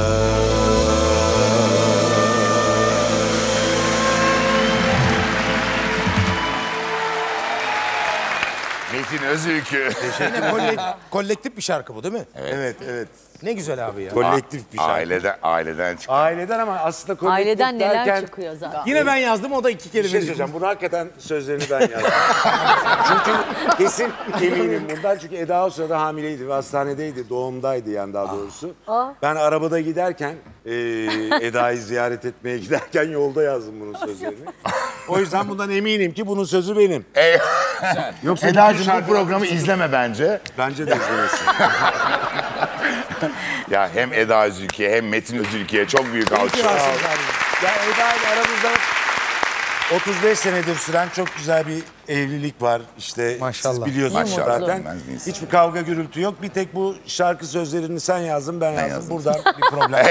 Metin Özülkü. Kolektif bir şarkı bu değil mi? Evet, evet. Ne güzel abi ya. Kolektif bir şarkı. Aileden çıktı. Aileden ama aslında kolektif Aileden neler derken... çıkıyor zaten. Yine ben yazdım, o da 2 kelime. Bir şey söyleyeceğim. Bunu hakikaten sözlerini ben yazdım. Çünkü kesin eminim bundan. Çünkü Eda o sırada hamileydi ve hastanedeydi. Doğumdaydı yani daha doğrusu. Ben arabada giderken, Eda'yı ziyaret etmeye giderken yolda yazdım bunun sözlerini. O yüzden bundan eminim ki bunun sözü benim. Yoksa Eda'cığım bu programı izleme bence. Bence de izlemesin. Ya hem Eda Özülkü'ye hem Metin Özülkü'ye çok büyük alkış. Ya Eda ile aramızda 35 senedir süren çok güzel bir evlilik var. İşte Maşallah. siz biliyorsunuz Maşallah. zaten. Hiçbir kavga gürültü yok. Bir tek bu şarkı sözlerini sen yazdın, ben yazdım. Buradan bir problem.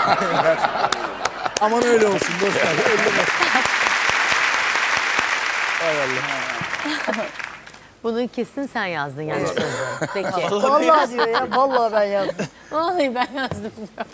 Aman öyle olsun dostlar. Bunu kesin sen yazdın yani sözü. Peki. Vallahi diyor ya. Vallahi ben yazdım. Vallahi ben yazdım.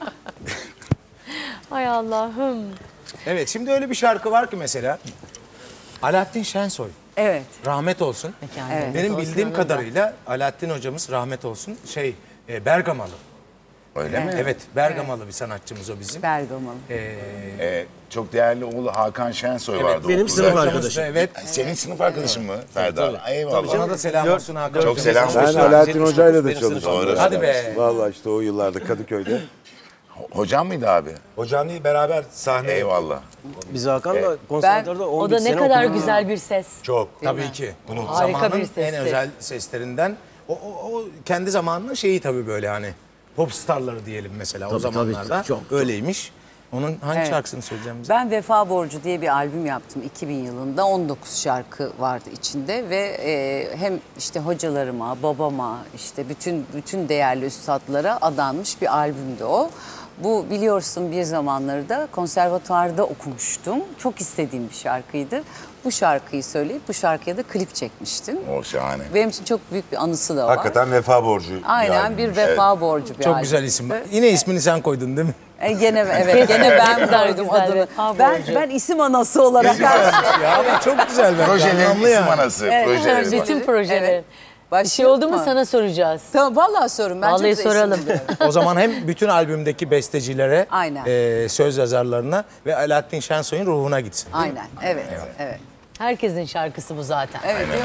Ay Allah'ım. Evet, şimdi öyle bir şarkı var ki mesela Alaaddin Şensoy. Evet. Rahmet olsun. Evet. Benim bildiğim kadarıyla Alaaddin hocamız rahmet olsun Bergamalı. Öyle mi? Evet, Bergamalı bir sanatçımız o bizim. Bergamalı. Çok değerli oğlu Hakan Şensoy Evet, vardı. benim okulda. sınıf arkadaşım. Evet. Senin sınıf arkadaşın mı Ferda? Eyvallah. Ona da selam olsun Hakan. Çok selam Ben olsun. Alaaddin Hoca'yla da Benim çalıştım. Doğru. Hadi be. Vallahi işte o yıllarda Kadıköy'de. Hocam mıydı abi? Hocam değil, beraber sahne. Eyvallah. Biz Hakan'la konservatuarda O 11 da ne sene kadar okuduk. güzel bir ses. Çok. Tabii ki. Bunu Harika zamanın bir sesti. en özel seslerinden. O kendi zamanının şeyi tabii böyle hani pop starları diyelim mesela o zamanlarda. çok. Öyleymiş. Onun hangi Evet. şarkısını söyleyeceğim bize? Ben Vefa Borcu diye bir albüm yaptım 2000 yılında. 19 şarkı vardı içinde ve hem işte hocalarıma, babama, işte bütün değerli üstadlara adanmış bir albümdü o. Bu biliyorsun bir zamanları da konservatuvarda okumuştum. Çok istediğim bir şarkıydı. Bu şarkıyı söyleyip bu şarkıya da klip çekmiştim. O şahane. Benim için çok büyük bir anısı da var. Hakikaten vefa borcu. Aynen bir vefa borcu bir Çok albüm. güzel isim. Yine ismini sen koydun değil mi? Gene evet gene ben koydum güzel adını. vefa Ben borcu. isim anası olarak. Ya çok güzel bence. Projelerin Anlamlı isim yani. anası. Evet, Projelerin. Bütün projelerin. Evet. Bir şey oldu mu sana soracağız. Tamam vallahi sorun. Ben Vallahi çok da soralım. isim biliyorum. O zaman hem bütün albümdeki bestecilere, Aynen. söz yazarlarına ve Alaaddin Şensoy'un ruhuna gitsin. Aynen evet evet. Herkesin şarkısı bu zaten. Evet değil mi?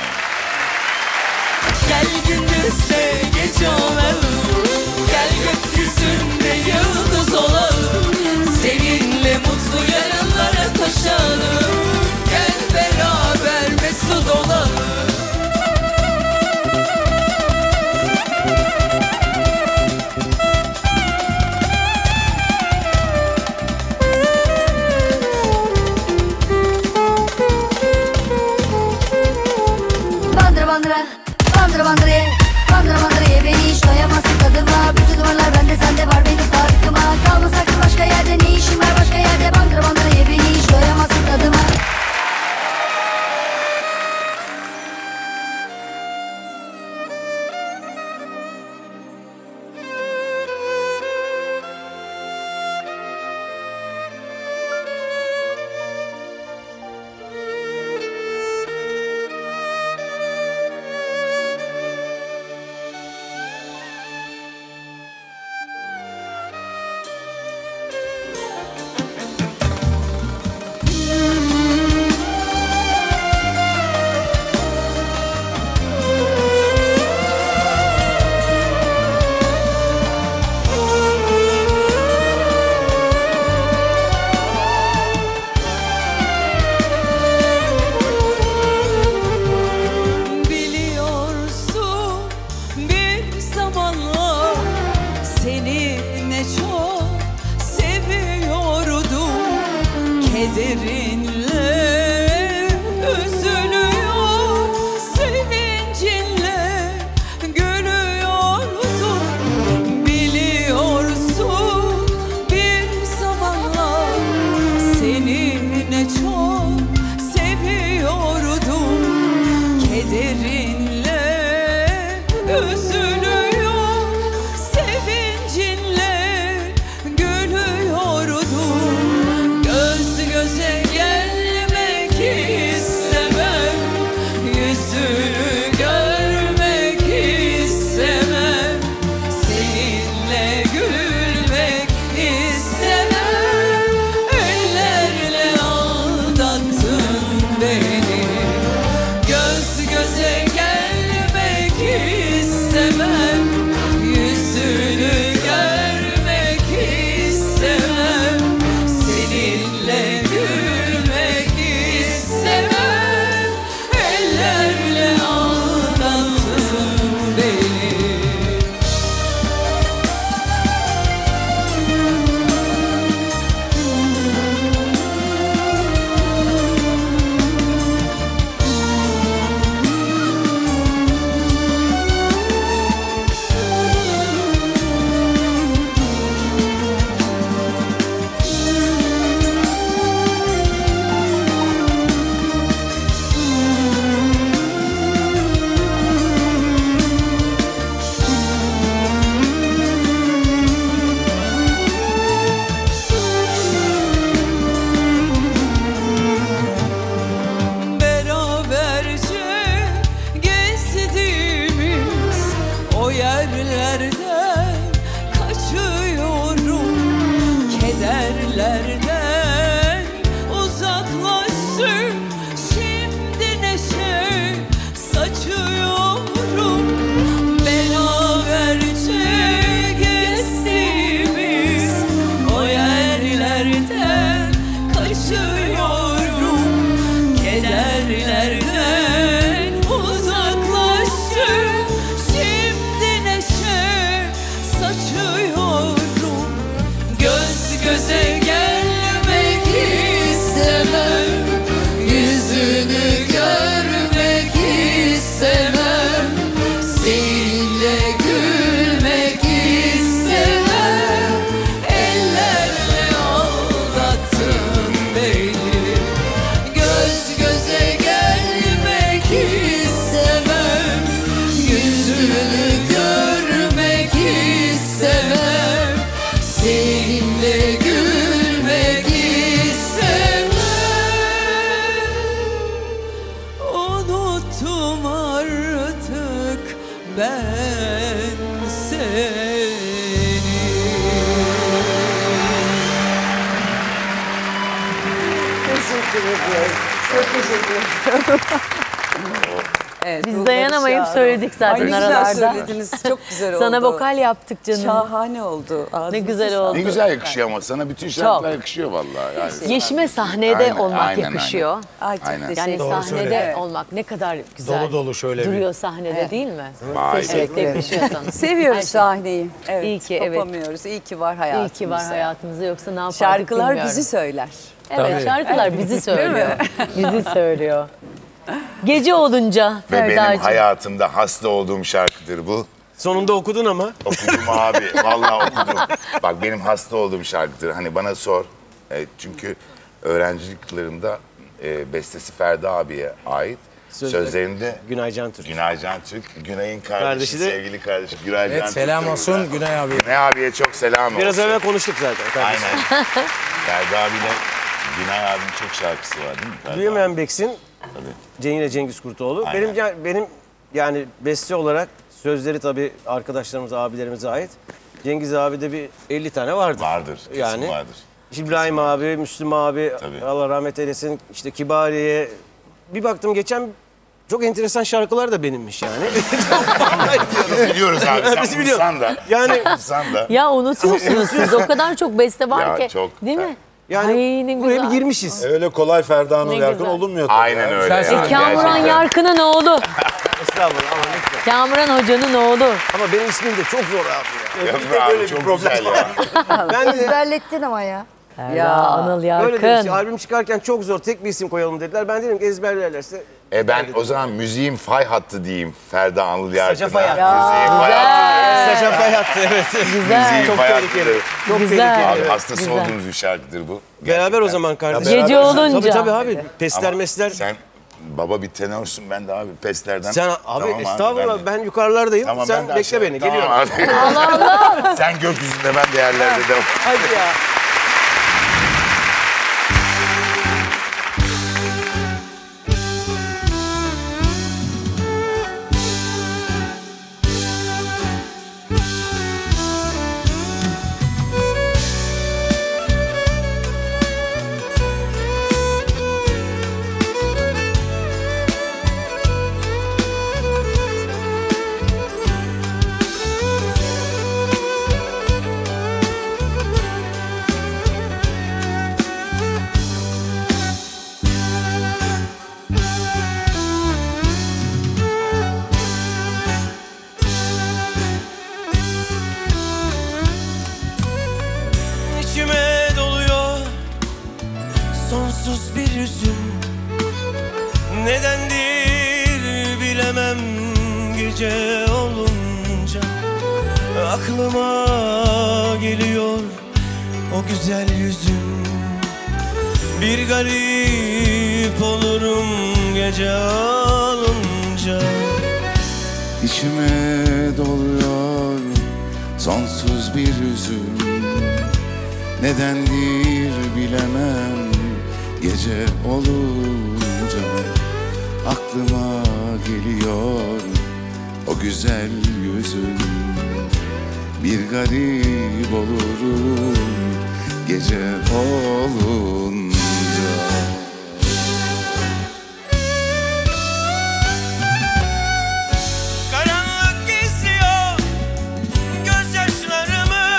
Gel gündüzde gece olalım, gel gökyüzünde yıldız olalım, seninle mutlu yarınlara koşalım, gel beraber mesut olalım. Bandıra bandıra, bandıra bandıra ye, bandıra bandıra ye, beni hiç doyamazsın tadıma. Bütün duvarlar bende, sende var benim farkıma. Kalma sakın başka yerde, ne işin var başka yerde. Bandıra bandıra ye, beni hiç doyamazsın tadıma. Biliyorsun bir zamanlar seni ne çok seviyordum. Kederinle üzülüyor, seni üzülüyor, sevincinle gülüyordum. Göz göze gelmek istemem, yüzünü görmek istemem, seninle gülmek istemem. Ellerle aldattın beni, göz göze gelmek istemem, yüzünü görmek istemem, seninle gülmek istemem. Ellerle aldattın beni. Beraberce gezdiğimiz o yerlerden kaçıyorum, kederlerden uzaklaştım, şimdi neşe saçıyorum. Beraberce gezdiğimiz o yerlerden kaçıyorum, kederlerden uzaklaştım, şimdi neşe saçıyorum. Göz göze gelmek istemem, yüzünü görmek istemem, seninle gülmek istemem. Ellerle aldattın beni, göz göze gelmek istemem, yüzünü görmek istemem, seninle gülmek istemem. Unuttum artık ben seni. Teşekkür ediyorum. Çok teşekkür ederim. Evet, Biz ruhları dayanamayıp şad. söyledik zaten Ay, ne güzel aralarda. söylediniz. Çok güzel oldu. Sana vokal yaptık canım. Şahane oldu. Ne güzel oldu. Ne güzel yakışıyor ama sana bütün şarkılar yakışıyor vallahi. Yani. Yeşime sahnede Aynen, olmak aynen, yakışıyor. Ay, çok Aynen. teşekkür Yani ederim. sahnede Evet. olmak ne kadar güzel Dolu dolu şöyle bir- duruyor sahnede değil mi? Vay. Teşekkür yakışıyor sana. Seviyoruz Her şey. sahneyi. Evet, İyi ki, evet. kopamıyoruz. İyi ki var İyi hayatımızda. ki var hayatımızda, yoksa ne yapardık Şarkılar bilmiyorum. bizi söyler. Evet, Tabii. şarkılar bizi Değil söylüyor. mi? Bizi söylüyor. Gece olunca Ve benim Ferdacığım. hayatımda hasta olduğum şarkıdır bu. Sonunda okudun ama. Okudum abi. Vallahi okudum. Bak benim hasta olduğum şarkıdır. Hani bana sor. Çünkü öğrencilik yıllarımda bestesi Ferdi abiye ait. Sözlerinde Günay Can Türk. Günay Can Türk. Günay'ın kardeşi, Kardeşi de- sevgili kardeşi Günay Can Evet, Türk. selam olsun Günay abi. Günay abiye çok selam olsun. Biraz evvel konuştuk zaten. kardeşim. Aynen. Ferdi abiyle Günay abinin çok şarkısı var değil mi? Ferdi Büyümeyen abi? Beksin, Tabii. Cengiz Kurtoğlu. Aynen. Benim yani beste olarak sözleri tabii arkadaşlarımıza, abilerimize ait. Cengiz abi de bir 50 tane vardır. Vardır. Kesin Yani vardır. İbrahim abi, Müslüm abi, Tabii. Allah rahmet eylesin, işte Kibariye. Bir baktım geçen çok enteresan şarkılar da benimmiş yani. Biz biliyoruz abi. Sen Biz biliyoruz. unutsan da. Yani- Sen unutsan da. Ya unutuyorsunuz siz. O kadar çok beste var Ya ki. çok. Değil mi? Yani Ay, ne buraya bir güzel. girmişiz. Öyle kolay Ferda Nur Ne Yarkın güzel. olunmuyor. tabii Aynen ya. öyle. ya, Kamuran gerçekten. Yarkın'ın oğlu. Estağfurullah ama lütfen. Kamuran Hoca'nın oğlu. Ama benim ismim de çok zor abi ya. Yapma abi, çok güzel ya. Ben de Ezberlettin ama ya. Ya Anıl böyle demiş, Yarkın. albüm çıkarken çok zor, tek bir isim koyalım dediler. Ben dedim ki ezberlerlerse. Ben o zaman müziğin fay hattı diyeyim Ferda Anıl Yarkın'a. Saça fay hattı. Müziğin fay hattı. Saça fay attı, evet. Güzel. Müziğin Çok fay tehlikeli. hattıdır. Çok Güzel. tehlikeli. Abi hastası Güzel. olduğumuz bir şarkıdır bu. Beraber o zaman kardeşim. Gece Tabii olunca. tabii abi. Pesler Ama mesler. Sen Baba bir tenorsun, ben de abi peslerden. Sen abi Tamam estağfurullah ben yukarılardayım. Tamam, sen ben de bekle aşağı- beni. Tamam Geliyorum. abi. Allah Allah. Sen gökyüzünde, ben de yerlerde devam. Hadi ya. İçime doluyor sonsuz bir üzüm. Nedendir bilemem gece olunca. Aklıma geliyor o güzel yüzün. Bir garip olurum gece olunca. İçime doluyor sonsuz bir hüzün. Nedendir bilemem gece olunca. Aklıma geliyor o güzel yüzün. Bir garip olurum gece olunca. Karanlık geziyor gözyaşlarımı.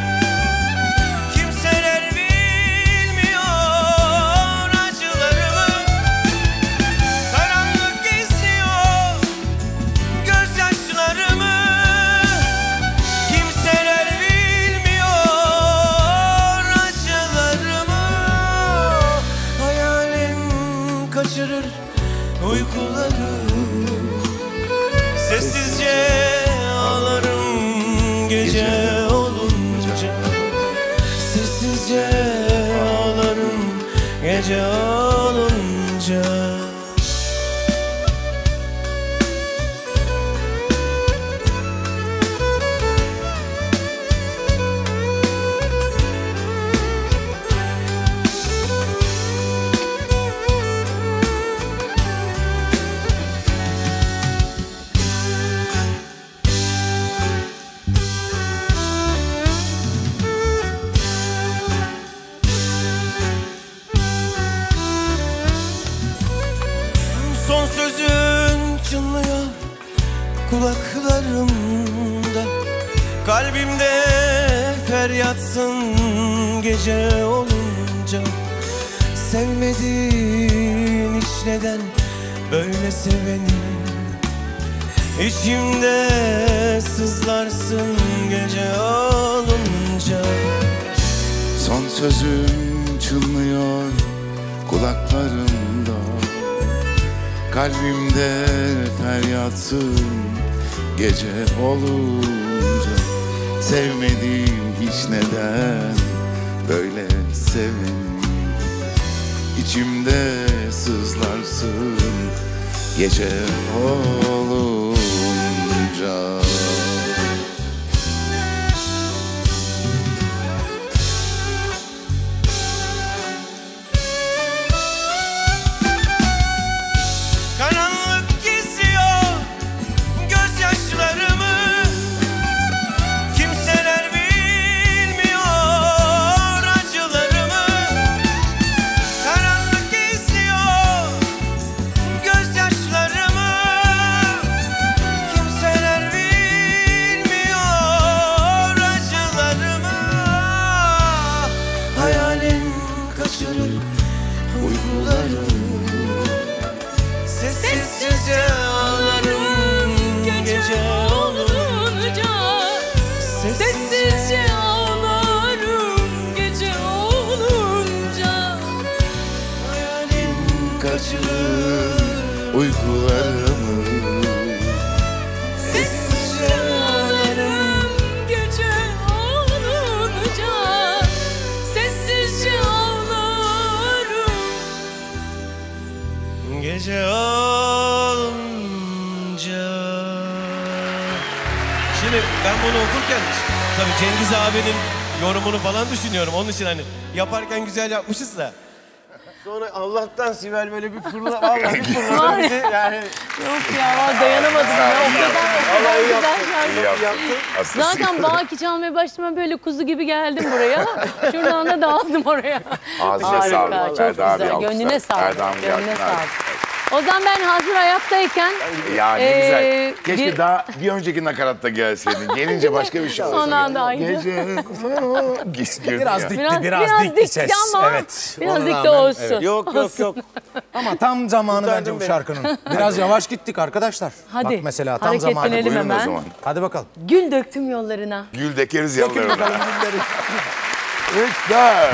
Kimseler bilmiyor acılarımı. Karanlık geziyor gözyaşlarımı. Kimseler bilmiyor acılarımı. Hayalim kaçırır uykuları. Sessizce ağlarım gece olunca. Sessizce ağlarım gece olunca. Son sözün çınlıyor kulaklarımda. Kalbimde feryatsın gece olunca. Sevmedin hiç neden böyle seveni. İçimde sızlarsın gece olunca. Son sözün çınlıyor kulaklarımda. Kalbimde feryatsın gece olunca. Sevmediğim hiç neden böyle seveni. İçimde sızlarsın gece olunca. Karanlık geziyor gözyaşlarımı. Kimseler bilmiyor acılarımı. Karanlık geziyor gözyaşlarımı. Kimseler bilmiyor Şimdi ben bunu okurken tabii Cengiz abinin yorumunu falan düşünüyorum. Onun için hani yaparken güzel yapmışız da. Sonra Allah'tan Sibel böyle bir fırla, vallahi bir fırladı bizi yani. Yok ya dayanamadım ya. O kadar iyi güzel yaptın. şarkı. Zaten Baki çalmaya başlamaya böyle kuzu gibi geldim buraya. Şuradan da dağıldım oraya. Ağzına sağlık. Harika, çok Erdal abi güzel. alkışlar. Gönlüne sağlık. Erdal abi Gönlüne alkışlar. sağlık. O zaman ben hazır ayaktayken... Ya ne güzel. Keşke daha bir önceki nakaratta gelseydin. Gelince başka bir şey olsa. Son anda aynı. Biraz dikti, Biraz biraz dikti ses. ama Evet. biraz ona dikti rağmen, olsun. evet. Yok. Ama tam zamanı bence bu şarkının. Biraz yavaş gittik arkadaşlar. Hadi, Bak mesela tam zamanı. hareketlenelim Buyurun o hemen. zaman. Hadi bakalım. Gül döktüm yollarına. Gül dekeriz Dökün yanlarına. bakalım gülleri. 3, 4.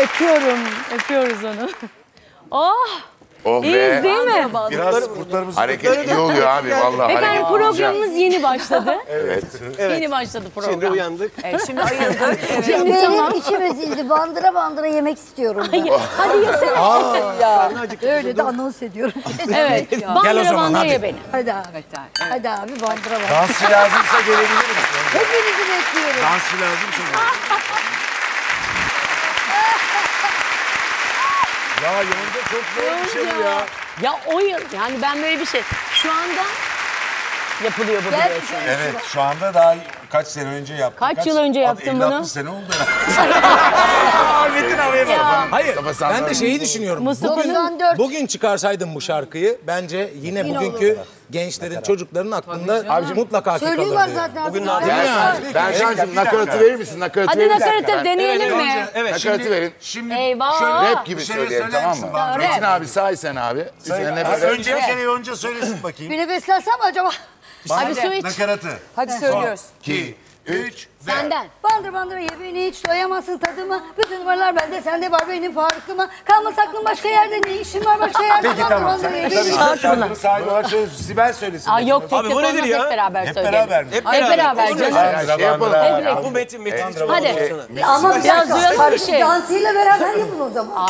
Öpüyorum. Öpüyoruz onu. Oh! Oh İyiyiz değil mi? Biraz kurtlarımız... Hareket iyi oluyor abi vallahi. Efendim hareket programımız yeni başladı. Evet. Yeni başladı program. Şimdi uyandık. Şimdi ayıldık. Şimdi benim içim ezildi. Bandıra bandıra yemek istiyorum. Hadi yesene. Ya, öyle de anons ediyorum. Evet. Gel o Bandıra zaman, bandıra hadi. ye beni. Hadi abi. Hadi abi bandıra bandıra. Dansçı lazımsa gelebilirim. Hepinizi bekliyorum. Dansçı lazımsa gelebilirim. Ya yolda çok zor bir şey bu ya. Ya o yıl yani ben böyle bir şey. Şu anda yapılıyor bu biliyorsun. Evet şu anda daha kaç sene önce yaptım. Kaç yıl önce yaptın bunu? 50-60 sene oldu ya. Metin abiye bak. Hayır Mustafa Sandal. ben de şeyi düşünüyorum. Mustafa'nın- Bugün çıkarsaydım bu şarkıyı bence yine bugünkü gençlerin, çocukların aklında mutlaka Söylüyorlar kalırdı. zaten. Bugün artık. Nazan- Berşancığım nakaratı verir misin? Nakaratı Hadi verir misin? nakaratı deneyelim mi? Evet. Nakaratı verin. Şimdi Eyvah. Rap gibi Bir şey söyleyelim söyler tamam misin mı? bana? Metin abi say sen abi. Üzerine böyle. önce bir kere önce söylesin bakayım. Bir nefeslensem mi acaba? Hadi su iç. Nakaratı. Hadi söylüyoruz. 2, 3, Senden. Bandır bandıra ye beni hiç doyamazsın tadıma. Bütün numaralar bende sende var benim farkıma. Kalma saklım başka yerde ne işin var başka yerde. Peki Bandır tamam. bandıra ye Sen beni. şarkının sahibi olarak söylüyorsun. Sibel söylesin. Aa yok tek Abi tek bu nedir olmaz, ya? hep beraber Hep söyleyelim. beraber mi? Hep Hep beraber canım. Şey yapalım. Hep Bu Metin Hadi. Ama bir Biraz dakika. duyalım bir şey. Dansıyla beraber yapın o zaman.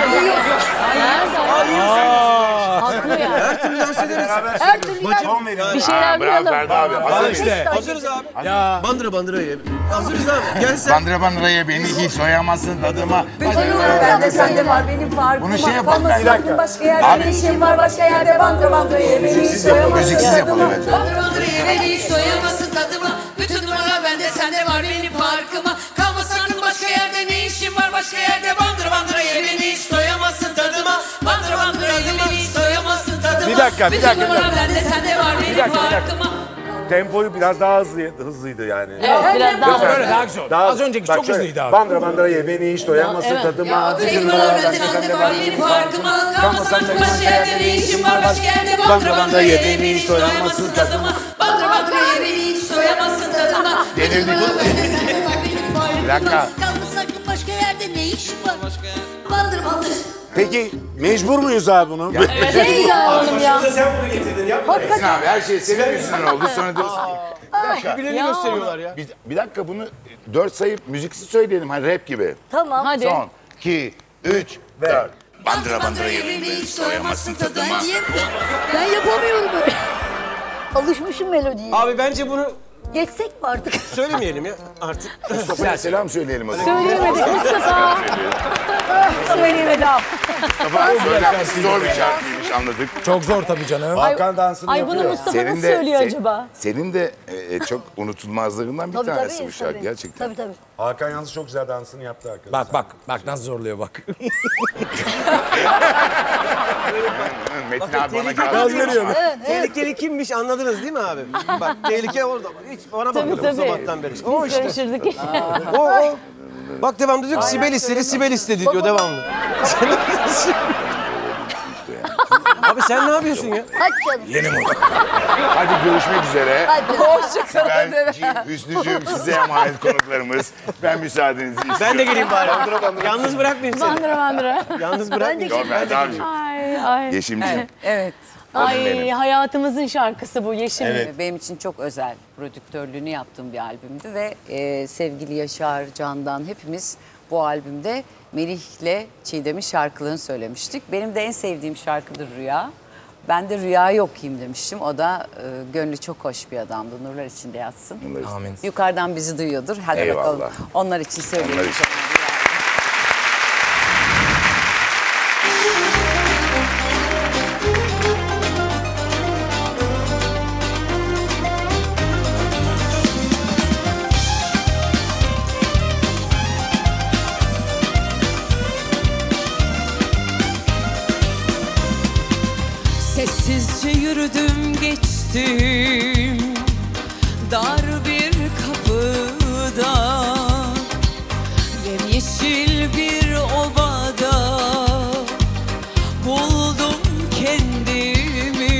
Haklı ya. Her türlü dans ederiz. Her türlü yer. Son verin. Bir şeyler Bravo duyalım. Ferdi abi. Hazır işte. Hazırız abi. Bandıra bandıra ye. Hazırız abi. Gel sen. Bandıra bandıraya beni hiç soyamazsın tadıma. Bende sende var benim farkıma. Bunu şey yapalım. Kalma saklım başka yerde ne işin var başka yerde. Bandıra bandıra ye beni hiç doyamazsın. Müziksiz yapalım bence. Bandır bandır ye beni hiç doyamazsın tadıma. Bütün numara bende sende var benim farkıma. Kalma sakın başka yerde ne işin var başka yerde. Bandır bandır ye beni hiç doyamazsın tadıma. Bandır bandır ye beni hiç doyamazsın tadıma. Bir dakika, bir Bütün dakika, bir numara dakika. bende sende var benim farkıma. Tempoyu biraz daha hızlıydı yani. Evet biraz daha Böyle daha güzel. Az önceki Bak çok şöyle, hızlıydı abi. Bandıra bandıra ye beni hiç doyamazsın tadıma. Bütün numara bende sende var benim farkıma. Kalma sakın başka yerde ne işin var başka yerde. Bandır bandır ye beni hiç doyamazsın tadıma. Bandır bandır ye beni hiç doyamazsın tadıma. Yenildik. Bir dakika. Kalma sakın başka yerde ne işin var? Bandır bandır. Peki mecbur muyuz abi bunu? şey oğlum ya. Sen bunu getirdin ya. Metin abi her şey senin yüzünden oldu. Sonra diyorsun ki. Birbirlerini gösteriyorlar ya. Bir dakika bunu 4 sayıp müziksiz söyleyelim. Hani rap gibi. Tamam. Hadi. Son 2, 3, 4. Bandıra bandıra ye beni hiç doyamazsın tadıma. Ben yapamıyorum böyle. Alışmışım melodiye. Abi bence bunu Geçsek mi artık? söylemeyelim ya artık. Mustafa'ya selam söyleyelim o zaman. Söyleyemedik Mustafa. Söyleyemedim. Mustafa söylenmesi zor bir şarkıymış anladık. Çok zor tabii canım. Hakan dansını Ay bunu yapıyor. Mustafa nasıl söylüyor acaba? Senin de çok unutulmazlığından bir tanesi bu şarkı gerçekten. Tabii tabii. Hakan yalnız çok güzel dansını yaptı arkadaşlar. Bak nasıl zorluyor bak. Metin abi bana Gaz veriyor. Tehlikeli kimmiş anladınız değil mi abi? Bak tehlike orada. Hiç bana Tabii bakıyorsun tabii. sabahtan beri. O Biz işte. karıştırdık. O. Bak devamlı diyor ki Sibel istedi, Sibel istedi diyor devamlı. Abi sen ne yapıyorsun ya? Hadi canım. Yeni moda. Hadi görüşmek üzere. Hadi. Sibel'ciğim, Hüsnü'cüğüm size emanet konuklarımız. Ben müsaadenizi istiyorum. Ben de geleyim bari. Yalnız bırakmayayım seni. Bandıra bandıra. Yalnız bırakmayayım. Yok ben daha Ay. Yeşimciğim. Evet. Ay hayatımızın şarkısı bu Yeşim. Benim için çok özel prodüktörlüğünü yaptığım bir albümdü ve sevgili Yaşar Can'dan hepimiz bu albümde Melih'le Çiğdem'in şarkılarını söylemiştik. Benim de en sevdiğim şarkıdır Rüya. Ben de Rüya'yı okuyayım demiştim. O da gönlü çok hoş bir adamdı. Nurlar içinde yatsın. Amin. Yukarıdan bizi duyuyordur. Hadi Eyvallah. bakalım. Onlar için söyleyelim. Onlar için. Sessizce yürüdüm geçtim dar bir kapıdan, yemyeşil bir ovada buldum kendimi.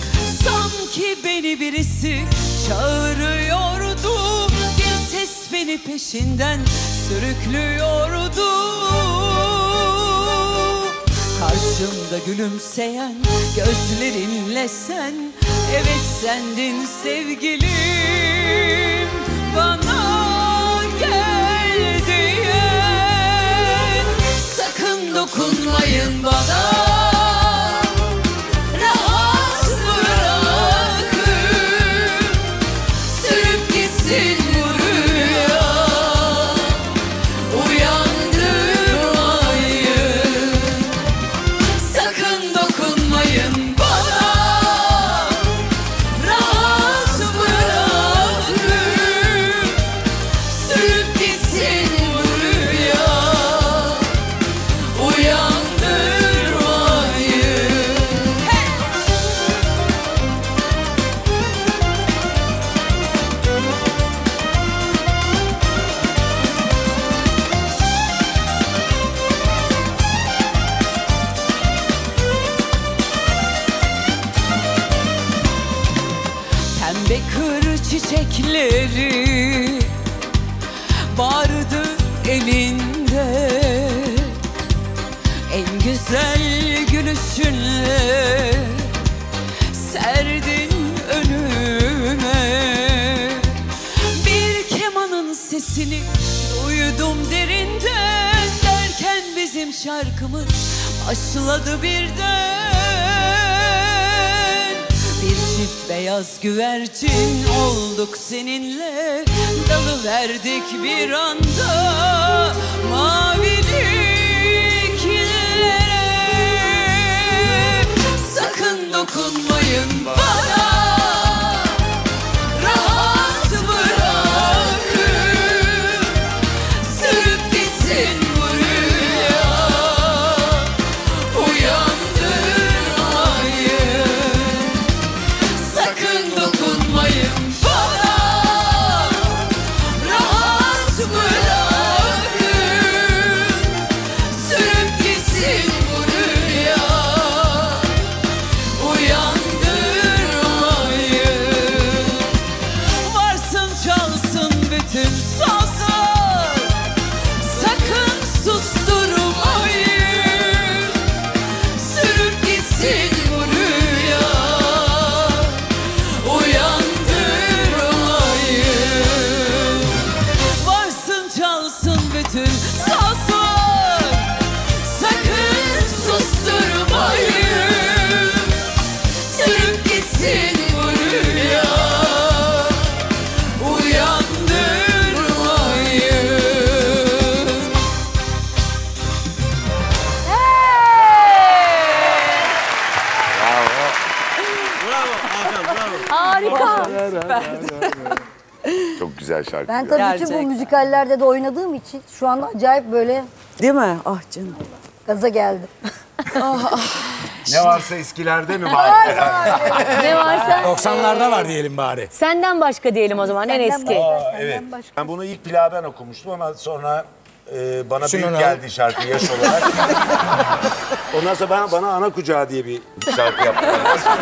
Sanki beni birisi çağırıyordu, bir ses beni beni peşinden sürüklüyordu. Karşımda gülümseyen gözlerinle sen, evet sendin sevgilim. Bana gel diyen, sakın dokunmayın bana. Rahat bırakın, sürüp gitsin bu rüya. Uyandırmayın, sakın dokunmayın bana. Rahat bırakın, sürüp gitsin bu rüya. Uyandırmayın. Pembe kır çiçekleri vardı elinde, en güzel gülüşünle serdin önüme. Bir kemanın sesini duydum derinden, derken bizim şarkımız başladı birden. Bir çift beyaz güvercin olduk seninle, dalıverdik bir anda maviliklere. Sakın dokunmayın bana. Rahat bırakın, sürüp gitsin bu rüya. Uyandırmayın, sakın dokunmayın bana. Rahat bırakın, sürüp gitsin bu rüya. Uyandırmayın. Varsın çalsın bütün sazlar, sakın susturmayın. Sürüp gitsin bu rüya. Uyandırmayın. Varsın çalsın bütün sazlar, sakın susturmayın. Sürüp gitsin bu rüya. Uyandırmayın. Bravo Hakan, bravo. Harika. Çok güzel şarkı. Ben tabii bütün bu Gerçekten. müzikallerde de oynadığım için şu an acayip böyle Değil mi? Ah canım. gaza geldim. Ne varsa eskilerde mi var? Ne varsa 90'larda var diyelim bari. senden başka diyelim o zaman, en Senden eski. başka, Evet. senden başka. Ben bunu ilk plağı ben okumuştum ama sonra bana Şunu büyük al. geldi şarkı yaş olarak. Ondan sonra bana Ana Kucağı diye bir şarkı yaptılar.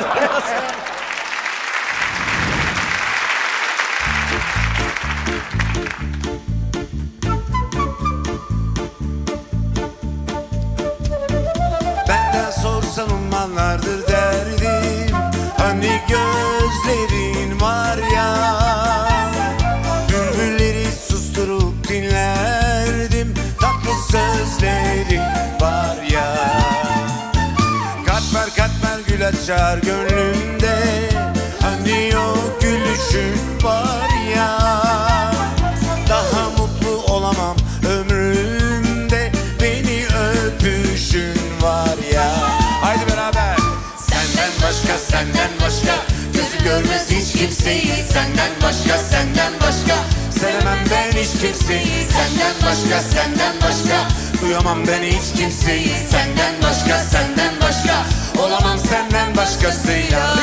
Benden sorsan ummanlardır derdim. Hani gözlerin var ya, bülbülleri susturup dinlerdim. Tatlı sözlerin var ya, katmer katmer gül açar gönlümde. Hani o gülüşün var ya, daha mutlu olamam ömrümde. Beni öpüşün var ya. Haydi beraber. Senden başka, senden başka gözü görmez hiç kimseyi. Senden başka, senden başka sevemem ben hiç kimseyi. Senden başka, senden başka duyamam ben hiç kimseyi. Senden başka, senden başka olamam senden başkasıyla.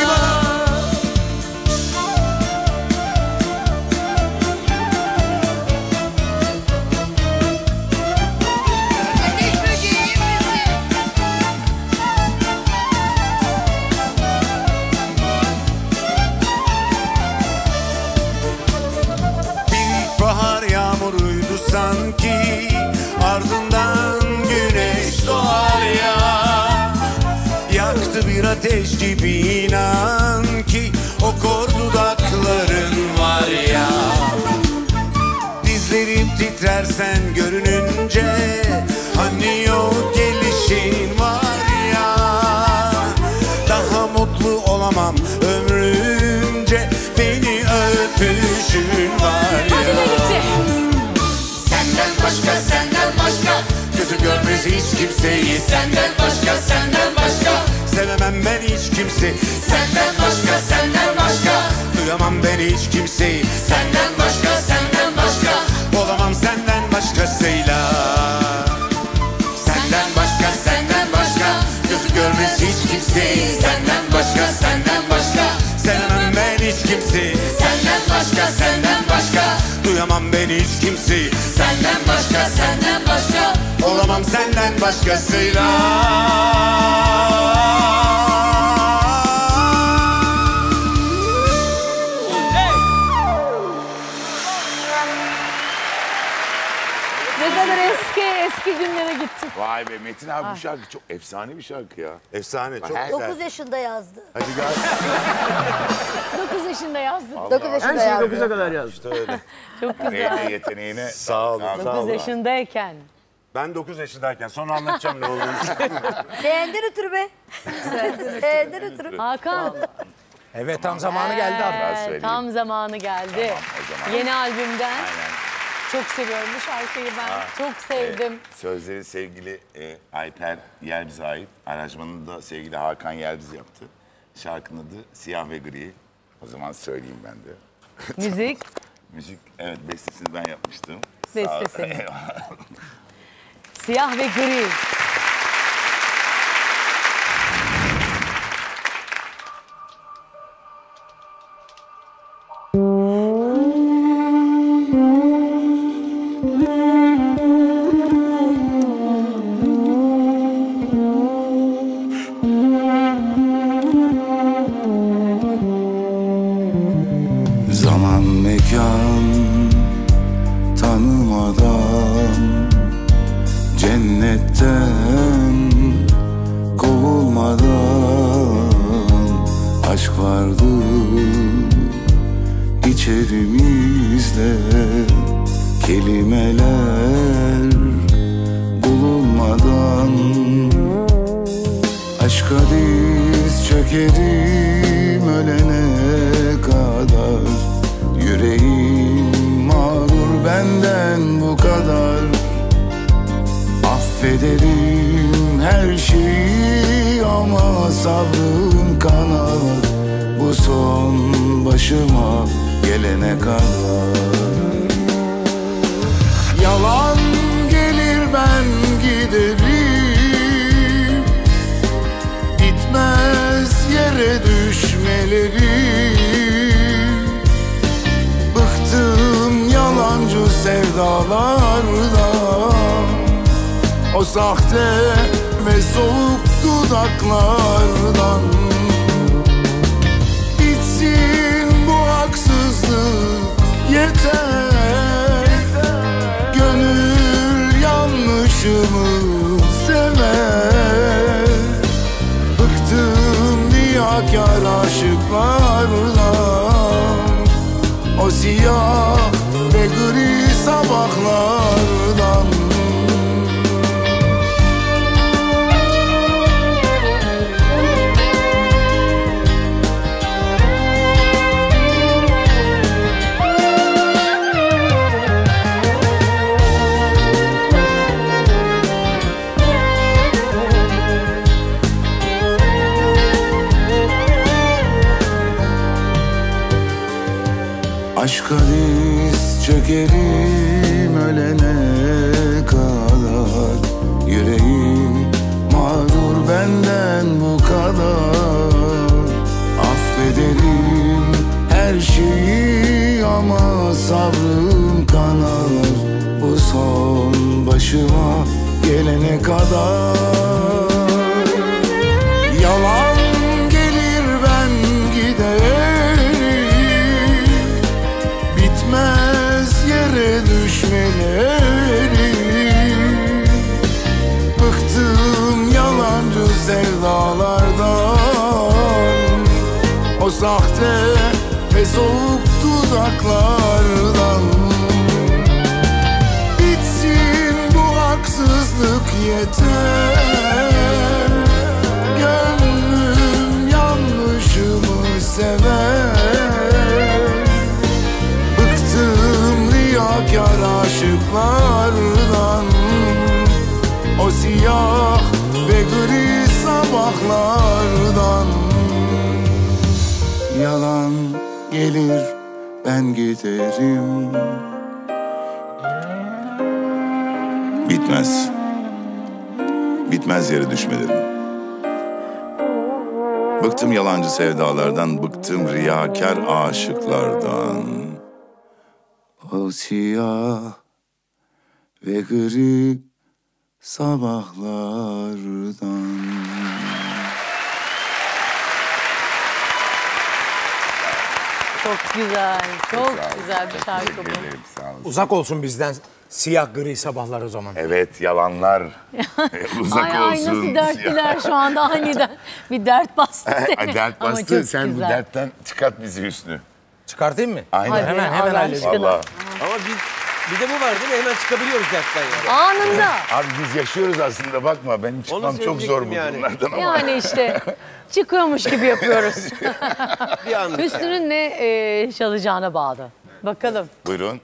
ki ardından güneş doğar ya. Yaktı bir ateş gibi inan ki o kor dudakların var ya. Dizlerim titrer sen görününce, hani o gelişin var ya. Daha mutlu olamam ömrümce, beni öpüşün var ya. Senden başka, senden başka, gözüm görmez hiç kimseyi. Senden başka, senden başka, Sevemem ben hiç kimseyi. senden başka, senden başka, Duyamam ben hiç kimseyi. senden başka, senden başka, Olamam senden başkasıyla. senden başka, senden başka, gözüm görmez hiç kimseyi. Senden başka, senden başka, Sevemem ben hiç kimseyi. senden başka, senden başka, Duyamam ben hiç kimseyi. senden başka, senden başka. Olamam senden başkasıyla. Ne kadar eski günlere gittik. Vay be Metin abi bu şarkı çok efsane bir şarkı ya. Efsane, çok Her- 9 yaşında yazdı. Hadi gel. 9 yaşında yazdım. 9 Her yaşında şeyi yazdı. 9'a kadar yazdı. İşte öyle. Çok güzel. Neyine yeteneğine. Sağ olun, sağ 9 olun. yaşındayken. Ben 9 yaşındayken, sonra anlatacağım ne olduğunu. Senden ötürü be. Senden ötürü. Hakan. Evet tam zamanı geldi abi. Ben söyleyeyim. Tam zamanı geldi. o zaman. Yeni albümden. Aynen. Çok seviyorum bu şarkıyı ben. Çok sevdim. Sözleri sevgili Alper Yelbiz'e ait. Aranjmanını da sevgili Hakan Yelbiz yaptı. Şarkının adı Siyah ve Gri. O zaman söyleyeyim ben de. Müzik. Müzik, evet bestesini ben yapmıştım. Bestesini. Sağ ol. Siyah ve gri. Zaman mekan tanımadan cennetten kovulmadan aşk vardı içerimizde, kelimeler bulunmadan aşka diz çökerim ölene kadar. Yüreğim mağrur benden bu kadar. Affederim her şeyi ama sabrım kanar. Bu son başıma gelene kadar. Yalan gelir ben giderim, bitmez yere düşmelerim. Bıktım yalancı sevdalardan, o sahte ve soğuk dudaklardan. Bitsin bu haksızlık yeter. Gönül yanlışımı sever. Bıktım riyakar aşıklardan, o siyah ve gri sabahlardan. Aşka diz çökerim ölene kadar. Yüreğim mağdur benden bu kadar. Affederim her şeyi ama sabrım kanar. Bu son başıma gelene kadar. Yalan gelir ben giderim, bitmez yere düşmeleri. sahte ve soğuk dudaklardan. Bitsin bu haksızlık yeter. Gönlüm yanlışımı sever. Bıktım riyakar aşıklardan, o siyah ve gri sabahlardan. Yalan gelir ben giderim. Bitmez. Bitmez yere düşmelerim. Bıktım yalancı sevdalardan, bıktım riyakar aşıklardan. O siyah ve gri sabahlardan. Çok güzel, çok güzel bir şarkı bu. Uzak olsun bizden siyah gri sabahlar o zaman. Evet, yalanlar. Uzak Ay olsun. nasıl dertliler şu anda aniden. Bir dert bastı seni. Dert Ama bastı. çok Sen bu güzel. dertten çıkart bizi Hüsnü. Çıkartayım mı? Aynen. Hadi, Hemen Allah hallediyorum. Vallahi. Ama bir de bu var değil mi? Hemen çıkabiliyoruz dertten yani. Anında. Abi biz yaşıyoruz aslında, bakma. Benim çıkmam çok zor bu yani. durumlardan ama. Yani işte çıkıyormuş gibi yapıyoruz. Bir anda. Hüsnü'nün ne çalacağına bağlı. Bakalım. Buyurun.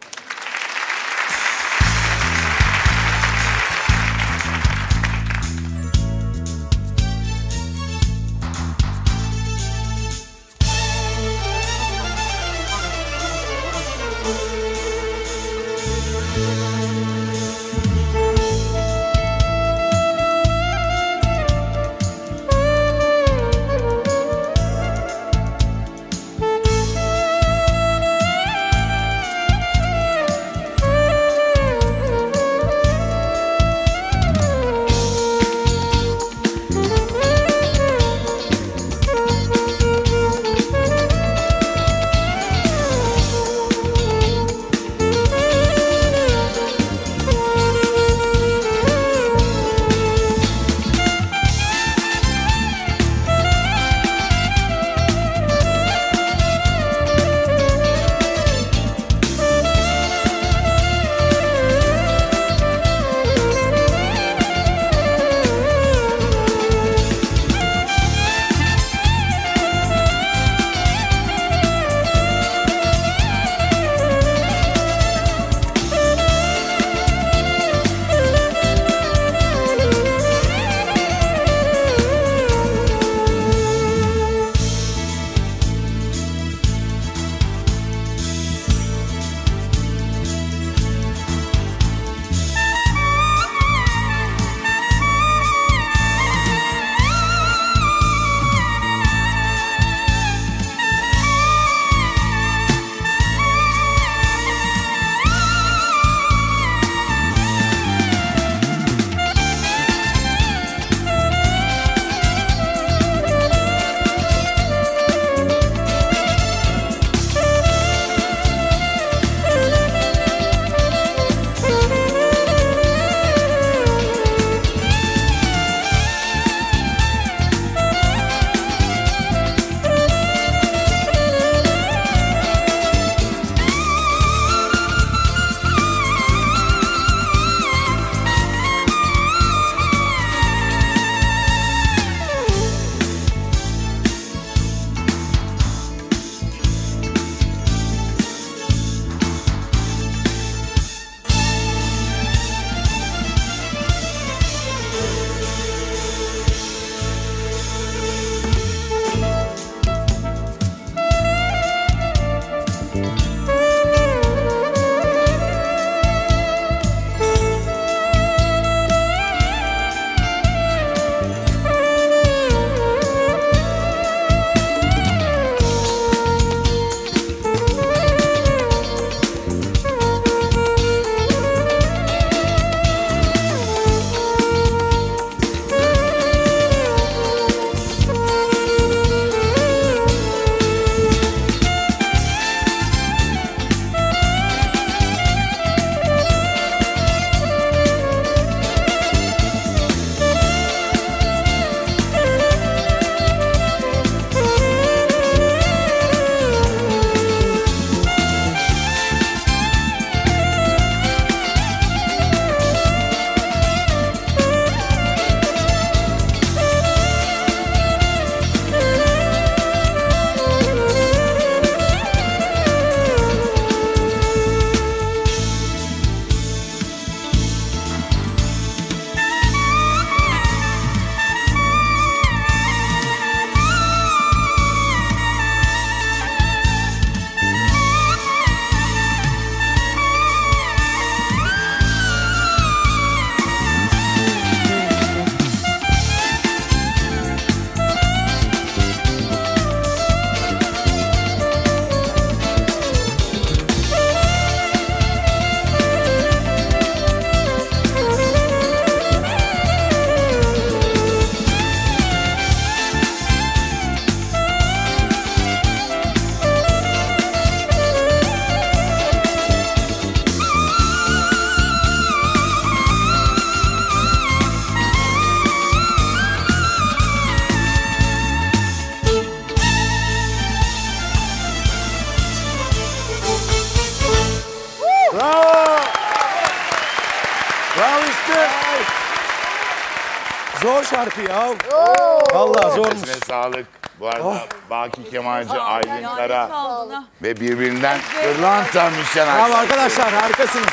Zor şarkı ya. Vallahi zormuş. Sesine sağlık. Bu arada Baki Kemalci, Aylin Ya, Kara ne çaldın ha? ve birbirinden Irlanda Müslüman. Bravo arkadaşlar, harikasınız.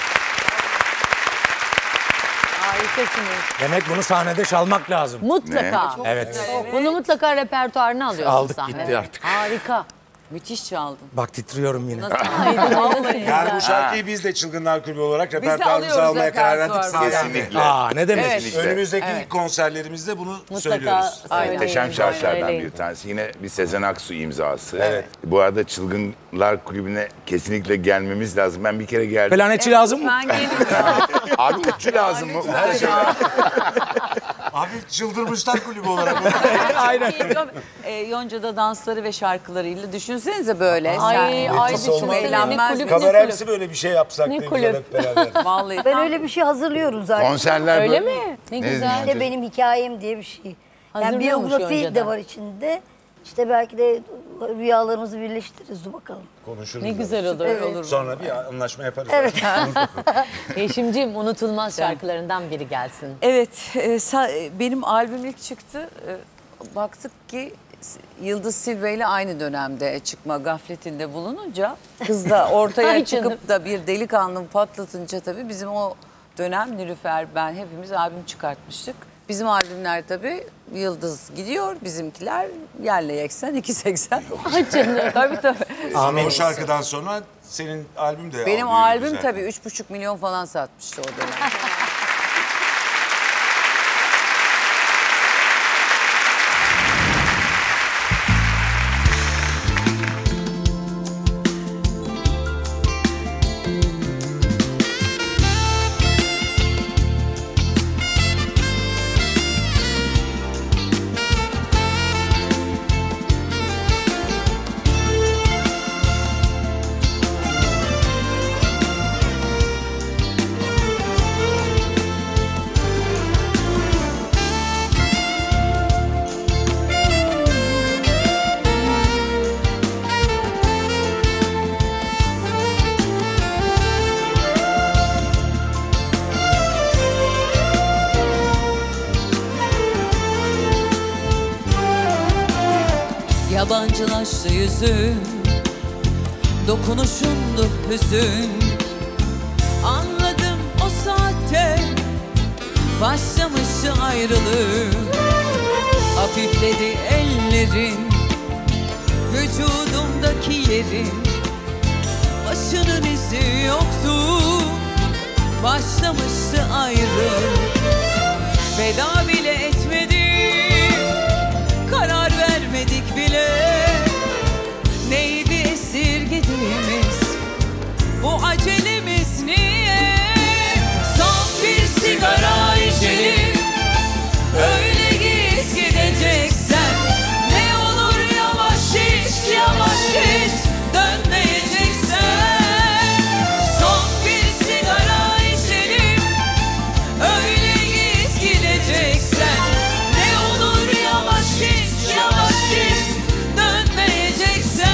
Harikasınız. Demek bunu sahnede çalmak lazım. Mutlaka. Evet. Bunu mutlaka repertuarına alıyorsun Aldık sahneye. gitti artık. Harika. Müthiş çaldın. Bak titriyorum yine. Yani bu şarkıyı biz de Çılgınlar Kulübü olarak repertuarımıza alıyoruz almaya karar verdik. repertuarımıza. Kesinlikle. Aa ne demek? Evet. Önümüzdeki ilk konserlerimizde bunu söylüyoruz. Muhteşem şarkılardan bir tanesi. Yine bir Sezen Aksu imzası. Evet. Bu arada Çılgınlar Kulübü'ne kesinlikle gelmemiz lazım. Ben bir kere geldim. Planetçi lazım mı? Ben gelin. Abi uççu lazım mı? Abi Çıldırmışlar Kulübü olarak. Aynen. Yonca'da dansları ve şarkılarıyla düşünsenize böyle. Ay düşünsene, eğlenmez mi? Kameremsi böyle bir şey yapsak Ne ne güzel hep beraber. Vallahi Ben öyle bir şey hazırlıyorum zaten. Konserler Öyle böyle. mi? Ne Ne güzel. İşte benim hikayem diye bir şey. Yani Hazırlıyormuş biyografi önceden. de var içinde. İşte belki de rüyalarımızı birleştiririz. Dur bakalım. Konuşuruz. Ne güzel olur. olur. Sonra bir anlaşma yaparız. Evet. Yeşimciğim unutulmaz şarkılarından biri gelsin. Evet, benim albüm ilk çıktı. Baktık ki Yıldız Silve ile aynı dönemde çıkma gafletinde bulununca kız da ortaya Ay canım. çıkıp da bir delikanlı patlatınca tabii bizim o dönem Nilüfer, ben hepimiz albüm çıkartmıştık. Bizim albümler tabii Yıldız gidiyor, bizimkiler yerle yeksen 2.80. Ay canım. Tabii. Sonra o şarkıdan sonra senin albüm de Benim al büyüdü albüm zaten. tabii 3,5 milyon falan satmıştı o dönem. Yabancılaştı yüzün, dokunuşundu hüzün. Anladım o saatte başlamıştı ayrılık. Hafifledi ellerin, vücudumdaki yerin. Başının izi yoktu, başlamıştı ayrılık. Veda bile etmedik, karar vermedik bile. Neydi esirgediğimiz, bu acelemiz niye? Son bir sigara içelim, öyle git gideceksen. Ne olur yavaş iç, yavaş iç, dönmeyeceksen. Son bir sigara içelim, öyle git gideceksen. Ne olur yavaş iç, yavaş iç, dönmeyeceksen.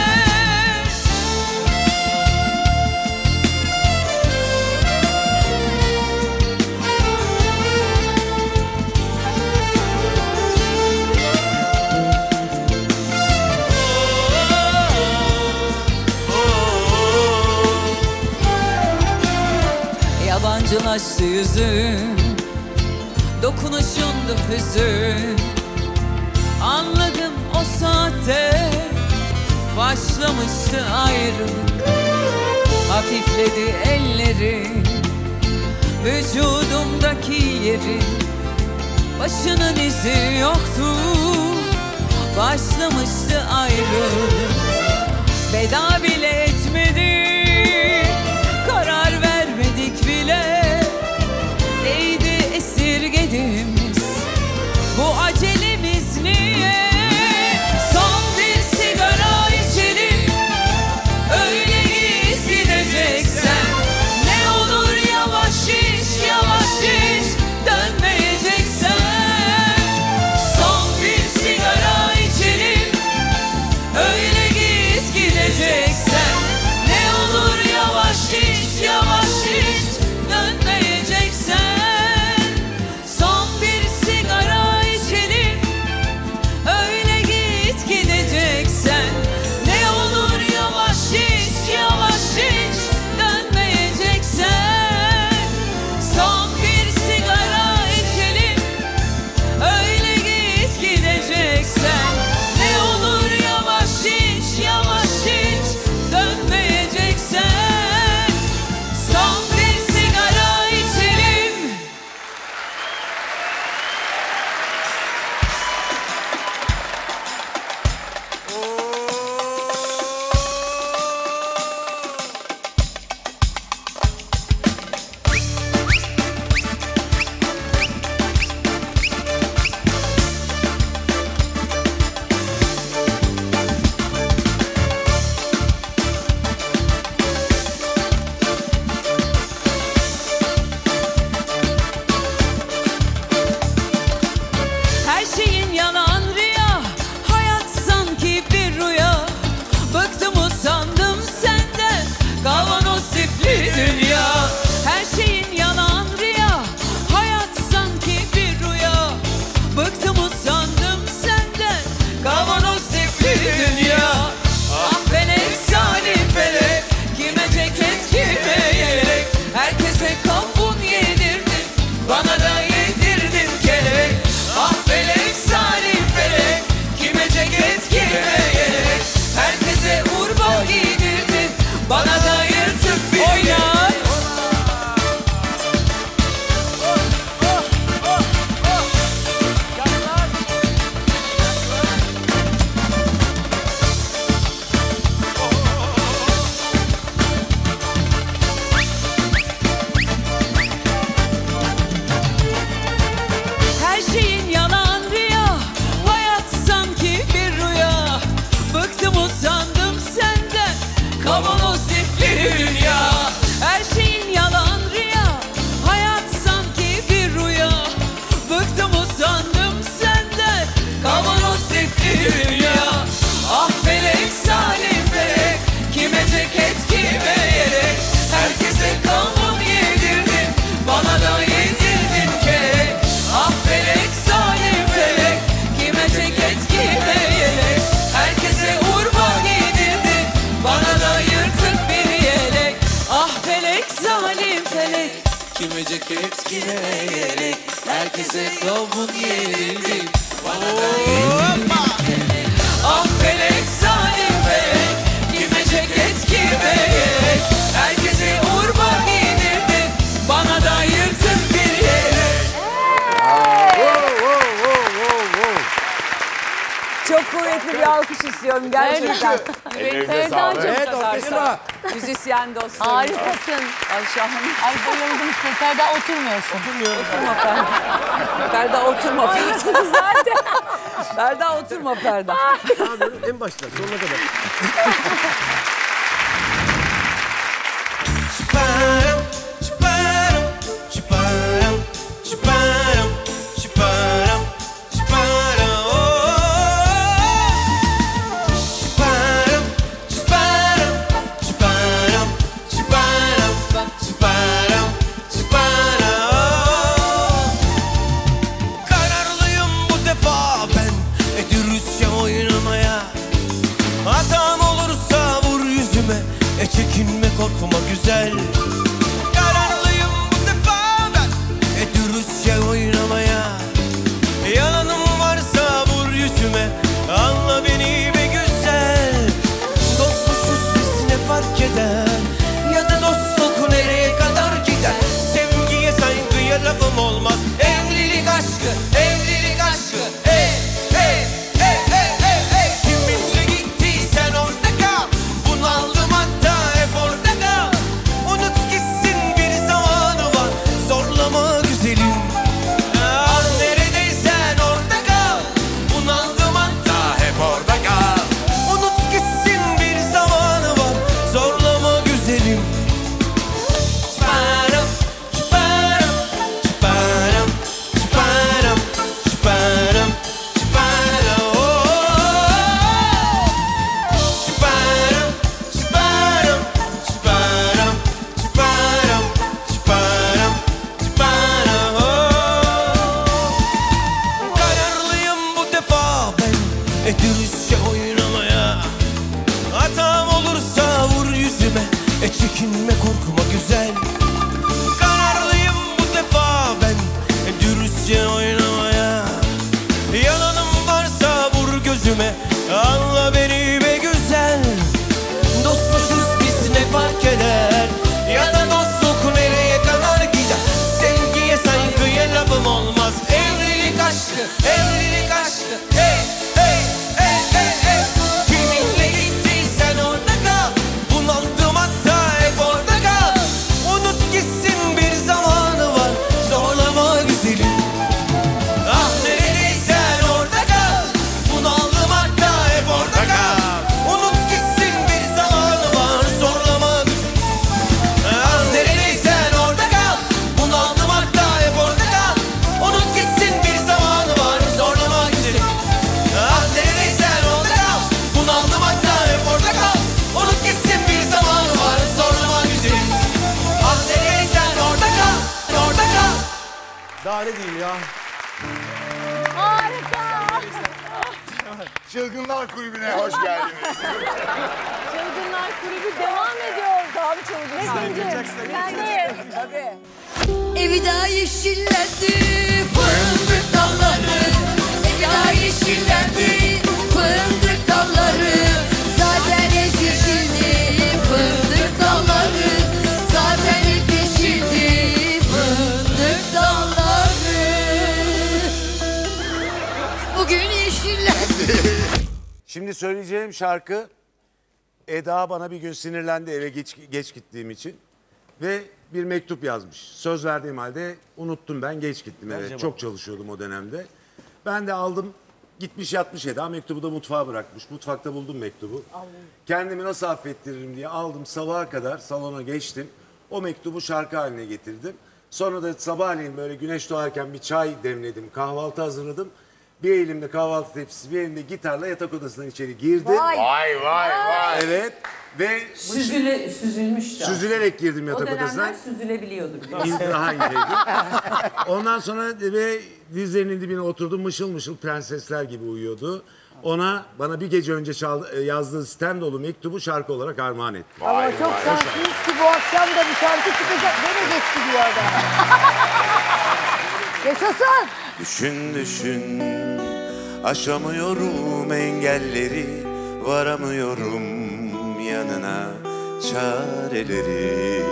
Yabancılaştı yüzün, dokunuşundu hüzün. Anladım o saatte başlamıştı ayrılık. Hafifledi ellerin, vücudumdaki yerin. Başının izi yoktu, başlamıştı ayrılık. Veda bile etmedik, karar vermedik bile. Neydi esirgediğimiz, bu acelemiz niye? Son bir sigara içelim, öyle git gideceksen. Ne olur yavaş iç, yavaş iç, dönmeyeceksen. Son bir sigara içelim, öyle git gideceksen. bana da yırtık bir yelek. Her şeyin yalan rüya, hayat sanki bir rüya. Bıktım usandım senden, kavanoz ipli dünya. Her şeyin yalan rüya, hayat sanki bir rüya. Bıktım usandım senden, kavanoz ipli dünya. Ah felek zalim felek, kime ceket kime yelek. Herkese kavun yedirdin, bana da yedirdin kelek. Ah felek zalim felek, kime ceket kime yelek. Herkese urba giydirdin, bana da yırtık bir yelek. Ah felek zalim felek, Kime ceket kime yelek, herkese kavun yerildi, bana da yedirdin kelek. ah felek zalim felek, kime ceket kime yelek. Herkese urba giydirdin, bana da yırtık bir yelek. Çok kuvvetli bir alkış istiyorum gerçekten. Ellerinize sağlık. Ferda'cığım Kadarsa müzisyen dostlarım. harikasın. Ay şahane. Ay bayıldım size. Ferda oturmuyorsun. Oturma Ferda. Ferda oturma Ferda zaten. Ferda oturma Ferda. Ne yapıyorum? En baştan sonuna kadar. Şıparım, şıparım, şıparım, şıparım, şıparım, şıparım, şıparım, şıparım, şıparım, şıparım, şıparım, şıparım. Kararlıyım bu defa ben dürüstçe oynamaya. Hatam olursa vur yüzüme, çekinme korkma güzel. Kararlıyım bu defa ben dürüstçe oynamaya. Yalanım varsa vur yüzüme, anla beni be güzel. Dostmuşuz biz ne fark eder, ya da dostluk nereye kadar gider. Sevgiye saygıya lafım olmaz, evlilik aşkı, evlilik aşkı. Hey hey hey hey hey hey. Kiminle gittiysen orada kal, bunaldım hatta hep orada kal. Unut gitsin bir zamanı var, zorlama güzelim. Ah neredeysen orada kal, bunaldım hatta hep orada kal. Unut gitsin bir zamanı var, zorlama güzelim. Şıparım, şıparım, şıparım, şıparım, şıparım, şıparım, şıparım, şıparım, şıparım, şıparım, şıparım, şıparım. Kararlıyım bu defa ben dürüstçe oynamaya. Hatam olursa vur yüzüme, çekinme korkma güzel. Kararlıyım bu defa ben dürüstçe oynamaya. Yalanım varsa vur gözüme, anla beni be güzel. Dostmuşuz biz ne fark eder, ya da dostluk nereye kadar gider. Sevgiye saygıya lafım olmaz, evlilik aşkı, evlilik aşkı. Hey hey hey hey hey. Kiminle gittiysen orada kal, bunaldım hatta hep orada kal. Unut gitsin bir zamanı var, zorlama güzelim. Ah neredeysen orada kal, bunaldım hatta hep orada kal. Unut gitsin bir zamanı var, zorlama güzelim. Ah neredeysen orada kal, bunaldım hatta hep orada kal. Unut gitsin bir zamanı var, zorlama güzelim. Ah neredeysen orada kal, bunaldım hatta hep orada kal. Unut gitsin bir zamanı var, zorlama güzelim. Ah neredeysen orada kal, orada kal. Daha ne diyeyim ya? Çılgınlar Kulübü'ne hoş geldiniz. Çılgınlar Kulübü devam ediyor. Daha bir çılgınlar. Sendeyiz. Tabii. Evi daha yeşillendi, fındık dalları. Evi daha yeşillendi, fındık dalları. Zaten yeşildi, fındık Şimdi söyleyeceğim şarkı, Eda bana bir gün sinirlendi eve geç gittiğim için. Ve bir mektup yazmış. Söz verdiğim halde unuttum, ben geç gittim eve. Acaba? Çok çalışıyordum o dönemde. Ben de aldım, gitmiş yatmış Eda, mektubu da mutfağa bırakmış. Mutfakta buldum mektubu. Kendimi nasıl affettiririm diye aldım, sabaha kadar salona geçtim. O mektubu şarkı haline getirdim. Sonra da sabahleyin böyle güneş doğarken bir çay demledim, kahvaltı hazırladım. Bir elimde kahvaltı tepsisi, bir elimde gitarla yatak odasından içeri girdim. Vay. Vay vay vay. Evet. Ve Süzülmüş de. süzülerek girdim yatak odasına. O dönemler süzülebiliyordu. Daha inceydi. Ondan sonra ve dizlerinin dibine oturdum, mışıl mışıl prensesler gibi uyuyordu. Bana bir gece önce yazdığı sitem dolu mektubu şarkı olarak armağan etti. Ama çok şanslıyız ki bu akşam da bir şarkı çıkacak. Böyle geç gidiyor adam. Yaşasın. Düşün düşün, aşamıyorum engelleri, varamıyorum yanına çareleri.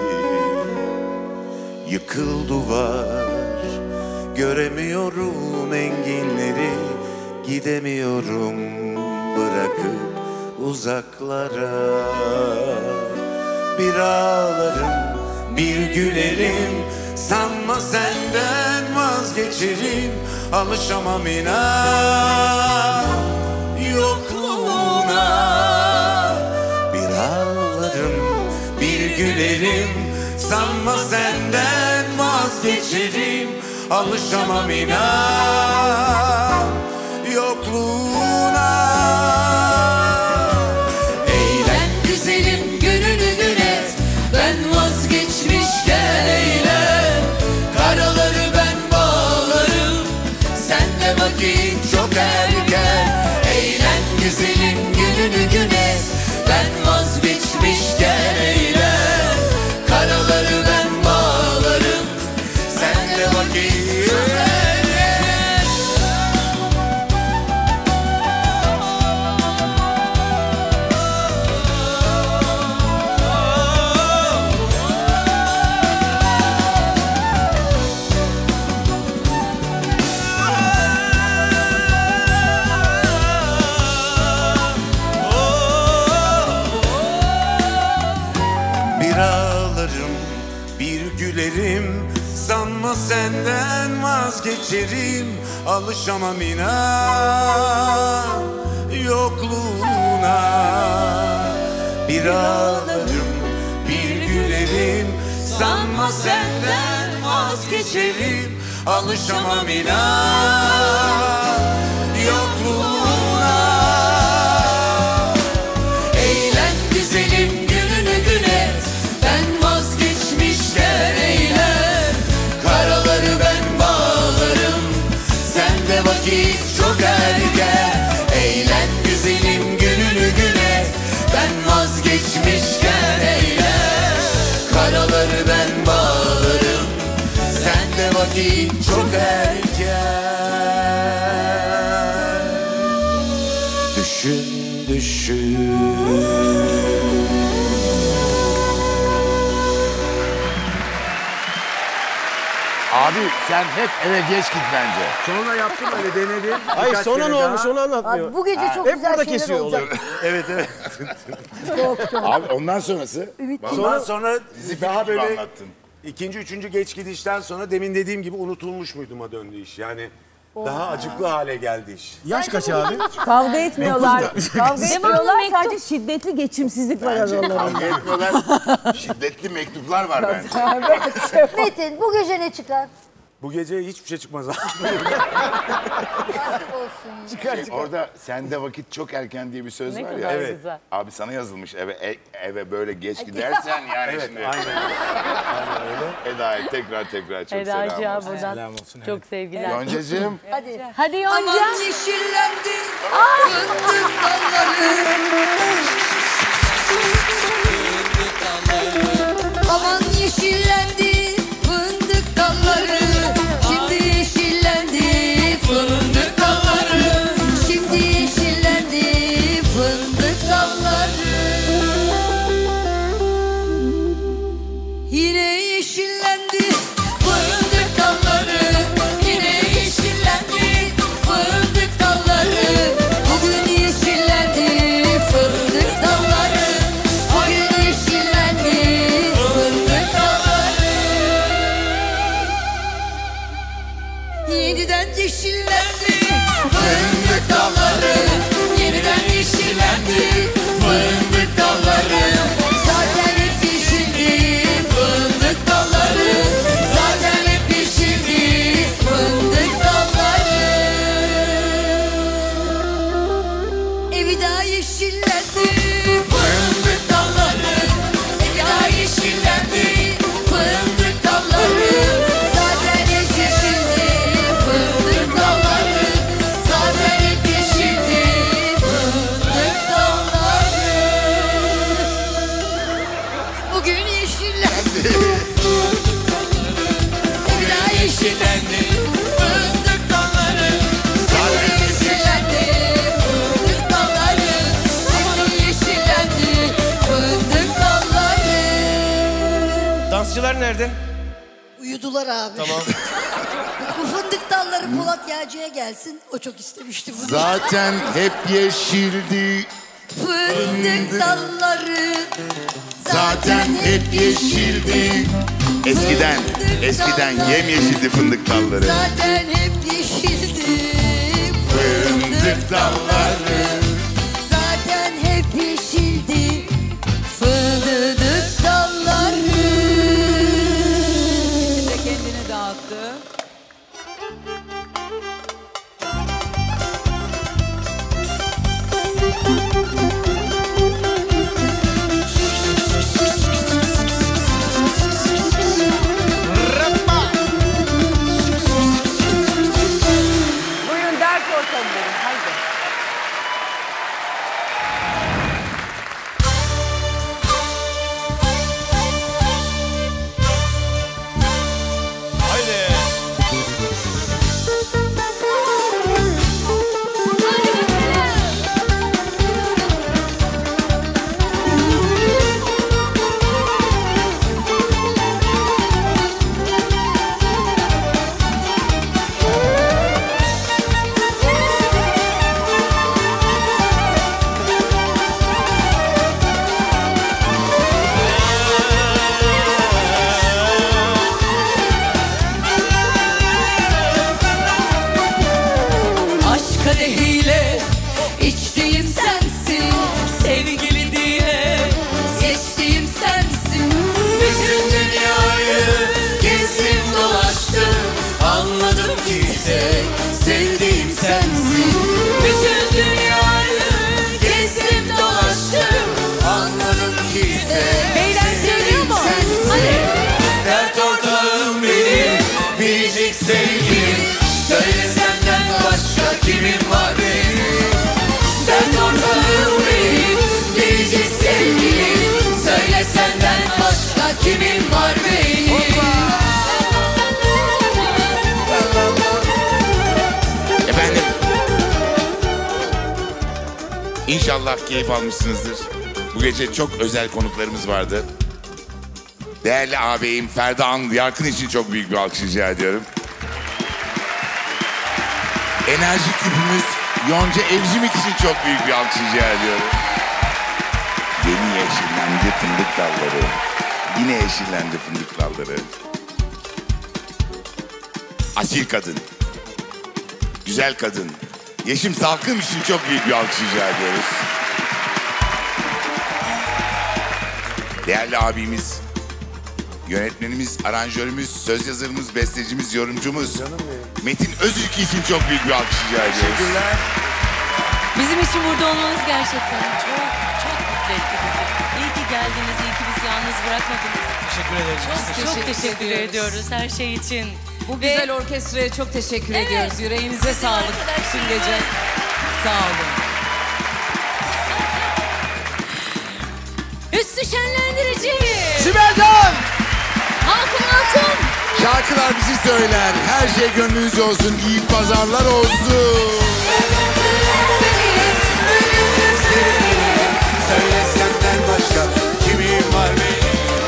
Yıkıl duvar, göremiyorum enginleri, gidemiyorum bırakıp uzaklara. Bir ağlarım, bir gülerim, sanma senden vazgeçerim. Alışamam inan yokluğuna. Bir ağlarım, bir gülerim, sanma senden vazgeçerim. Alışamam inan yokluğuna. Eğlen güzelim, gününü gün et, ben vazgeçmişken eğlen. Karaları ben bağlarım, sende vakit çok erken. Eğlen güzelim, gününü gün et, ben vazgeçmişken eğlen. Karaları ben bağlarım, sende vakit çok erken. Bir ağlarım, bir gülerim, sanma senden vazgeçerim. Alışamam inan yokluğuna. Bir ağlarım, bir gülerim, sanma senden vazgeçerim. Alışamam inan yokluğuna. Eğlen güzelim, gününü gün et, ben vazgeçmişken eğlen. Karaları ben bağlarım, sende vakit çok erken. Eğlen güzelim, gününü gün et, ben vazgeçmişken eğlen. Karaları ben bağlarım, sende vakit çok erken. Düşün düşün. Abi sen hep eve geç git bence. Sonra yaptım öyle, denedim. Hayır, Birkaç sonra kere ne daha. olmuş onu anlatmıyor. Abi, bu gece çok Hep güzel burada şeyler kesiyor olacak. oluyor. Evet evet. Abi ondan sonrası. Ondan sonra Dizi daha film gibi böyle anlattın. ikinci, üçüncü geç gidişten sonra demin dediğim gibi unutulmuş muyduma döndü iş. Yani daha acıklı hale geldi iş. Yaş kaç abi? Kavga etmiyorlar. Kavga etmiyorlar, mektup. sadece şiddetli geçimsizlik var Bence aralarında. kavga etmiyorlar. Şiddetli mektuplar var bence. Metin, bu gece ne çıkar? Bu gece hiçbir şey çıkmaz abi. Orada sende vakit çok erken diye bir söz Ne var ya. kadar Evet. güzel. Abi sana yazılmış eve böyle geç gidersen yani Evet, şimdi. aynen. Eda'ya tekrar çok Eda'cığım selam olsun. buradan Selam olsun, çok sevgiler. Yoncacığım. Hadi. Hadi Yonca. Aman yeşillendi fındık dalları. Aman yeşillendi fındık dalları. Şimdi yeşillendi fındık dalları. Şimdi yeşillendi fındık dalları. Yine yeşillendi fındık dalları. Yine yeşillendi fındık dalları. Bugün yeşillendi Bugün yeşillendi. Bir daha yeşillendi. Fındık dalları. Zaten yeşillendi. Fındık dalları. Bugün yeşillendi. Fındık dalları. Dansçılar nerede? Uyudular abi. Tamam. Bu fındık dalları Polat Yağcı'ya gelsin. O çok istemişti bunu. Zaten hep yeşildi. Fındık dalları. Zaten hep yeşildi. Eskiden yemyeşildi fındık dalları. Zaten hep yeşildi. Fındık dalları. Zaten hep yeşildi. Fındık dalları. Bir de kendini dağıttı. Buyurun dert ortamları. Haydi. Haydi. Aşk kadehiyle içtiğim sensin, sevgili diye seçtiğim sensin. Bütün dünyayı gezdim dolaştım, anladım ki tek sevdiğim sensin. Bütün dünyayı gezdim dolaştım, anladım ki tek sevdiğim sensin. Hadi. Dert ortağım benim, biricik sevgilim. Söyle senden başka kimim var benim? Dert ortağım benim, biricik sevgilim. Söyle senden başka kimim var benim? Efendim. İnşallah keyif almışsınızdır. Bu gece çok özel konuklarımız vardı. Değerli ağabeyim Ferda Yarkın için çok büyük bir alkış rica ediyorum. Enerji küpümüz Yonca Evcimik için çok büyük bir alkış rica ediyorum. Yeni yeşillendi fındık dalları. Yine yeşillendi fındık dalları. Asil kadın. Güzel kadın. Yeşim Salkım için çok büyük bir alkış rica ediyoruz. Değerli abimiz, yönetmenimiz, aranjörümüz, söz yazarımız, bestecimiz, yorumcumuz Metin Özülkü için çok büyük bir alkış rica ediyoruz. Teşekkürler. Bizim için burada olmanız gerçekten çok mutlu etti bizi. İyi ki geldiniz, iyi ki bizi yalnız bırakmadınız. Teşekkür ederiz. Çok teşekkür ediyoruz her şey için. Bu güzel orkestraya çok teşekkür ediyoruz. Yüreğinize sağlık bütün gece. Sağ olun. Üstü şenlendirici. Sibel Can! Hakan Altun. Şarkılar bizi söyler. Her şey gönlünüzce olsun. İyi pazarlar olsun. Söyle senden başka kimim var benim?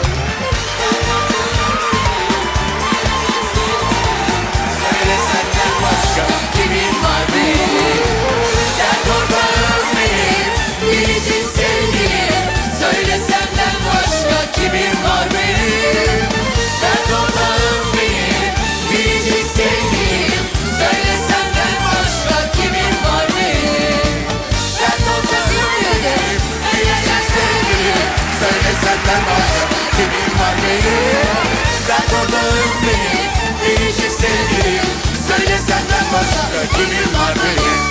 Söyle senden başka kimim var benim? Dert ortağım benim, biricik sevgilim. Söyle senden başka kimim var benim? Dert ortağım benim, biricik sevgilim. Söyle senden başka kimim var benim? Dert ortağım benim, biricik sevgilim. Söyle senden başka kimim var benim? Dert ortağım benim, biricik sevgilim. Söyle senden başka kimim var benim?